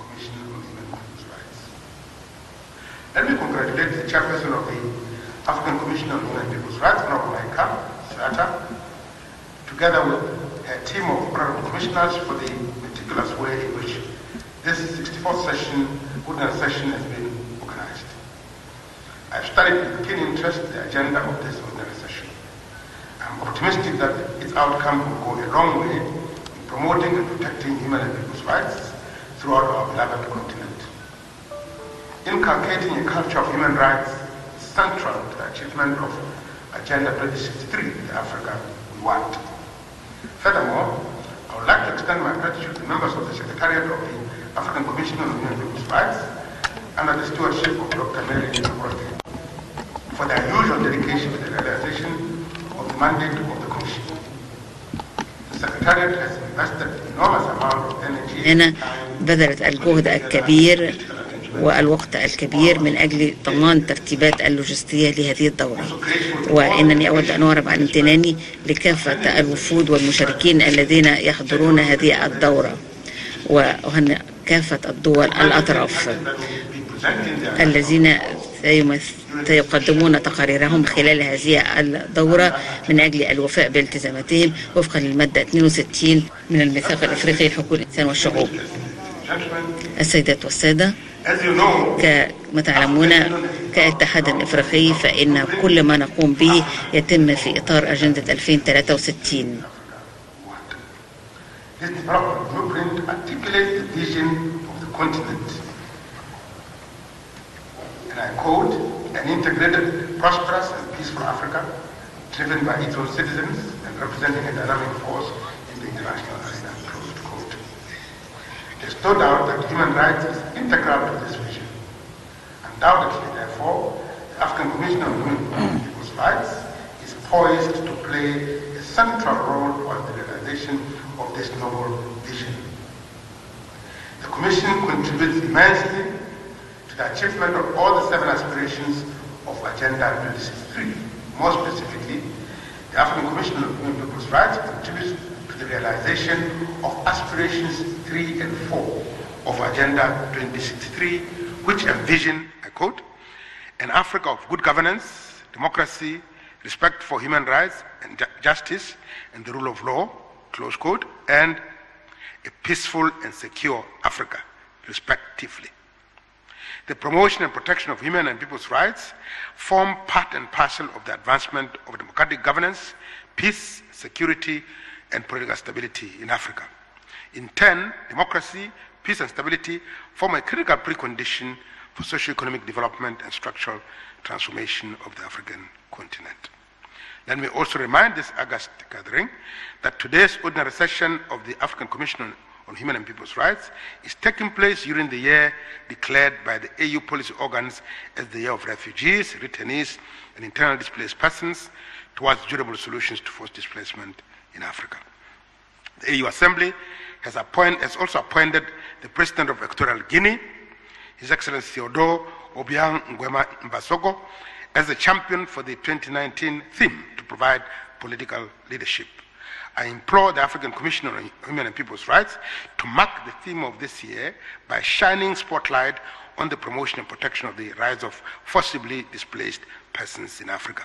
Let me congratulate the chairperson of the African Commission on Human and People's Rights, Honorable Maika Sata, together with a team of honorable commissioners for the meticulous way in which this 64th session, ordinary session, has been organized. I've studied with keen interest the agenda of this ordinary session. I'm optimistic that its outcome will go a long way in promoting and protecting human and people's rights throughout our beloved continent. Inculcating a culture of human rights is central to the achievement of Agenda 2063, the Africa we want. Furthermore, I would like to extend my gratitude to members of the Secretariat of the African Commission on Human and People's Rights under the stewardship of Dr. Mary Nyakurati for their usual dedication to the realization of the mandate of the Commission. The Secretariat has invested enormous amount of energy هنا بذلت الجهد الكبير والوقت الكبير من أجل ضمان الترتيبات اللوجستية لهذه الدورة، وإنني أود أن أعرب عن امتناني لكافة الوفود والمشاركين الذين يحضرون هذه الدورة، وهن كافة الدول الأطراف الذين سيقدمون تقاريرهم خلال هذه الدورة من أجل الوفاء بالتزاماتهم وفقا للمادة 62 من الميثاق الإفريقي لحقوق الإنسان والشعوب. السيدات والسادة، كما تعلمون كاتحاد إفريقي فإن كل ما نقوم به يتم في إطار أجندة 2063. This development blueprint articulates the vision of the continent. And I quote, an integrated, prosperous and peaceful Africa, driven by its own citizens and representing a dynamic force in the international arena, close to quote. There's no doubt that human rights is integral to this vision. Undoubtedly, therefore, the African Commission on Human and People's Rights is poised to play a central role on the realization of this noble vision. The Commission contributes immensely to the achievement of all the 7 aspirations of Agenda 2063. More specifically, the African Commission on Human and People's Rights contributes to the realization of aspirations 3 and 4 of Agenda 2063, which envision, I quote, an Africa of good governance, democracy, respect for human rights and justice and the rule of law, close quote, and a peaceful and secure Africa, respectively. The promotion and protection of human and people's rights form part and parcel of the advancement of democratic governance, peace, security, and political stability in Africa. In turn, democracy, peace, and stability form a critical precondition for socio-economic development and structural transformation of the African continent. Let me also remind this august gathering that today's ordinary session of the African Commission on Human and People's Rights is taking place during the year declared by the AU policy organs as the year of refugees, returnees, and internally displaced persons towards durable solutions to forced displacement in Africa. The AU Assembly has also appointed the President of Equatorial Guinea, His Excellency Theodore Obiang Nguema Mbasogo, as the champion for the 2019 theme to provide political leadership. I implore the African Commission on Human and People's Rights to mark the theme of this year by shining spotlight on the promotion and protection of the rights of forcibly displaced persons in Africa.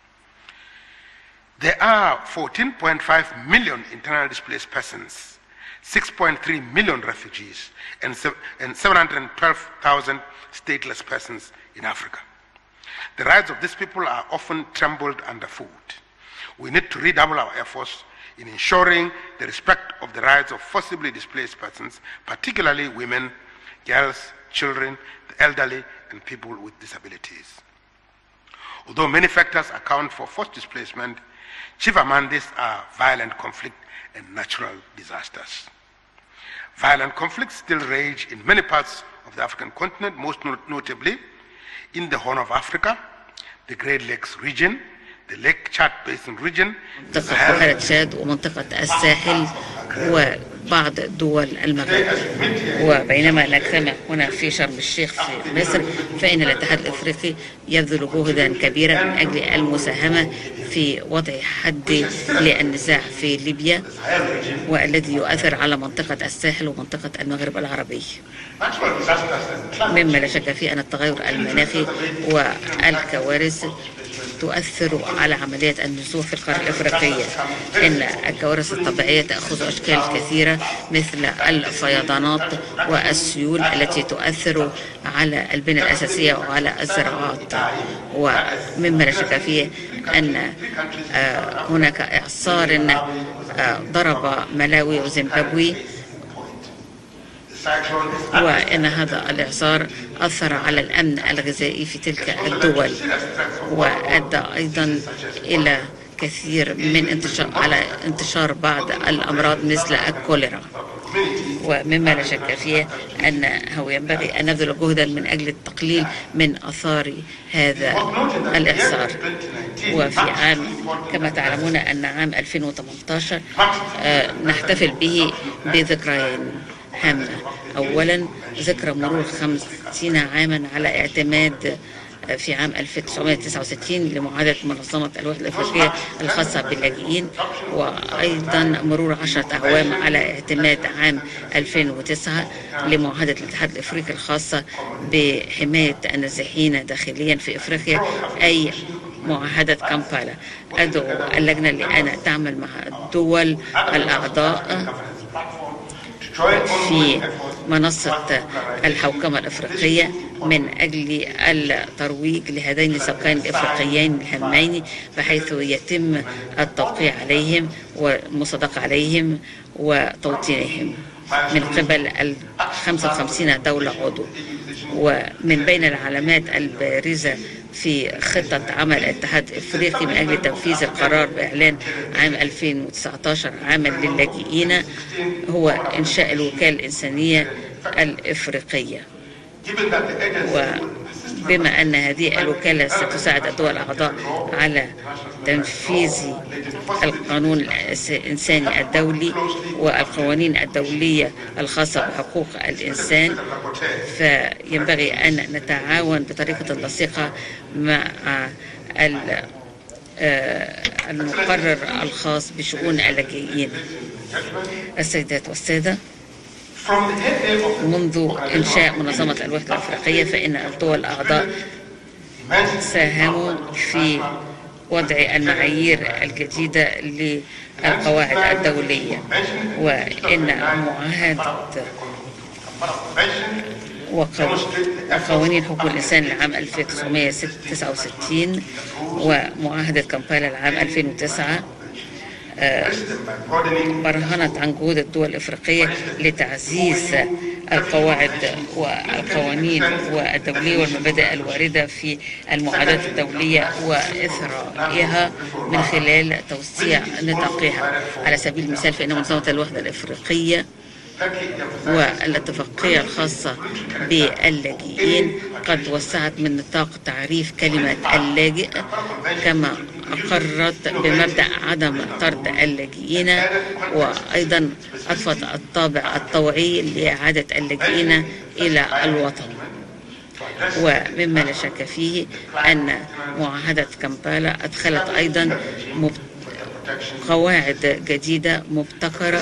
There are 14.5 million internally displaced persons, 6.3 million refugees, and 712,000 stateless persons in Africa. The rights of these people are often trampled underfoot. We need to redouble our efforts in ensuring the respect of the rights of forcibly displaced persons, particularly women, girls, children, the elderly, and people with disabilities. Although many factors account for forced displacement, Chief among these are violent conflict and natural disasters. Violent conflicts still rage in many parts of the African continent, most notably in the Horn of Africa, the Great Lakes region, the Lake Chad Basin region, منطقة بحيرة تشاد ومنطقة الساحل وبعض دول المغرب. وبينما نجتمع هنا في شرم الشيخ في مصر، فإن الاتحاد الإفريقي يبذل جهدا كبيرا من أجل المساهمة في وضع حد للنزاع في ليبيا، والذي يؤثر على منطقة الساحل ومنطقة المغرب العربي. مما لا شك فيه أن التغير المناخي والكوارث تؤثر على عملية النزوح في القارة الإفريقية. إن الكوارث الطبيعية تأخذ أشكال كثيرة مثل الفيضانات والسيول التي تؤثر على البنى الأساسية وعلى الزراعات. ومما لا شك فيه أن هناك إعصار ضرب ملاوي وزيمبابوي، وإن هذا الإعصار أثر على الأمن الغذائي في تلك الدول، وأدى أيضا إلى كثير من انتشار بعض الأمراض مثل الكوليرا. ومما لا شك فيه أنه ينبغي أن نبذل جهدا من أجل التقليل من آثار هذا الإعصار. وفي عام كما تعلمون أن عام 2018 نحتفل به بذكريين هامة. أولا ذكرى مرور 50 عاما على اعتماد في عام 1969 لمعاهدة منظمة الوحدة الأفريقية الخاصة باللاجئين، وأيضا مرور 10 أعوام على اعتماد عام 2009 لمعاهدة الاتحاد الأفريقي الخاصة بحماية النازحين داخليا في إفريقيا، أي معاهدة كامبالا. أدعو اللجنة لأن تعمل مع الدول الأعضاء في منصة الحوكمة الإفريقية من أجل الترويج لهذين السبقين الإفريقيين الهامين، بحيث يتم التوقيع عليهم والمصادقة عليهم وتوطينهم من قبل 55 دولة عضو. ومن بين العلامات البارزة في خطة عمل الاتحاد الإفريقي من أجل تنفيذ القرار بإعلان عام 2019 عاما للاجئين هو إنشاء الوكالة الإنسانية الإفريقية. وبما أن هذه الوكالة ستساعد الدول الأعضاء على تنفيذ القانون الإنساني الدولي والقوانين الدولية الخاصة بحقوق الإنسان، فينبغي أن نتعاون بطريقة لصيقة مع المقرر الخاص بشؤون اللاجئين. السيدات والسادة، منذ إنشاء منظمة الوحدة الأفريقية فإن الدول الأعضاء ساهموا في وضع المعايير الجديدة للقواعد الدولية، وإن معاهدة وقوانين حقوق الإنسان لعام 1969 ومعاهدة كامبالا لعام 2009 برهنت عن جهود الدول الإفريقية لتعزيز القواعد والقوانين والدولية والمبادئ الواردة في المعاهدات الدولية وإثرائها من خلال توسيع نطاقها. على سبيل المثال فإن منظمة الوحدة الإفريقية والاتفاقية الخاصة باللاجئين قد وسعت من نطاق تعريف كلمة اللاجئ، كما أقرت بمبدأ عدم طرد اللاجئين، وأيضا أضفت الطابع الطوعي لإعادة اللاجئين إلى الوطن. ومما لا شك فيه أن معاهدة كامبالا أدخلت أيضا قواعد جديدة مبتكرة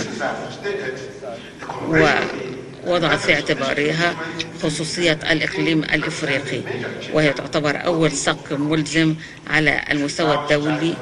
ووضعت في اعتبارها خصوصية الإقليم الإفريقي، وهي تعتبر أول سق ملزم على المستوى الدولي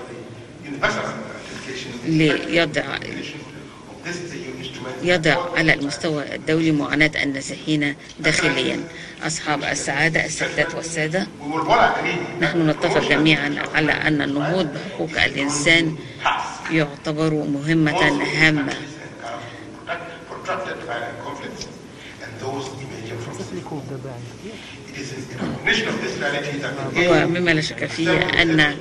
يضع على المستوى الدولي معاناة النازحين داخليا. أصحاب السعادة، السيدات والسادة، نحن نتفق جميعا على أن النهوض بحقوق الإنسان يعتبر مهمة هامة ومما لا شك فيه أن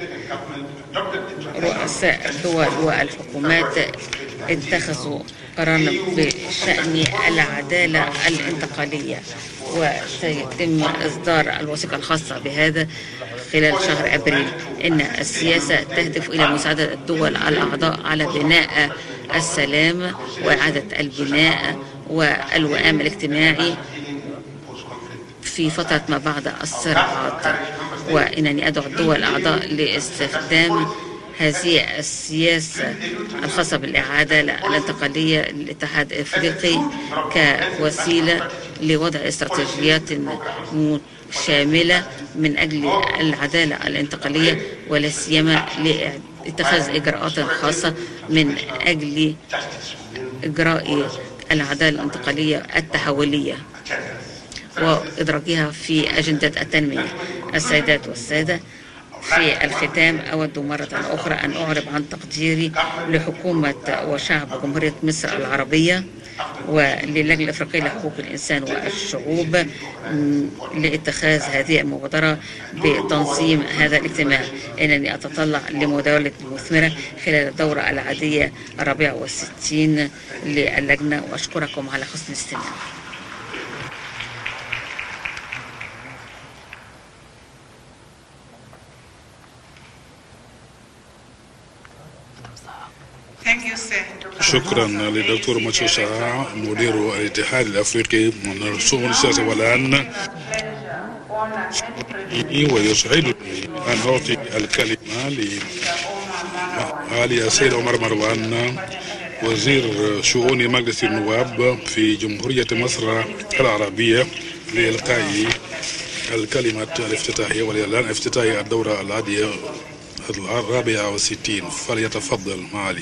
رؤساء الدول والحكومات اتخذوا قرارا بشأن العدالة الانتقالية، وسيتم إصدار الوثيقة الخاصة بهذا خلال شهر أبريل. إن السياسة تهدف إلى مساعدة الدول الأعضاء على بناء السلام وإعادة البناء والوئام الاجتماعي في فترة ما بعد الصراعات، وإنني أدعو الدول الأعضاء لاستخدام هذه السياسة الخاصة بالإعادة الانتقالية للاتحاد الأفريقي كوسيلة لوضع استراتيجيات شاملة من أجل العدالة الانتقالية، ولا سيما لاتخاذ إجراءات خاصة من أجل إجراء العدالة الانتقالية التحولية وإدراجها في أجندة التنمية. السيدات والسادة، في الختام أود مرة أخرى أن أعرب عن تقديري لحكومة وشعب جمهورية مصر العربية وللجنة الأفريقية لحقوق الإنسان والشعوب لاتخاذ هذه المبادرة بتنظيم هذا الاجتماع. إنني أتطلع لمداولة مثمرة خلال الدورة العادية 64 للجنة، وأشكركم على حسن الاستماع. شكرا للدكتور ماتشوسا مدير الاتحاد الافريقي من شؤون السياسه. والان ويسعدني ان اعطي الكلمه لمعالي السيد عمر مروان وزير شؤون مجلس النواب في جمهوريه مصر العربيه لإلقاء الكلمه الافتتاحيه، وللان افتتاحيه الدوره العاديه 64. فليتفضل معالي.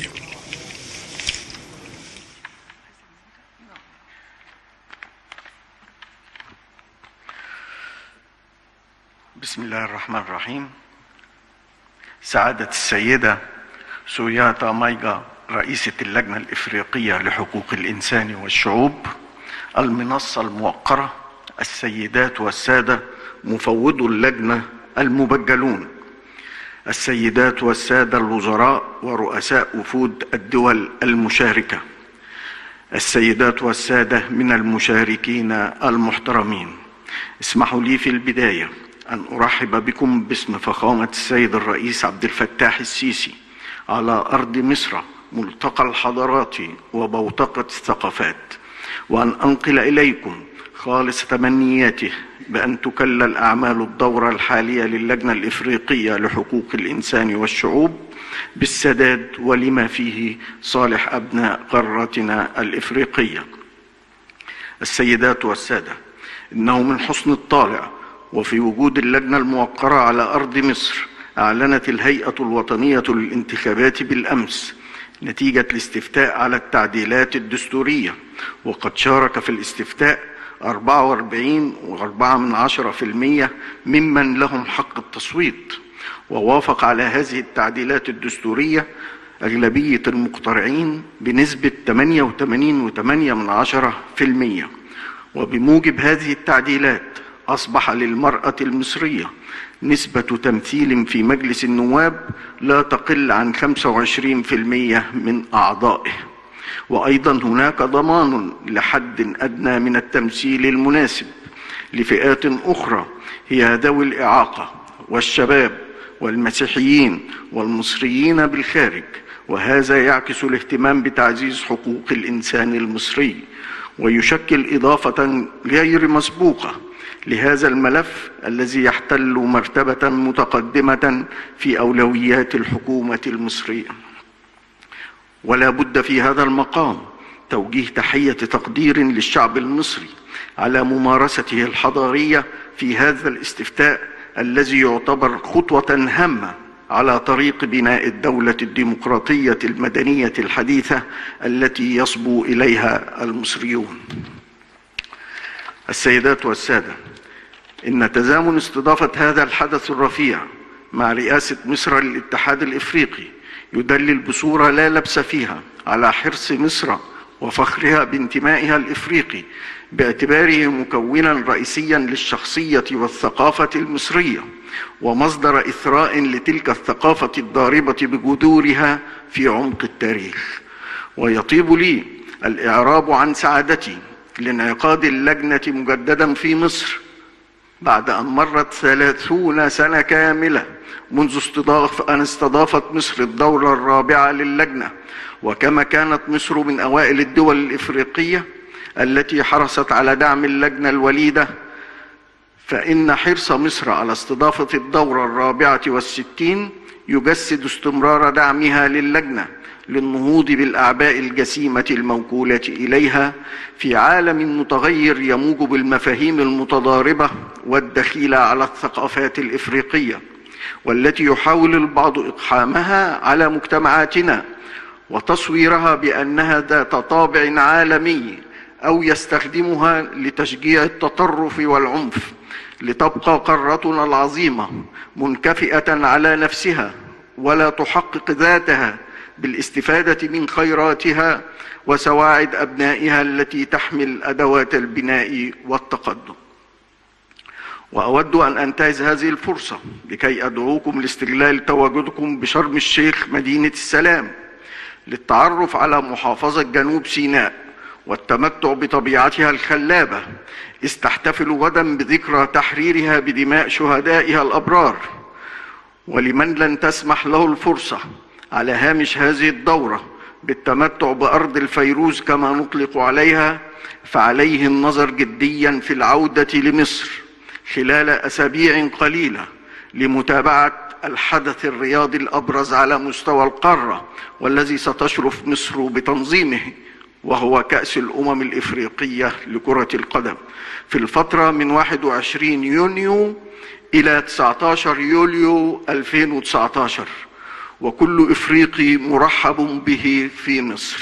بسم الله الرحمن الرحيم. سعادة السيدة سوياتا مايغا رئيسة اللجنة الإفريقية لحقوق الإنسان والشعوب، المنصة الموقرة، السيدات والسادة مفوضو اللجنة المبجلون، السيدات والسادة الوزراء ورؤساء وفود الدول المشاركة، السيدات والسادة من المشاركين المحترمين، اسمحوا لي في البداية أن أرحب بكم باسم فخامة السيد الرئيس عبد الفتاح السيسي على أرض مصر ملتقى الحضارات وبوتقة الثقافات، وأن أنقل إليكم خالص تمنياته بأن تكلل أعمال الدورة الحالية للجنة الإفريقية لحقوق الإنسان والشعوب بالسداد ولما فيه صالح أبناء قارتنا الإفريقية. السيدات والسادة، إنه من حسن الطالع وفي وجود اللجنة الموقرة على أرض مصر أعلنت الهيئة الوطنية للانتخابات بالأمس نتيجة الاستفتاء على التعديلات الدستورية، وقد شارك في الاستفتاء 44.4% ممن لهم حق التصويت، ووافق على هذه التعديلات الدستورية أغلبية المقترعين بنسبة 88.8%. وبموجب هذه التعديلات أصبح للمرأة المصرية نسبة تمثيل في مجلس النواب لا تقل عن 25% من أعضائه، وأيضا هناك ضمان لحد أدنى من التمثيل المناسب لفئات أخرى هي ذوي الإعاقة والشباب والمسيحيين والمصريين بالخارج، وهذا يعكس الاهتمام بتعزيز حقوق الإنسان المصري ويشكل إضافة غير مسبوقة لهذا الملف الذي يحتل مرتبة متقدمة في أولويات الحكومة المصرية. ولا بد في هذا المقام توجيه تحية تقدير للشعب المصري على ممارسته الحضارية في هذا الاستفتاء الذي يعتبر خطوة هامة على طريق بناء الدولة الديمقراطية المدنية الحديثة التي يصبو إليها المصريون. السيدات والسادة، إن تزامن استضافة هذا الحدث الرفيع مع رئاسة مصر للاتحاد الإفريقي يدلل بصورة لا لبس فيها على حرص مصر وفخرها بانتمائها الإفريقي باعتباره مكونا رئيسيا للشخصية والثقافة المصرية ومصدر إثراء لتلك الثقافة الضاربة بجذورها في عمق التاريخ. ويطيب لي الإعراب عن سعادتي لانعقاد اللجنة مجددا في مصر بعد أن مرت 30 سنة كاملة منذ أن استضافت مصر الدورة الرابعة للجنة، وكما كانت مصر من أوائل الدول الإفريقية التي حرصت على دعم اللجنة الوليدة، فإن حرص مصر على استضافة الدورة الرابعة والستين يجسد استمرار دعمها للجنة للنهوض بالأعباء الجسيمة الموكولة إليها في عالم متغير يموج بالمفاهيم المتضاربة والدخيلة على الثقافات الإفريقية، والتي يحاول البعض إقحامها على مجتمعاتنا وتصويرها بأنها ذات طابع عالمي أو يستخدمها لتشجيع التطرف والعنف، لتبقى قارتنا العظيمة منكفئة على نفسها ولا تحقق ذاتها بالاستفادة من خيراتها وسواعد أبنائها التي تحمل أدوات البناء والتقدم. وأود أن أنتهز هذه الفرصة لكي أدعوكم لاستغلال تواجدكم بشرم الشيخ مدينة السلام للتعرف على محافظة جنوب سيناء والتمتع بطبيعتها الخلابة، إذ تحتفل غدا بذكرى تحريرها بدماء شهدائها الأبرار. ولمن لن تسمح له الفرصة على هامش هذه الدورة بالتمتع بأرض الفيروز كما نطلق عليها، فعليه النظر جديا في العودة لمصر خلال أسابيع قليلة لمتابعة الحدث الرياضي الأبرز على مستوى القارة والذي ستشرف مصر بتنظيمه، وهو كأس الأمم الإفريقية لكرة القدم في الفترة من 21 يونيو إلى 19 يوليو 2019، وكل إفريقي مرحب به في مصر.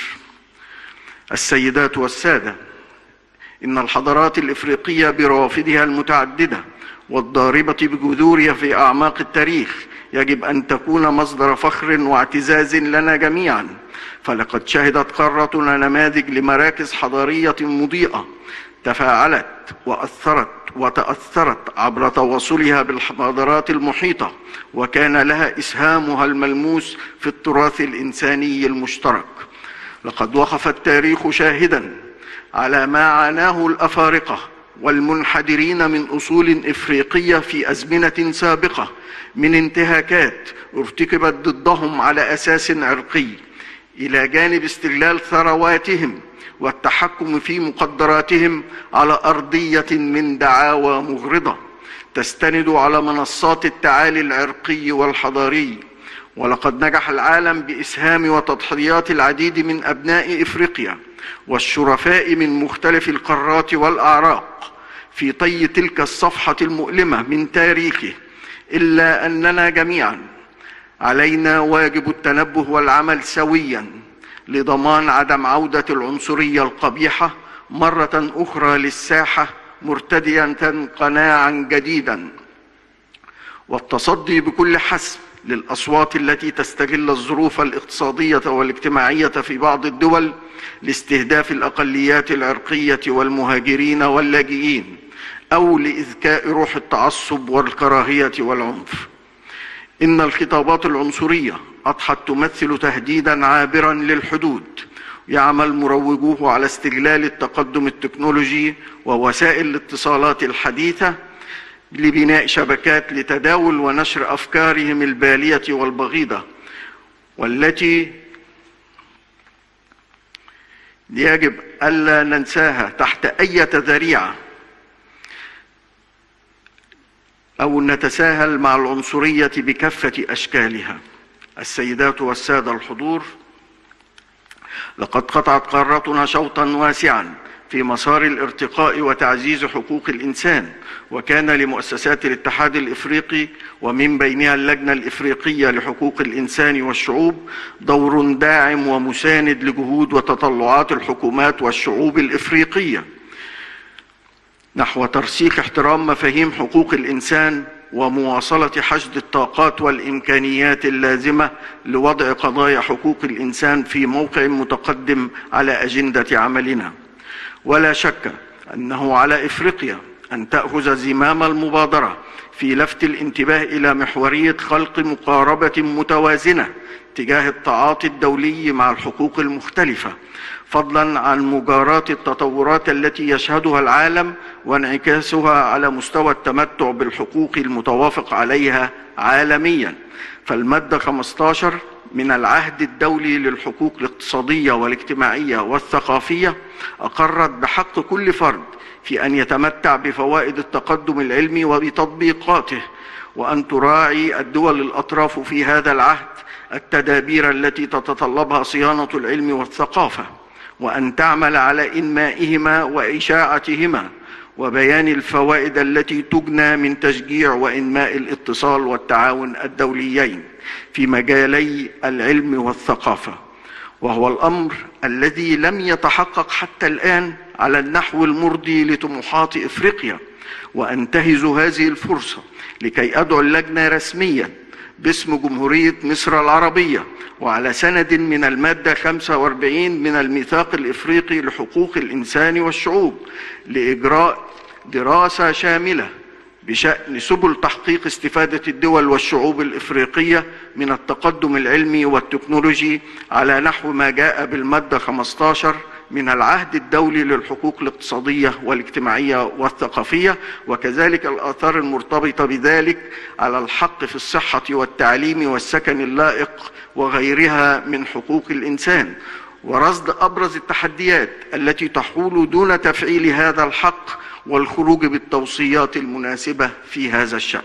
السيدات والسادة، إن الحضارات الإفريقية بروافدها المتعددة والضاربة بجذورها في أعماق التاريخ يجب أن تكون مصدر فخر واعتزاز لنا جميعا، فلقد شهدت قارتنا نماذج لمراكز حضارية مضيئة تفاعلت وأثرت وتأثرت عبر تواصلها بالحضارات المحيطة، وكان لها إسهامها الملموس في التراث الإنساني المشترك. لقد وقف التاريخ شاهدا على ما عاناه الأفارقة والمنحدرين من أصول إفريقية في أزمنة سابقة من انتهاكات ارتكبت ضدهم على أساس عرقي، إلى جانب استغلال ثرواتهم والتحكم في مقدراتهم على أرضية من دعاوى مغرضة تستند على منصات التعالي العرقي والحضاري. ولقد نجح العالم بإسهام وتضحيات العديد من أبناء إفريقيا والشرفاء من مختلف القارات والأعراق في طي تلك الصفحة المؤلمة من تاريخه، إلا أننا جميعا علينا واجب التنبه والعمل سويا لضمان عدم عودة العنصرية القبيحة مرة أخرى للساحة مرتدية قناعا جديدا، والتصدي بكل حسم للأصوات التي تستغل الظروف الاقتصادية والاجتماعية في بعض الدول لاستهداف الأقليات العرقية والمهاجرين واللاجئين، أو لإذكاء روح التعصب والكراهية والعنف. إن الخطابات العنصرية أضحت تمثل تهديدا عابرا للحدود، يعمل مروجوه على استغلال التقدم التكنولوجي ووسائل الاتصالات الحديثة لبناء شبكات لتداول ونشر أفكارهم البالية والبغيضة، والتي يجب ألا ننساها تحت أي ذريعة أو نتساهل مع العنصرية بكافة أشكالها. السيدات والسادة الحضور، لقد قطعت قارتنا شوطا واسعا في مسار الارتقاء وتعزيز حقوق الإنسان، وكان لمؤسسات الاتحاد الإفريقي ومن بينها اللجنة الإفريقية لحقوق الإنسان والشعوب دور داعم ومساند لجهود وتطلعات الحكومات والشعوب الإفريقية نحو ترسيخ احترام مفاهيم حقوق الإنسان ومواصلة حشد الطاقات والإمكانيات اللازمة لوضع قضايا حقوق الإنسان في موقع متقدم على أجندة عملنا. ولا شك أنه على إفريقيا أن تأخذ زمام المبادرة في لفت الانتباه إلى محورية خلق مقاربة متوازنة تجاه التعاطي الدولي مع الحقوق المختلفة، فضلا عن مجاراة التطورات التي يشهدها العالم وانعكاسها على مستوى التمتع بالحقوق المتوافق عليها عالميا. فالمادة 15 من العهد الدولي للحقوق الاقتصادية والاجتماعية والثقافية أقرت بحق كل فرد في أن يتمتع بفوائد التقدم العلمي وبتطبيقاته، وأن تراعي الدول الأطراف في هذا العهد التدابير التي تتطلبها صيانة العلم والثقافة، وأن تعمل على إنمائهما وإشاعتهما، وبيان الفوائد التي تجنى من تشجيع وإنماء الاتصال والتعاون الدوليين في مجالي العلم والثقافة، وهو الأمر الذي لم يتحقق حتى الآن على النحو المرضي لطموحات إفريقيا. وأنتهز هذه الفرصة لكي أدعو اللجنة رسميا باسم جمهورية مصر العربية وعلى سند من المادة 45 من الميثاق الإفريقي لحقوق الإنسان والشعوب لإجراء دراسة شاملة بشأن سبل تحقيق استفادة الدول والشعوب الإفريقية من التقدم العلمي والتكنولوجي على نحو ما جاء بالمادة 15 من العهد الدولي للحقوق الاقتصادية والاجتماعية والثقافية، وكذلك الآثار المرتبطة بذلك على الحق في الصحة والتعليم والسكن اللائق وغيرها من حقوق الإنسان، ورصد أبرز التحديات التي تحول دون تفعيل هذا الحق والخروج بالتوصيات المناسبة في هذا الشأن.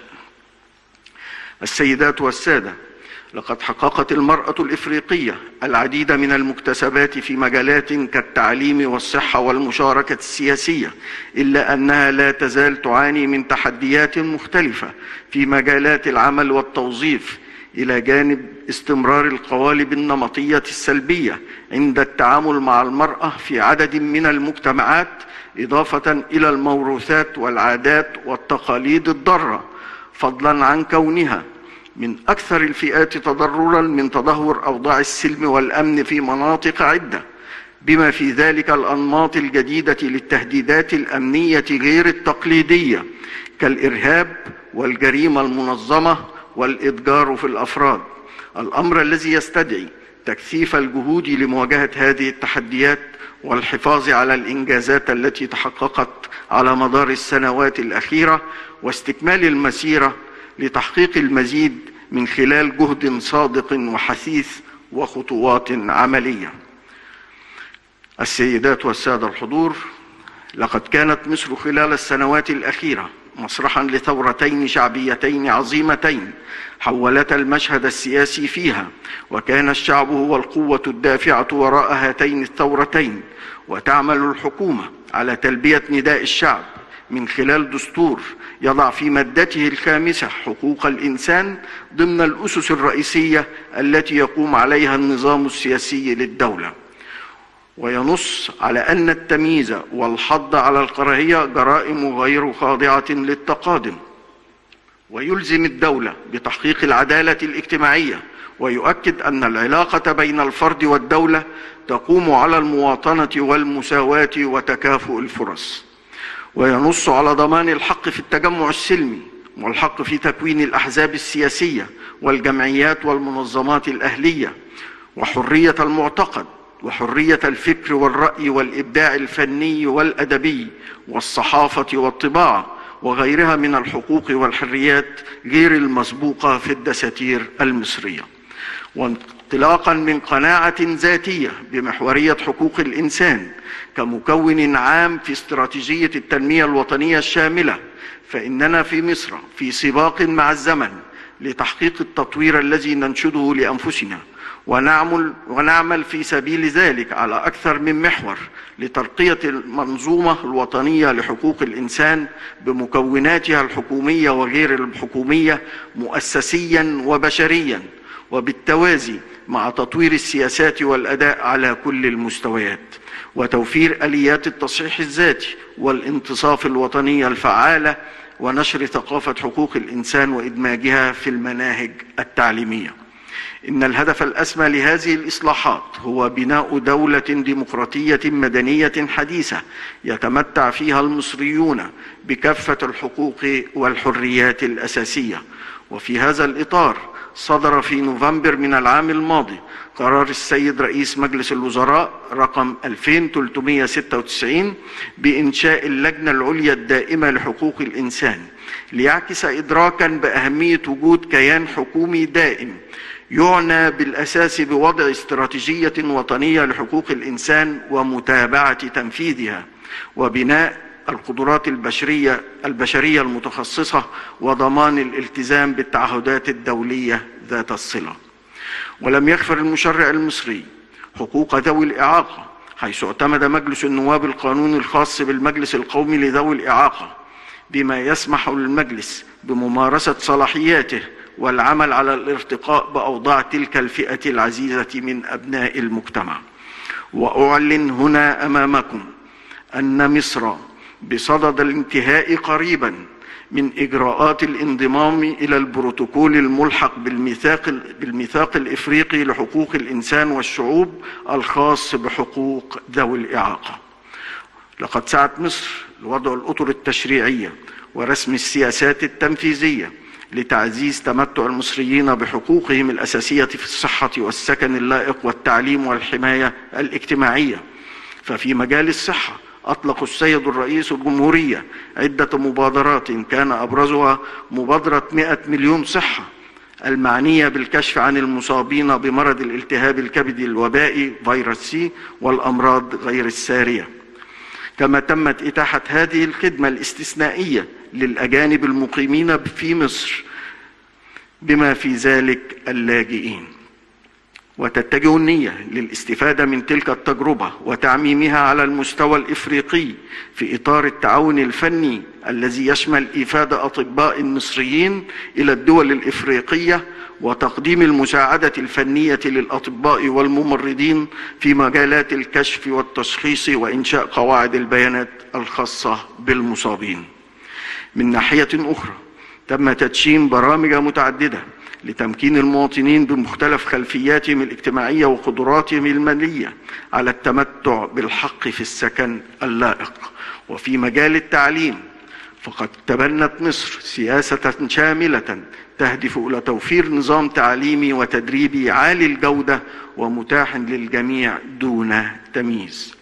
السيدات والسادة، لقد حققت المرأة الإفريقية العديد من المكتسبات في مجالات كالتعليم والصحة والمشاركة السياسية، إلا أنها لا تزال تعاني من تحديات مختلفة في مجالات العمل والتوظيف، إلى جانب استمرار القوالب النمطية السلبية عند التعامل مع المرأة في عدد من المجتمعات، إضافة إلى الموروثات والعادات والتقاليد الضارة، فضلا عن كونها من أكثر الفئات تضرراً من تدهور أوضاع السلم والأمن في مناطق عدة، بما في ذلك الأنماط الجديدة للتهديدات الأمنية غير التقليدية كالإرهاب والجريمة المنظمة والإتجار في الأفراد، الأمر الذي يستدعي تكثيف الجهود لمواجهة هذه التحديات والحفاظ على الإنجازات التي تحققت على مدار السنوات الأخيرة، واستكمال المسيرة لتحقيق المزيد من خلال جهد صادق وحثيث وخطوات عملية. السيدات والسادة الحضور، لقد كانت مصر خلال السنوات الأخيرة مسرحا لثورتين شعبيتين عظيمتين حولتا المشهد السياسي فيها، وكان الشعب هو القوة الدافعة وراء هاتين الثورتين، وتعمل الحكومة على تلبية نداء الشعب من خلال دستور يضع في مادته 5 حقوق الإنسان ضمن الأسس الرئيسية التي يقوم عليها النظام السياسي للدولة، وينص على أن التمييز والحض على الكراهية جرائم غير خاضعة للتقادم، ويلزم الدولة بتحقيق العدالة الاجتماعية، ويؤكد أن العلاقة بين الفرد والدولة تقوم على المواطنة والمساواة وتكافؤ الفرص، وينص على ضمان الحق في التجمع السلمي والحق في تكوين الأحزاب السياسية والجمعيات والمنظمات الأهلية، وحرية المعتقد وحرية الفكر والرأي والإبداع الفني والأدبي والصحافة والطباعة وغيرها من الحقوق والحريات غير المسبوقة في الدساتير المصرية. وانطلاقا من قناعة ذاتية بمحورية حقوق الإنسان كمكون عام في استراتيجية التنمية الوطنية الشاملة، فإننا في مصر في سباق مع الزمن لتحقيق التطوير الذي ننشده لأنفسنا، ونعمل في سبيل ذلك على أكثر من محور لترقية المنظومة الوطنية لحقوق الإنسان بمكوناتها الحكومية وغير الحكومية مؤسسيا وبشريا، وبالتوازي مع تطوير السياسات والأداء على كل المستويات، وتوفير آليات التصحيح الذاتي والانتصاف الوطني الفعالة ونشر ثقافة حقوق الإنسان وإدماجها في المناهج التعليمية. إن الهدف الأسمى لهذه الإصلاحات هو بناء دولة ديمقراطية مدنية حديثة يتمتع فيها المصريون بكافة الحقوق والحريات الأساسية. وفي هذا الإطار صدر في نوفمبر من العام الماضي قرار السيد رئيس مجلس الوزراء رقم 2396 بإنشاء اللجنة العليا الدائمة لحقوق الإنسان، ليعكس إدراكا بأهمية وجود كيان حكومي دائم يعنى بالأساس بوضع استراتيجية وطنية لحقوق الإنسان ومتابعة تنفيذها، وبناء القدرات البشرية المتخصصة، وضمان الالتزام بالتعهدات الدولية ذات الصلة. ولم يغفر المشرع المصري حقوق ذوي الإعاقة، حيث اعتمد مجلس النواب القانون الخاص بالمجلس القومي لذوي الإعاقة، بما يسمح للمجلس بممارسة صلاحياته والعمل على الارتقاء بأوضاع تلك الفئة العزيزة من أبناء المجتمع. وأعلن هنا أمامكم أن مصر بصدد الانتهاء قريبا من إجراءات الانضمام إلى البروتوكول الملحق بالميثاق الإفريقي لحقوق الإنسان والشعوب الخاص بحقوق ذوي الإعاقة. لقد سعت مصر لوضع الأطر التشريعية ورسم السياسات التنفيذية لتعزيز تمتع المصريين بحقوقهم الأساسية في الصحة والسكن اللائق والتعليم والحماية الاجتماعية. ففي مجال الصحة أطلق السيد الرئيس الجمهورية عدة مبادرات، كان أبرزها مبادرة 100 مليون صحة المعنية بالكشف عن المصابين بمرض الالتهاب الكبدي الوبائي فيروس سي والأمراض غير السارية. كما تمت إتاحة هذه الخدمة الاستثنائية للأجانب المقيمين في مصر، بما في ذلك اللاجئين. وتتجه النية للاستفادة من تلك التجربة وتعميمها على المستوى الإفريقي في إطار التعاون الفني الذي يشمل إيفاد أطباء مصريين إلى الدول الإفريقية وتقديم المساعدة الفنية للأطباء والممرضين في مجالات الكشف والتشخيص وإنشاء قواعد البيانات الخاصة بالمصابين. من ناحية أخرى تم تدشين برامج متعددة لتمكين المواطنين بمختلف خلفياتهم الاجتماعية وقدراتهم المالية على التمتع بالحق في السكن اللائق. وفي مجال التعليم فقد تبنت مصر سياسة شاملة تهدف إلى توفير نظام تعليمي وتدريبي عالي الجودة ومتاح للجميع دون تمييز.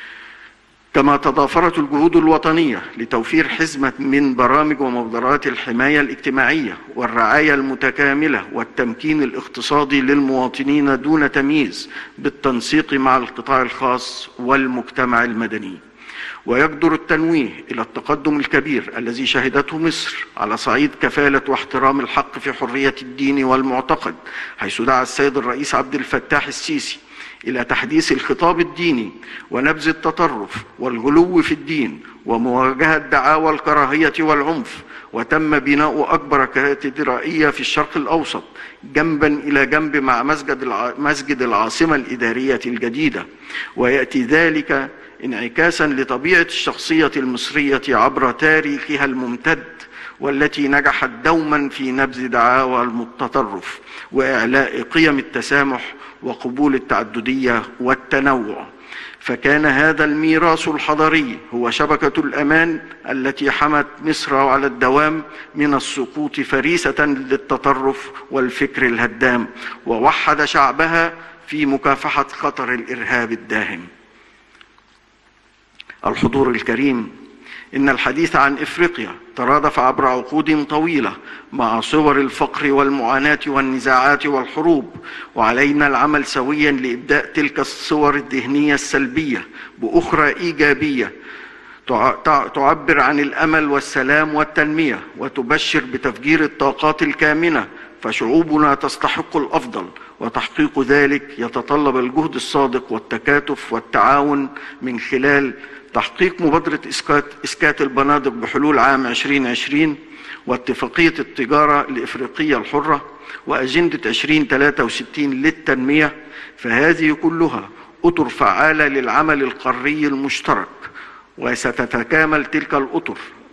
كما تضافرت الجهود الوطنية لتوفير حزمة من برامج ومبادرات الحماية الاجتماعية والرعاية المتكاملة والتمكين الاقتصادي للمواطنين دون تمييز بالتنسيق مع القطاع الخاص والمجتمع المدني. ويجدر التنويه إلى التقدم الكبير الذي شهدته مصر على صعيد كفالة واحترام الحق في حرية الدين والمعتقد، حيث دعا السيد الرئيس عبد الفتاح السيسي إلى تحديث الخطاب الديني ونبذ التطرف والغلو في الدين ومواجهة دعاوى الكراهية والعنف. وتم بناء أكبر كاتدرائية في الشرق الأوسط جنبا إلى جنب مع مسجد العاصمة الإدارية الجديدة، ويأتي ذلك انعكاسا لطبيعة الشخصية المصرية عبر تاريخها الممتد، والتي نجحت دوما في نبذ دعاوى التطرف وإعلاء قيم التسامح وقبول التعددية والتنوع. فكان هذا الميراث الحضاري هو شبكة الأمان التي حمت مصر على الدوام من السقوط فريسة للتطرف والفكر الهدام، ووحد شعبها في مكافحة خطر الإرهاب الداهم. الحضور الكريم، إن الحديث عن إفريقيا ترادف عبر عقود طويلة مع صور الفقر والمعاناة والنزاعات والحروب، وعلينا العمل سويا لإبداء تلك الصور الذهنية السلبية بأخرى إيجابية تعبر عن الأمل والسلام والتنمية وتبشر بتفجير الطاقات الكامنة. فشعوبنا تستحق الأفضل، وتحقيق ذلك يتطلب الجهد الصادق والتكاتف والتعاون من خلال تحقيق مبادرة إسكات البنادق بحلول عام 2020 واتفاقية التجارة الإفريقية الحرة وأجندة 2063 للتنمية. فهذه كلها أطر فعالة للعمل القاري المشترك، وستتكامل تلك الأطر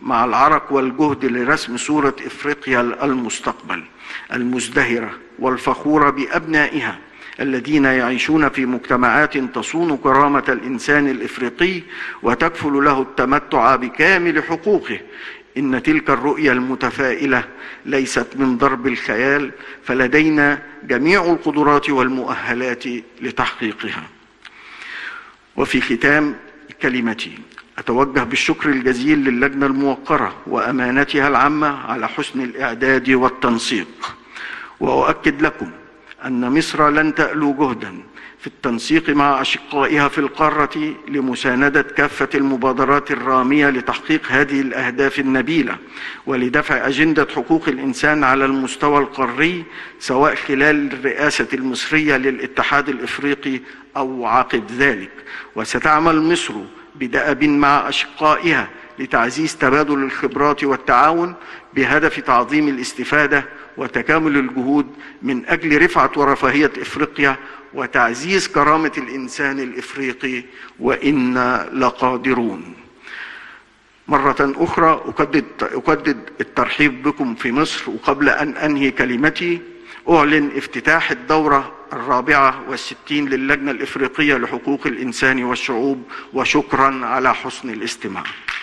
مع العرق والجهد لرسم صورة إفريقيا المستقبل المزدهرة والفخورة بأبنائها الذين يعيشون في مجتمعات تصون كرامة الإنسان الإفريقي وتكفل له التمتع بكامل حقوقه. إن تلك الرؤية المتفائلة ليست من ضرب الخيال، فلدينا جميع القدرات والمؤهلات لتحقيقها. وفي ختام كلمتي أتوجه بالشكر الجزيل للجنة الموقرة وأمانتها العامة على حسن الإعداد والتنسيق، وأؤكد لكم أن مصر لن تألو جهدا في التنسيق مع أشقائها في القارة لمساندة كافة المبادرات الرامية لتحقيق هذه الأهداف النبيلة ولدفع أجندة حقوق الإنسان على المستوى القاري، سواء خلال الرئاسة المصرية للاتحاد الإفريقي أو عقب ذلك. وستعمل مصر بدأب مع أشقائها لتعزيز تبادل الخبرات والتعاون بهدف تعظيم الاستفادة وتكامل الجهود من أجل رفعة ورفاهية إفريقيا وتعزيز كرامة الإنسان الإفريقي، وإنا لقادرون. مرة أخرى أجدد الترحيب بكم في مصر. وقبل أن أنهي كلمتي أعلن افتتاح الدورة 64 للجنة الإفريقية لحقوق الإنسان والشعوب، وشكرا على حسن الاستماع.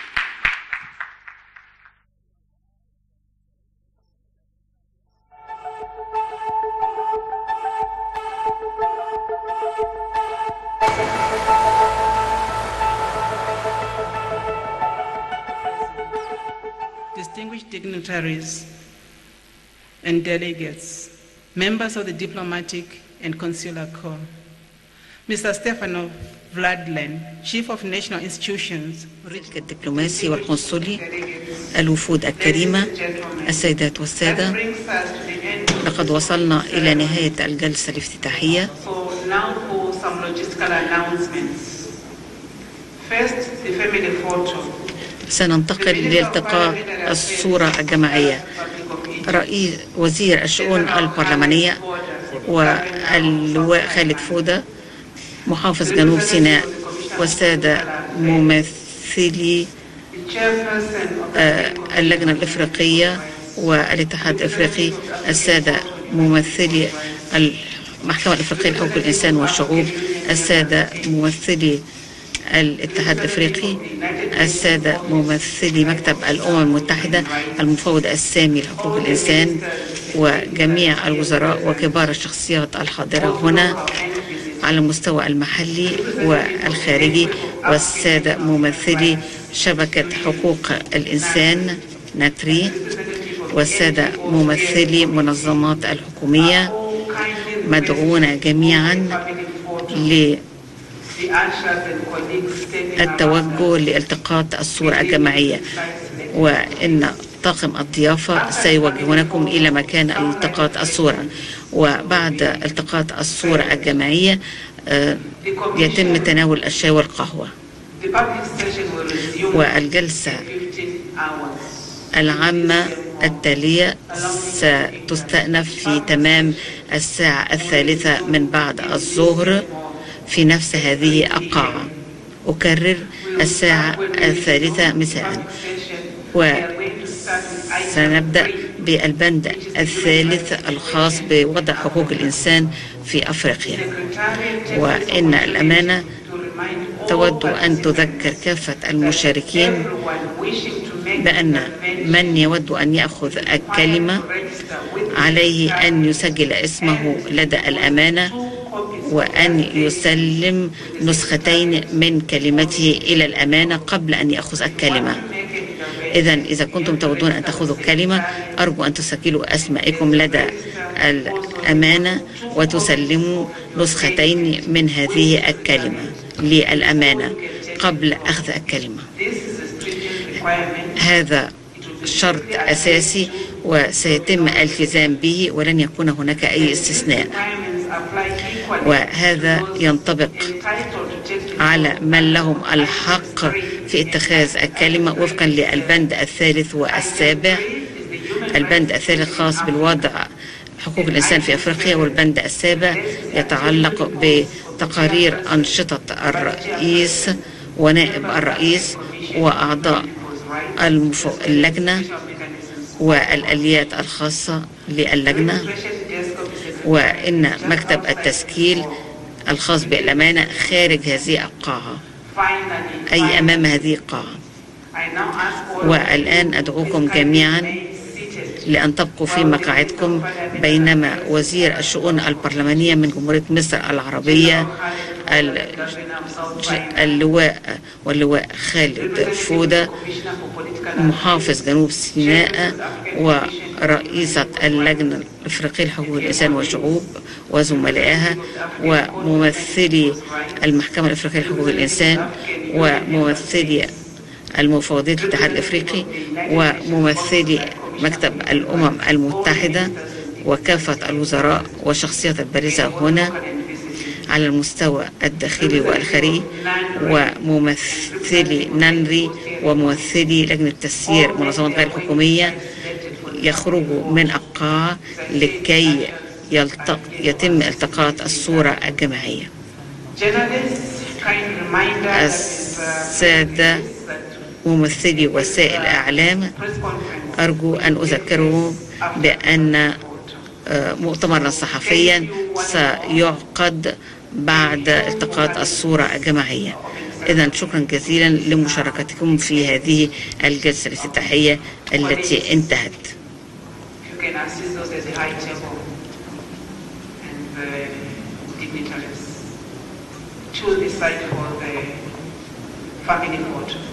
Distinguished dignitaries and delegates, members of the diplomatic and consular corps, Mr. Stefano Vladlen, Chief of National Institutions, الدبلوماسي والقنصلي، الوفود الكريمة، السيدات والسادة، لقد وصلنا إلى نهاية الجلسة الافتتاحية. سننتقل لالتقاط الصورة الجماعية. رئيس وزير الشؤون البرلمانية واللواء خالد فودة، محافظ جنوب سيناء، والسادة ممثلي اللجنة الإفريقية والاتحاد الإفريقي، السادة ممثلي المحكمة الإفريقية لحقوق الإنسان والشعوب، السادة ممثلي الاتحاد الإفريقي، السادة ممثلي مكتب الأمم المتحدة، المفوض السامي لحقوق الإنسان، وجميع الوزراء وكبار الشخصيات الحاضرة هنا على المستوى المحلي والخارجي، والسادة ممثلي شبكة حقوق الإنسان ناتري، والسادة ممثلي منظمات الحكومية، مدعوون جميعا للتوجه لالتقاط الصورة الجماعية، وإن طاقم الضيافة سيوجهونكم إلى مكان التقاط الصورة. وبعد التقاط الصورة الجماعية يتم تناول الشاي والقهوة، والجلسة العامة التالية ستستأنف في تمام الساعة 3 من بعد الظهر في نفس هذه القاعة. أكرر، الساعة 3 مساء. وسنبدأ بالبند الثالث الخاص بوضع حقوق الإنسان في أفريقيا. وإن الأمانة تود أن تذكر كافة المشاركين بأن من يود أن يأخذ الكلمة عليه أن يسجل اسمه لدى الأمانة وأن يسلم نسختين من كلمته إلى الأمانة قبل أن يأخذ الكلمة. إذا كنتم تودون أن تأخذوا الكلمة أرجو أن تسجلوا أسمائكم لدى الأمانة وتسلموا نسختين من هذه الكلمة للأمانة قبل أخذ الكلمة. هذا شرط أساسي وسيتم الالتزام به ولن يكون هناك أي استثناء، وهذا ينطبق على من لهم الحق في اتخاذ الكلمة وفقا للبند الثالث والسابع. البند الثالث خاص بالوضع حقوق الإنسان في أفريقيا، والبند السابع يتعلق بتقارير أنشطة الرئيس ونائب الرئيس وأعضاء اللجنة والآليات الخاصة للجنة، وإن مكتب التسجيل الخاص بالأمانة خارج هذه القاعة، أي أمام هذه القاعة. والآن أدعوكم جميعا لأن تبقوا في مقاعدكم بينما وزير الشؤون البرلمانية من جمهورية مصر العربية واللواء خالد فودة محافظ جنوب سيناء ورئيسة اللجنة الإفريقية لحقوق الإنسان والشعوب وزملائها وممثلي المحكمة الإفريقية لحقوق الإنسان وممثلي المفوضية الاتحاد الإفريقي وممثلي مكتب الأمم المتحدة وكافة الوزراء والشخصيات البارزة هنا على المستوى الداخلي والخارجي وممثلي نانري وممثلي لجنة تسيير منظمات غير حكومية يخرجوا من القاعة لكي يتم التقاط الصورة الجماعية. السادة ممثلي وسائل الإعلام، أرجو أن أذكرهم بأن مؤتمرا صحفيا سيعقد بعد التقاط الصورة الجماعية. إذن شكرا جزيلا لمشاركتكم في هذه الجلسة الافتتاحية التي انتهت. To decide for the family vote.